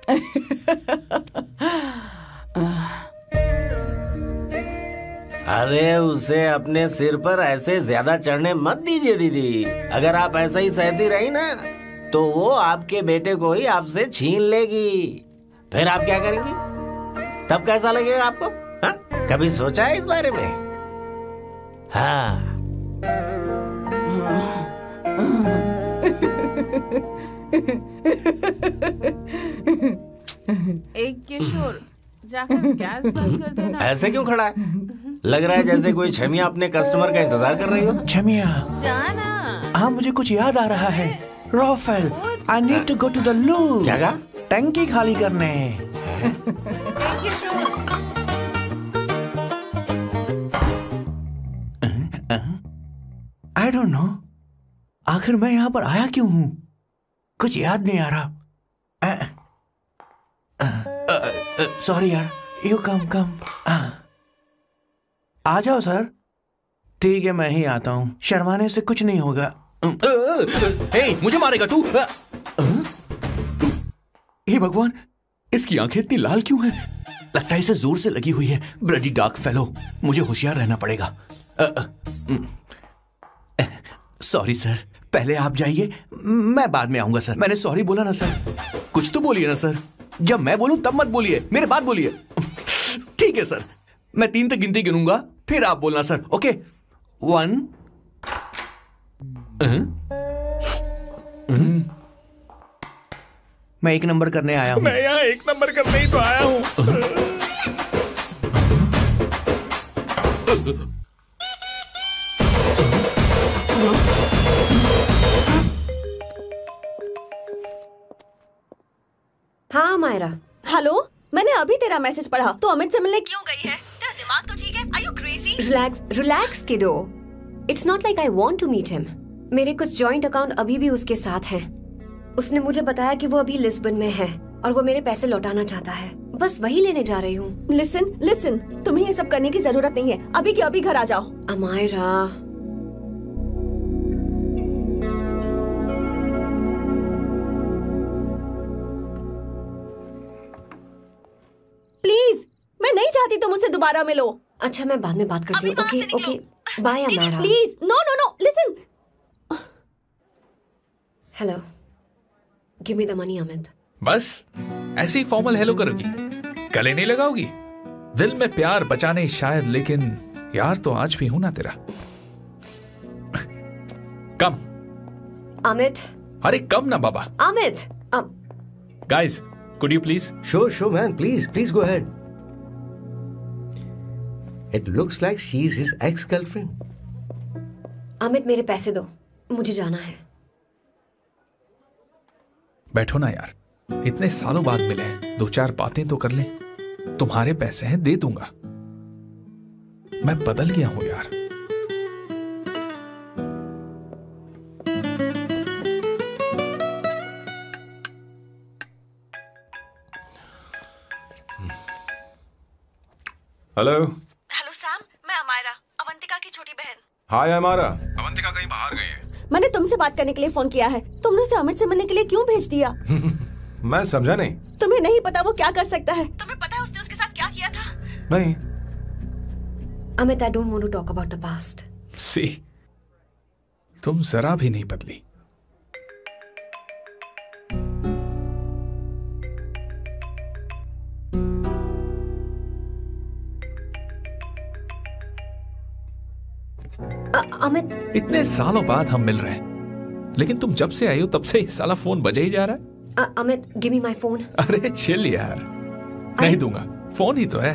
अरे उसे अपने सिर पर ऐसे ज्यादा चढ़ने मत दीजिए दीदी। अगर आप ऐसा ही सहती रही ना, तो वो आपके बेटे को ही आपसे छीन लेगी। फिर आप क्या करेंगी? तब कैसा लगेगा आपको? हा? कभी सोचा है इस बारे में? हाँ। एक किशोर, जाकर गैस बंद कर देना। ऐसे क्यों खड़ा है? लग रहा है जैसे कोई छमिया अपने कस्टमर का इंतजार कर रही हो। छमिया? जाना। हाँ, मुझे कुछ याद आ रहा है। Raphael, I need to go to the loo. क्या कहा? टंकी खाली करने। आई डोंट नो, आखिर मैं यहाँ पर आया क्यों हूँ? कुछ याद नहीं आ रहा। सॉरी यार, यू कम कम। आ जाओ सर। ठीक है, मैं ही आता हूँ, शर्माने से कुछ नहीं होगा। हे, मुझे मारेगा तू? हे भगवान, इसकी आंखें इतनी लाल क्यों हैं? लगता है इसे जोर से लगी हुई है। ब्लडी डार्क फेलो, मुझे होशियार रहना पड़ेगा। सॉरी सर, पहले आप जाइए, मैं बाद में आऊंगा सर। मैंने सॉरी बोला ना सर, कुछ तो बोलिए ना सर। जब मैं बोलूं तब मत बोलिए, मेरे बाद बोलिए। ठीक है सर, मैं तीन तक गिनती गिनूंगा, फिर आप बोलना सर। Okay, one. मैं एक नंबर करने आया हूं। मैं यहाँ एक नंबर करने ही तो आया हूं। हाँ मायरा। हेलो, मैंने अभी तेरा मैसेज पढ़ा। तो अमित से मिलने क्यों गई है? तेरा दिमाग तो ठीक है? Are you crazy? Relax relax kiddo, it's not like I want to meet him. मेरे कुछ जॉइंट अकाउंट अभी भी उसके साथ हैं। उसने मुझे बताया कि वो अभी लिस्बन में है और वो मेरे पैसे लौटाना चाहता है। बस वही लेने जा रही हूँ। लिसन लिसन, तुम्हें ये सब करने की जरूरत नहीं है। अभी के अभी घर आ जाओ। अमायरा, प्लीज, मैं नहीं चाहती तुम मुझसे दोबारा मिलो। अच्छा, मैं बाद में बात करती हूँ। Okay okay, bye Amaira. Please, no no no, listen. Hello, give me the money Amit. बस ऐसे ही फॉर्मल हेलो करोगी, गले नहीं लगाओगी? दिल में प्यार बचा नहीं शायद, लेकिन यार तो आज भी हूं ना तेरा। कम अमित। अरे कम ना बाबा। Amit. Guys, could you please? Sure, sure, man. Please, please go ahead. It looks like she's his ex-girlfriend. Amit, मेरे पैसे दो, मुझे जाना है। बैठो ना यार, इतने सालों बाद मिले हैं, दो चार बातें तो कर लें। तुम्हारे पैसे हैं, दे दूंगा। मैं बदल गया हूं यार। हेलो। हेलो सैम, मैं अमायरा, अवंतिका की छोटी बहन। हाय अमायरा। अवंतिका कहीं बाहर गई है। मैंने तुमसे बात करने के लिए फोन किया है। तुमने उसे अमित से मिलने के लिए क्यों भेज दिया? मैं समझा नहीं। तुम्हें नहीं पता वो क्या कर सकता है? तुम्हें पता है उसने उसके साथ क्या किया था? नहीं। Amit, I don't want to talk about the past. See, तुम जरा भी नहीं बदली। अमित, इतने सालों बाद हम मिल रहे हैं, लेकिन तुम जब से आई हो तब से ही साला फोन बजे ही जा रहा है। uh, Amit, give me my phone. अरे चिल यार, नहीं दूंगा, फोन ही तो है।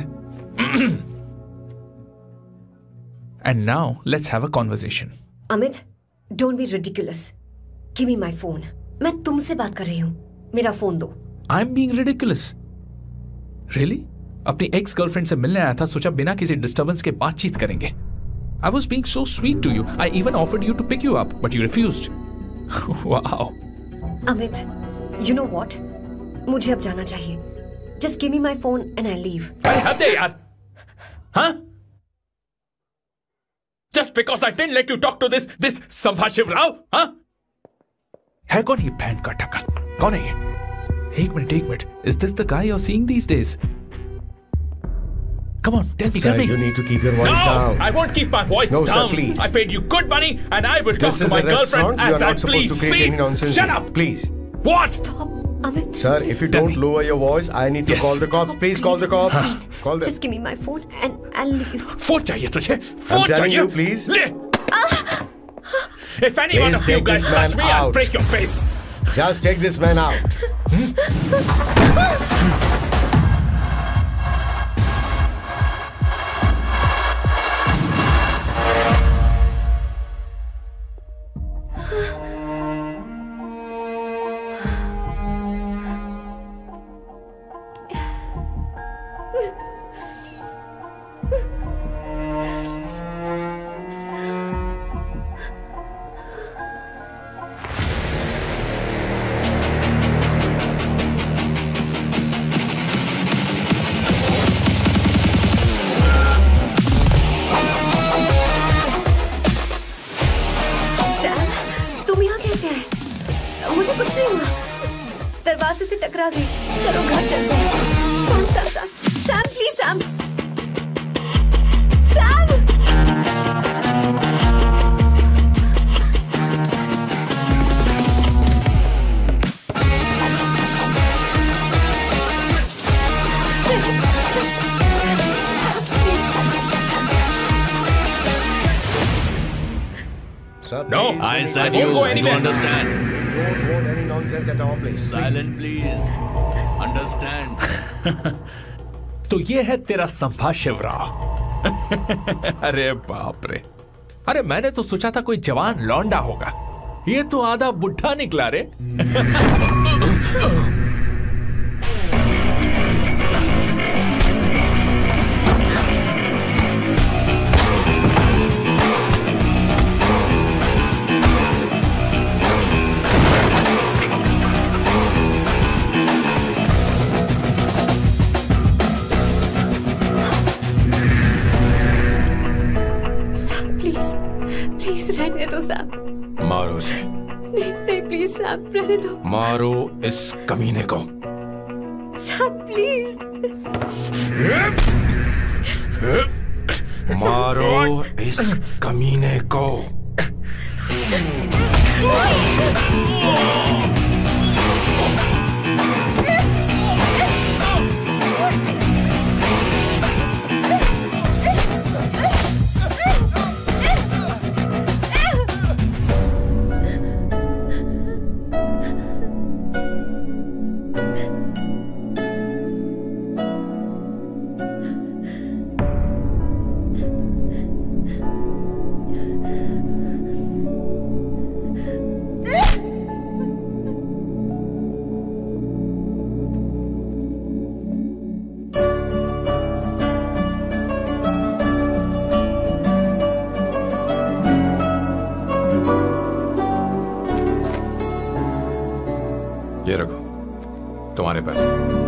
And now let's have a conversation. Amit, don't be ridiculous, give me my phone. मैं तुमसे बात कर रही हूँ, मेरा फोन दो। I am being ridiculous? Really? अपनी एक्स गर्लफ्रेंड से मिलने आया था, सोचा बिना किसी डिस्टर्बेंस के बातचीत करेंगे। I was being so sweet to you. I even offered you to pick you up, but you refused. Wow. Amit, you know what? मुझे अब जाना चाहिए. Just give me my phone and I'll leave. अरे हद है यार. Huh? Just because I didn't let you talk to this this संभाशिव Rao, huh? है कौन ये बैंड का टक्का? कौन है ये? एक मिनट, एक minute. Is this the guy you're seeing these days? Come on, tell me, Sir, tell me. you need to keep your voice no, down. I won't keep my voice no, down. Sir, please. I paid you good money, and I will This talk to is my a restaurant. girlfriend You as are I not supposed please. to create Please, any nonsense. shut here. up. Please. What? Stop, Amit. Sir, if you Tell don't me. lower your voice, I need to Yes. call the cops. Stop, Please call the cops. Call them. Just give me my phone and I'll leave. Phone चाहिए तुझे? I'm फोन telling चाहिए? you, please. ले. If any one Please of you take guys this man touch me, I'll out. break your face. Just take this man out. से टकरा गई। चलो घर चलते हैं। Sam Sam Sam Sam please Sam Sam. No, I said you. You understand? Don't want any nonsense at all, please. Silent, please. Understand? तो ये है तेरा संभा शिवराव। अरे बाप रे, अरे मैंने तो सोचा था कोई जवान लौंडा होगा, ये तो आधा बुढ़ा निकला रे। रहने दो साहब। मारो उसे। नहीं नहीं प्लीज साहब रहने दो। मारो इस कमीने को। साहब प्लीज। मारो इस कमीने को। ये रखो तुम्हारे पैसे।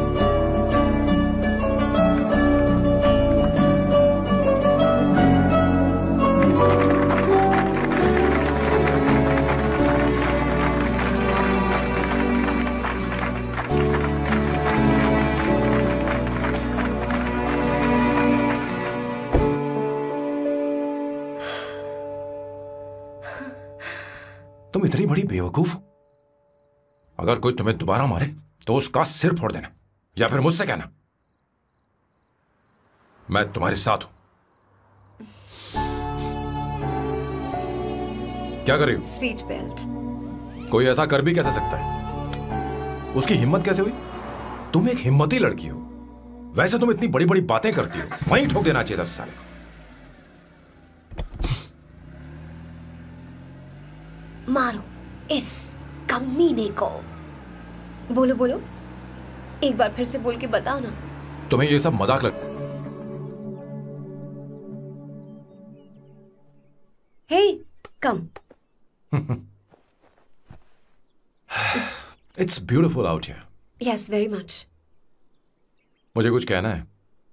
तुम इतनी बड़ी बेवकूफ हो। अगर कोई तुम्हें दोबारा मारे तो उसका सिर फोड़ देना, या फिर मुझसे कहना मैं तुम्हारे साथ हूं। क्या कर रही हो? Seat belt. कोई ऐसा कर भी कैसे सकता है? उसकी हिम्मत कैसे हुई? तुम एक हिम्मती लड़की हो, वैसे तुम इतनी बड़ी बड़ी बातें करती हो, वहीं ठोक देना चाहिए दस साले। मारो इस कमीने को। बोलो बोलो, एक बार फिर से बोल के बताओ ना। तुम्हें ये सब मजाक लगता है? Hey come. It's beautiful out here. Yes very much. मुझे कुछ कहना है।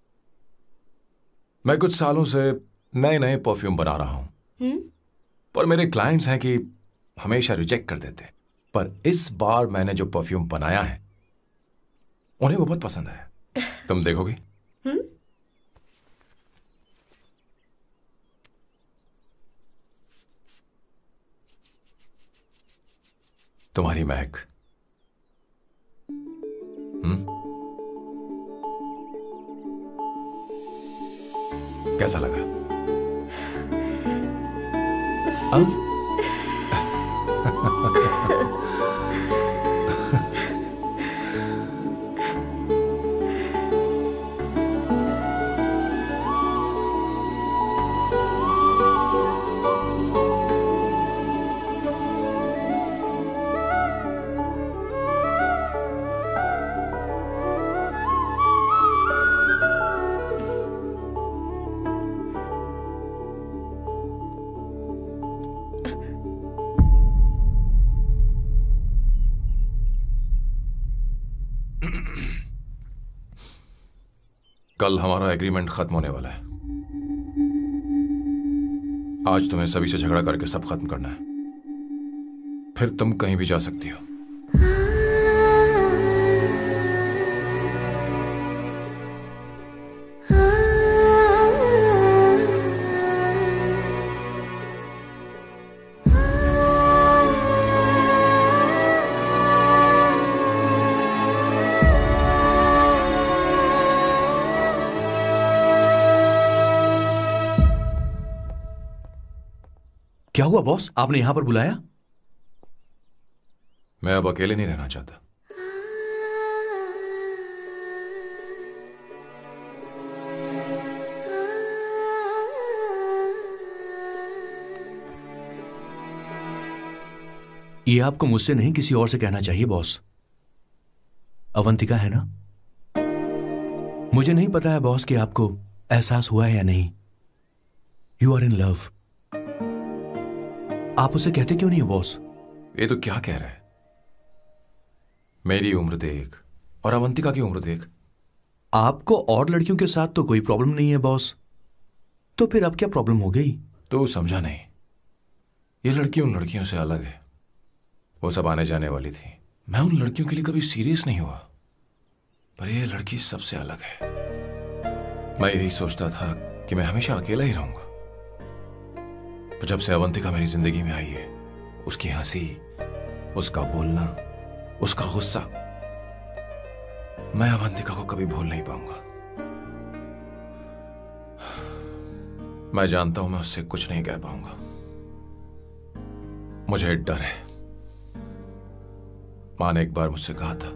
मैं कुछ सालों से नए नए परफ्यूम बना रहा हूं, हम्म? पर मेरे क्लाइंट्स हैं कि हमेशा रिजेक्ट कर देते। पर इस बार मैंने जो परफ्यूम बनाया है उन्हें वो बहुत पसंद आया। तुम देखोगे? हम्म? तुम्हारी महक। हम्म? कैसा लगा? आ? कल हमारा एग्रीमेंट खत्म होने वाला है। आज तुम्हें सभी से झगड़ा करके सब खत्म करना है, फिर तुम कहीं भी जा सकती हो। क्या हुआ बॉस, आपने यहां पर बुलाया? मैं अब अकेले नहीं रहना चाहता। ये आपको मुझसे नहीं किसी और से कहना चाहिए बॉस। अवंतिका है ना? मुझे नहीं पता है बॉस कि आपको एहसास हुआ है या नहीं। You are in love. आप उसे कहते क्यों नहीं हो बॉस? ये तो क्या कह रहा है? मेरी उम्र देख और अवंतिका की उम्र देख। आपको और लड़कियों के साथ तो कोई प्रॉब्लम नहीं है बॉस, तो फिर अब क्या प्रॉब्लम हो गई? तो समझा नहीं। ये लड़की उन लड़कियों से अलग है। वो सब आने जाने वाली थी। मैं उन लड़कियों के लिए कभी सीरियस नहीं हुआ, पर ये लड़की सबसे अलग है। मैं यही सोचता था कि मैं हमेशा अकेला ही रहूंगा, पर जब से अवंतिका मेरी जिंदगी में आई है, उसकी हंसी, उसका बोलना, उसका गुस्सा, मैं अवंतिका को कभी भूल नहीं पाऊंगा। मैं जानता हूं मैं उससे कुछ नहीं कह पाऊंगा। मुझे डर है। मां ने एक बार मुझसे कहा था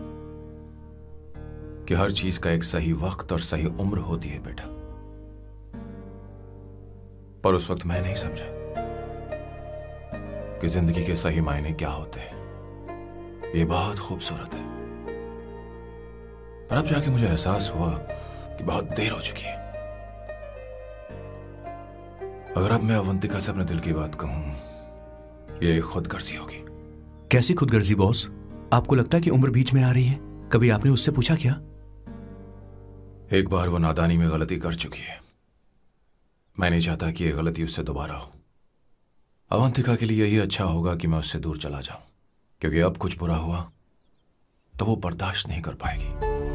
कि हर चीज का एक सही वक्त और सही उम्र होती है बेटा, पर उस वक्त मैं नहीं समझा कि जिंदगी के सही मायने क्या होते हैं। ये बहुत खूबसूरत है, पर अब जाके मुझे एहसास हुआ कि बहुत देर हो चुकी है। अगर अब मैं अवंतिका से अपने दिल की बात कहूं, ये खुदगर्जी होगी। कैसी खुदगर्जी बॉस? आपको लगता है कि उम्र बीच में आ रही है? कभी आपने उससे पूछा क्या? एक बार वो नादानी में गलती कर चुकी है। मैं नहीं चाहता कि ये गलती उससे दोबारा हो। अवंतिका के लिए यही अच्छा होगा कि मैं उससे दूर चला जाऊं, क्योंकि अब कुछ बुरा हुआ तो वो बर्दाश्त नहीं कर पाएगी।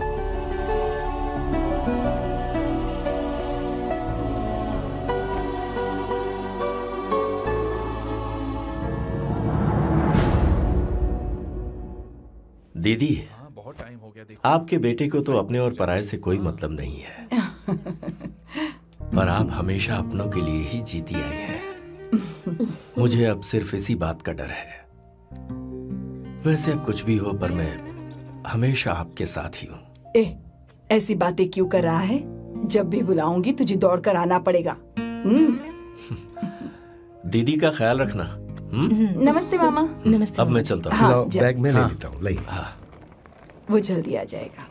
दीदी, बहुत टाइम हो गया। आपके बेटे को तो अपने और पराये से कोई मतलब नहीं है, पर आप हमेशा अपनों के लिए ही जीती आई हैं। मुझे अब सिर्फ इसी बात का डर है। वैसे अब कुछ भी हो, पर मैं हमेशा आपके साथ ही हूँ। ए, ऐसी बातें क्यों कर रहा है? जब भी बुलाऊंगी तुझे दौड़ कर आना पड़ेगा। दीदी का ख्याल रखना। नमस्ते मामा। नमस्ते। अब मैं चलता हूँ। हाँ, बैग में ले हाँ। लेता हूँ। लाइए। हाँ। वो जल्दी आ जाएगा।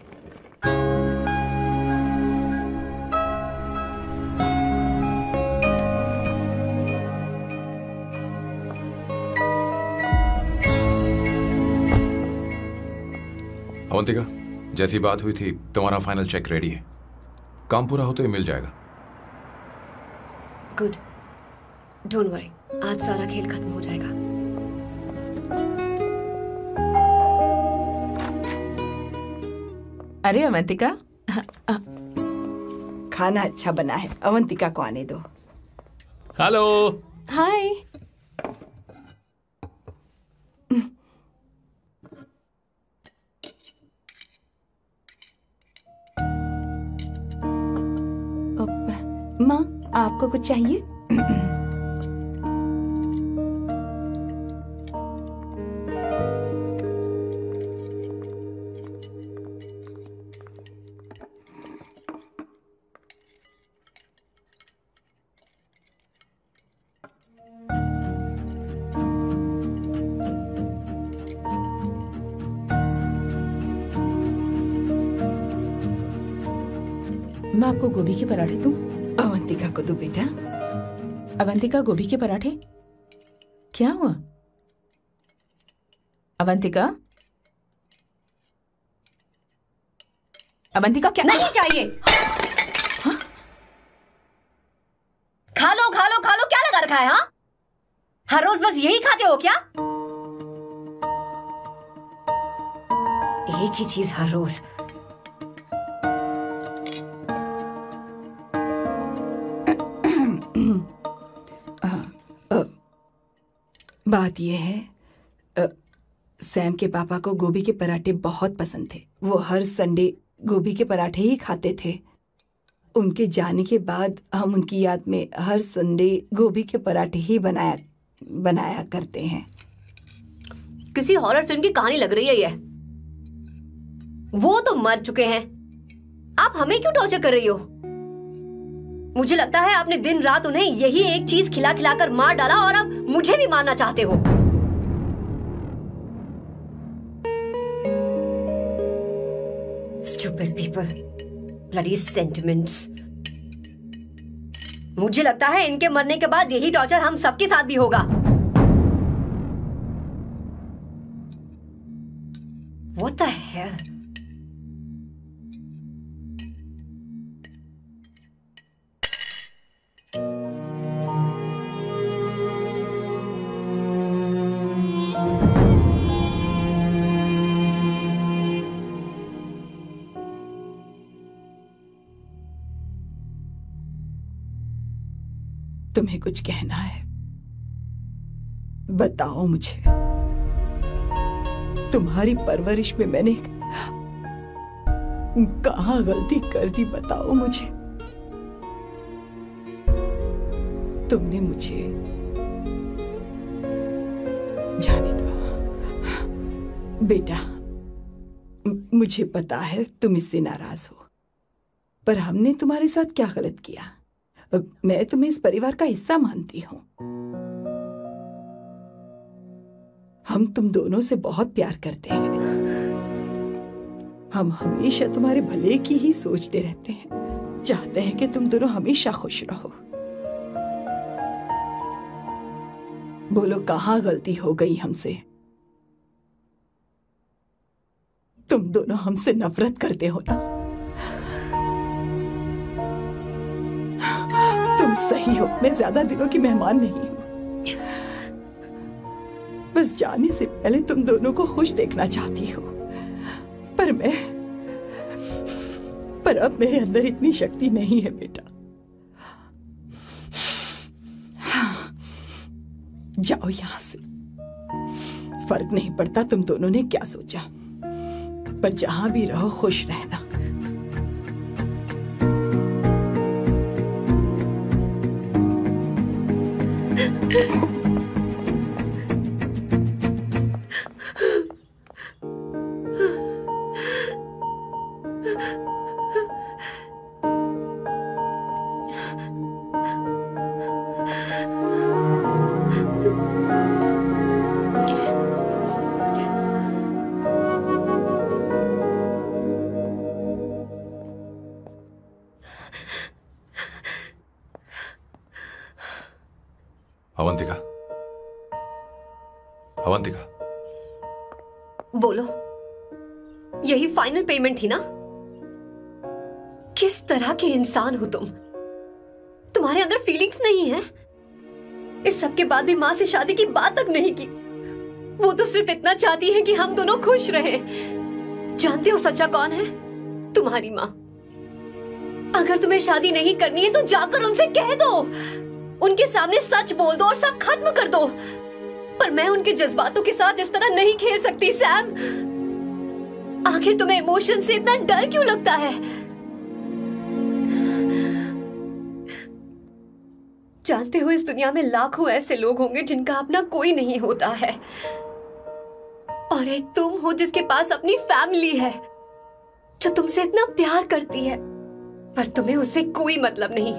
अवंतिका, जैसी बात हुई थी, तुम्हारा फाइनल चेक रेडी है। काम पूरा हो तो ये मिल जाएगा। गुड, डोंट वरी, आज सारा खेल खत्म हो जाएगा। अरे अवंतिका, खाना अच्छा बना है, अवंतिका को आने दो। हेलो। हाय। माँ, आपको कुछ चाहिए? मैं आपको गोभी के पराठे दूं? अवंतिका को दो बेटा। अवंतिका, गोभी के पराठे? क्या हुआ अवंतिका? अवंतिका क्या? नहीं चाहिए। हाँ? खा लो खा लो खा लो, क्या लगा रखा है? हाँ, हर रोज बस यही खाते हो क्या? एक ही चीज हर रोज। बात यह है, अ, सैम के पापा को गोभी के पराठे बहुत पसंद थे। वो हर संडे गोभी के पराठे ही खाते थे। उनके जाने के बाद हम उनकी याद में हर संडे गोभी के पराठे ही बनाया बनाया करते हैं। किसी हॉरर फिल्म की कहानी लग रही है ये। वो तो मर चुके हैं, आप हमें क्यों टॉर्चर कर रही हो? मुझे लगता है आपने दिन रात उन्हें यही एक चीज खिला खिला कर मार डाला और अब मुझे भी मारना चाहते हो। Stupid people, bloody sentiments। मुझे लगता है इनके मरने के बाद यही टॉर्चर हम सबके साथ भी होगा। What the hell? तुम्हें कुछ कहना है? बताओ मुझे। तुम्हारी परवरिश में मैंने कहाँ गलती कर दी, बताओ मुझे। तुमने मुझे जाने दो बेटा। मुझे पता है तुम इससे नाराज हो, पर हमने तुम्हारे साथ क्या गलत किया? मैं तुम्हें इस परिवार का हिस्सा मानती हूं। हम तुम दोनों से बहुत प्यार करते हैं। हम हमेशा तुम्हारे भले की ही सोचते रहते हैं, चाहते हैं कि तुम दोनों हमेशा खुश रहो। बोलो कहाँ गलती हो गई हमसे? तुम दोनों हमसे नफरत करते हो ना? तुम सही हो, मैं ज्यादा दिनों की मेहमान नहीं हूं। बस जाने से पहले तुम दोनों को खुश देखना चाहती हूँ, पर मैं पर अब मेरे अंदर इतनी शक्ति नहीं है बेटा। जाओ यहां से। फर्क नहीं पड़ता तुम दोनों ने क्या सोचा, पर जहां भी रहो खुश रहना। अवंतिका, अवंतिका, बोलो, यही फाइनल पेमेंट थी ना? किस तरह के इंसान हो तुम? तुम्हारे अंदर फीलिंग्स नहीं है? इस सब के बाद भी माँ से शादी की बात तक नहीं की। वो तो सिर्फ इतना चाहती है कि हम दोनों खुश रहें। जानते हो सच्चा कौन है? तुम्हारी माँ। अगर तुम्हें शादी नहीं करनी है तो जाकर उनसे कह दो, उनके सामने सच बोल दो और सब खत्म कर दो। पर मैं उनके जज्बातों के साथ इस तरह नहीं खेल सकती सैम। आखिर तुम्हें इमोशन से इतना डर क्यों लगता है? जानते हो इस दुनिया में लाखों ऐसे लोग होंगे जिनका अपना कोई नहीं होता है, और एक तुम हो जिसके पास अपनी फैमिली है जो तुमसे इतना प्यार करती है, पर तुम्हें उससे कोई मतलब नहीं।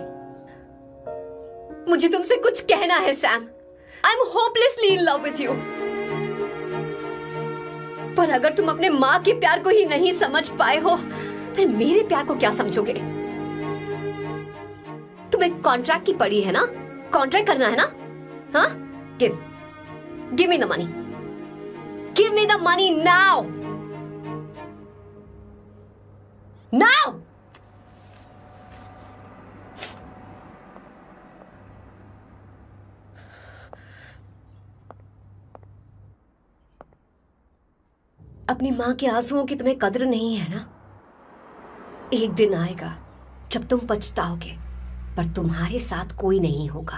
मुझे तुमसे कुछ कहना है Sam. I am hopelessly in love with you. पर अगर तुम अपने माँ के प्यार को ही नहीं समझ पाए हो, फिर मेरे प्यार को क्या समझोगे? तुम्हें कॉन्ट्रैक्ट की पड़ी है ना? कॉन्ट्रैक्ट करना है ना? हाँ? Give give me the money, give me the money now now. अपनी मां के आंसुओं की तुम्हें कद्र नहीं है ना? एक दिन आएगा जब तुम पछताओगे, पर तुम्हारे साथ कोई नहीं होगा।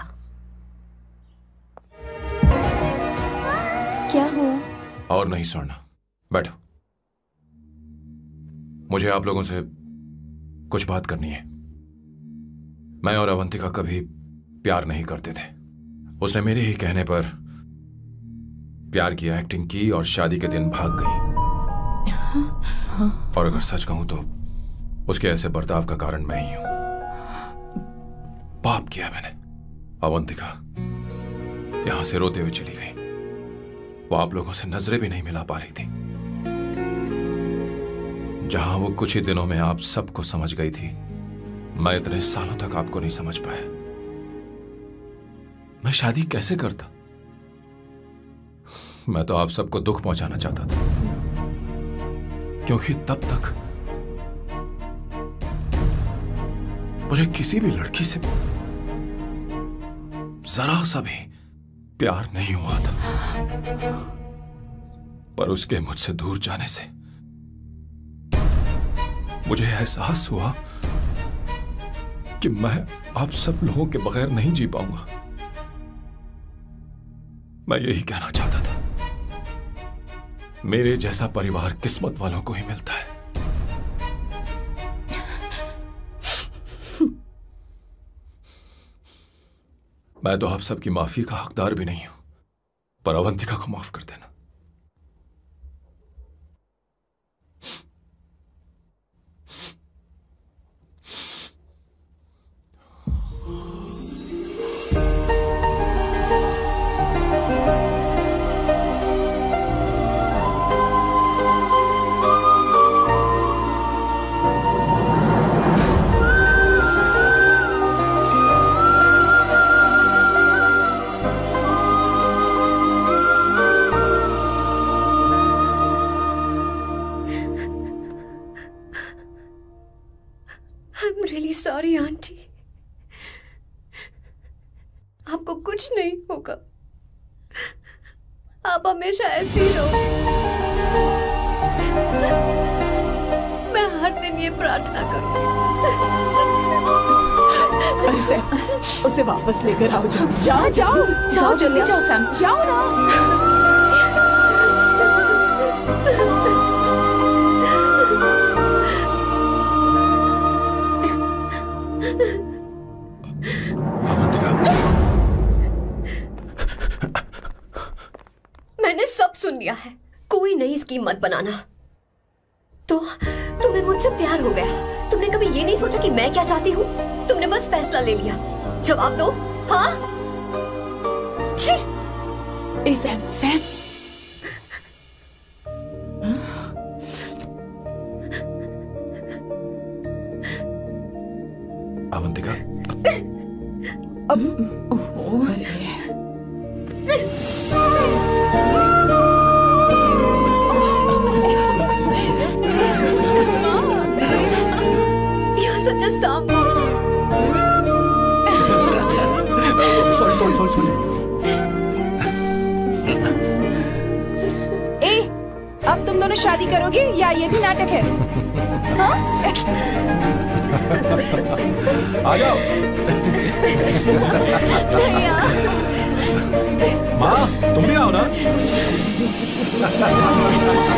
क्या हुआ? और नहीं स्वर्णा, बैठो। मुझे आप लोगों से कुछ बात करनी है। मैं और अवंतिका कभी प्यार नहीं करते थे। उसने मेरे ही कहने पर प्यार की एक्टिंग की और शादी के दिन भाग गई। और अगर सच कहूं तो उसके ऐसे बर्ताव का कारण मैं ही हूं। पाप किया मैंने। अवंतिका यहां से रोते हुए चली गई। वो आप लोगों से नजरें भी नहीं मिला पा रही थी। जहां वो कुछ ही दिनों में आप सबको समझ गई थी, मैं इतने सालों तक आपको नहीं समझ पाया। मैं शादी कैसे करता? मैं तो आप सबको दुख पहुंचाना चाहता था, क्योंकि तब तक मुझे किसी भी लड़की से जरा सा भी प्यार नहीं हुआ था। पर उसके मुझसे दूर जाने से मुझे एहसास हुआ कि मैं आप सब लोगों के बगैर नहीं जी पाऊंगा। मैं यही कहना चाहता था, मेरे जैसा परिवार किस्मत वालों को ही मिलता है। मैं तो आप सबकी माफी का हकदार भी नहीं हूं, पर अवंतिका को माफ कर देना। सॉरी आंटी, आपको कुछ नहीं होगा। आप हमेशा ऐसी ही रहो। मैं हर दिन ये प्रार्थना करूंगी। अरे सैम, उसे वापस लेकर आओ। जाओ जाओ जाओ जाओ जल्दी जाओ सैम, जाओ ना। मैंने सब सुन लिया है। कोई नई स्कीम मत बनाना। तो तुम्हें मुझसे प्यार हो गया। तुमने कभी ये नहीं सोचा कि मैं क्या चाहती हूँ? तुमने बस फैसला ले लिया। जवाब दो। हाँ? छी! ए सैम, सैम। अवंतिका, अब ओह अरे such a sum. Sorry sorry sorry sorry. ए, अब तुम दोनों शादी करोगे या ये भी नाटक है? हाँ? आ जाओ। माँ, तुम भी आओ ना।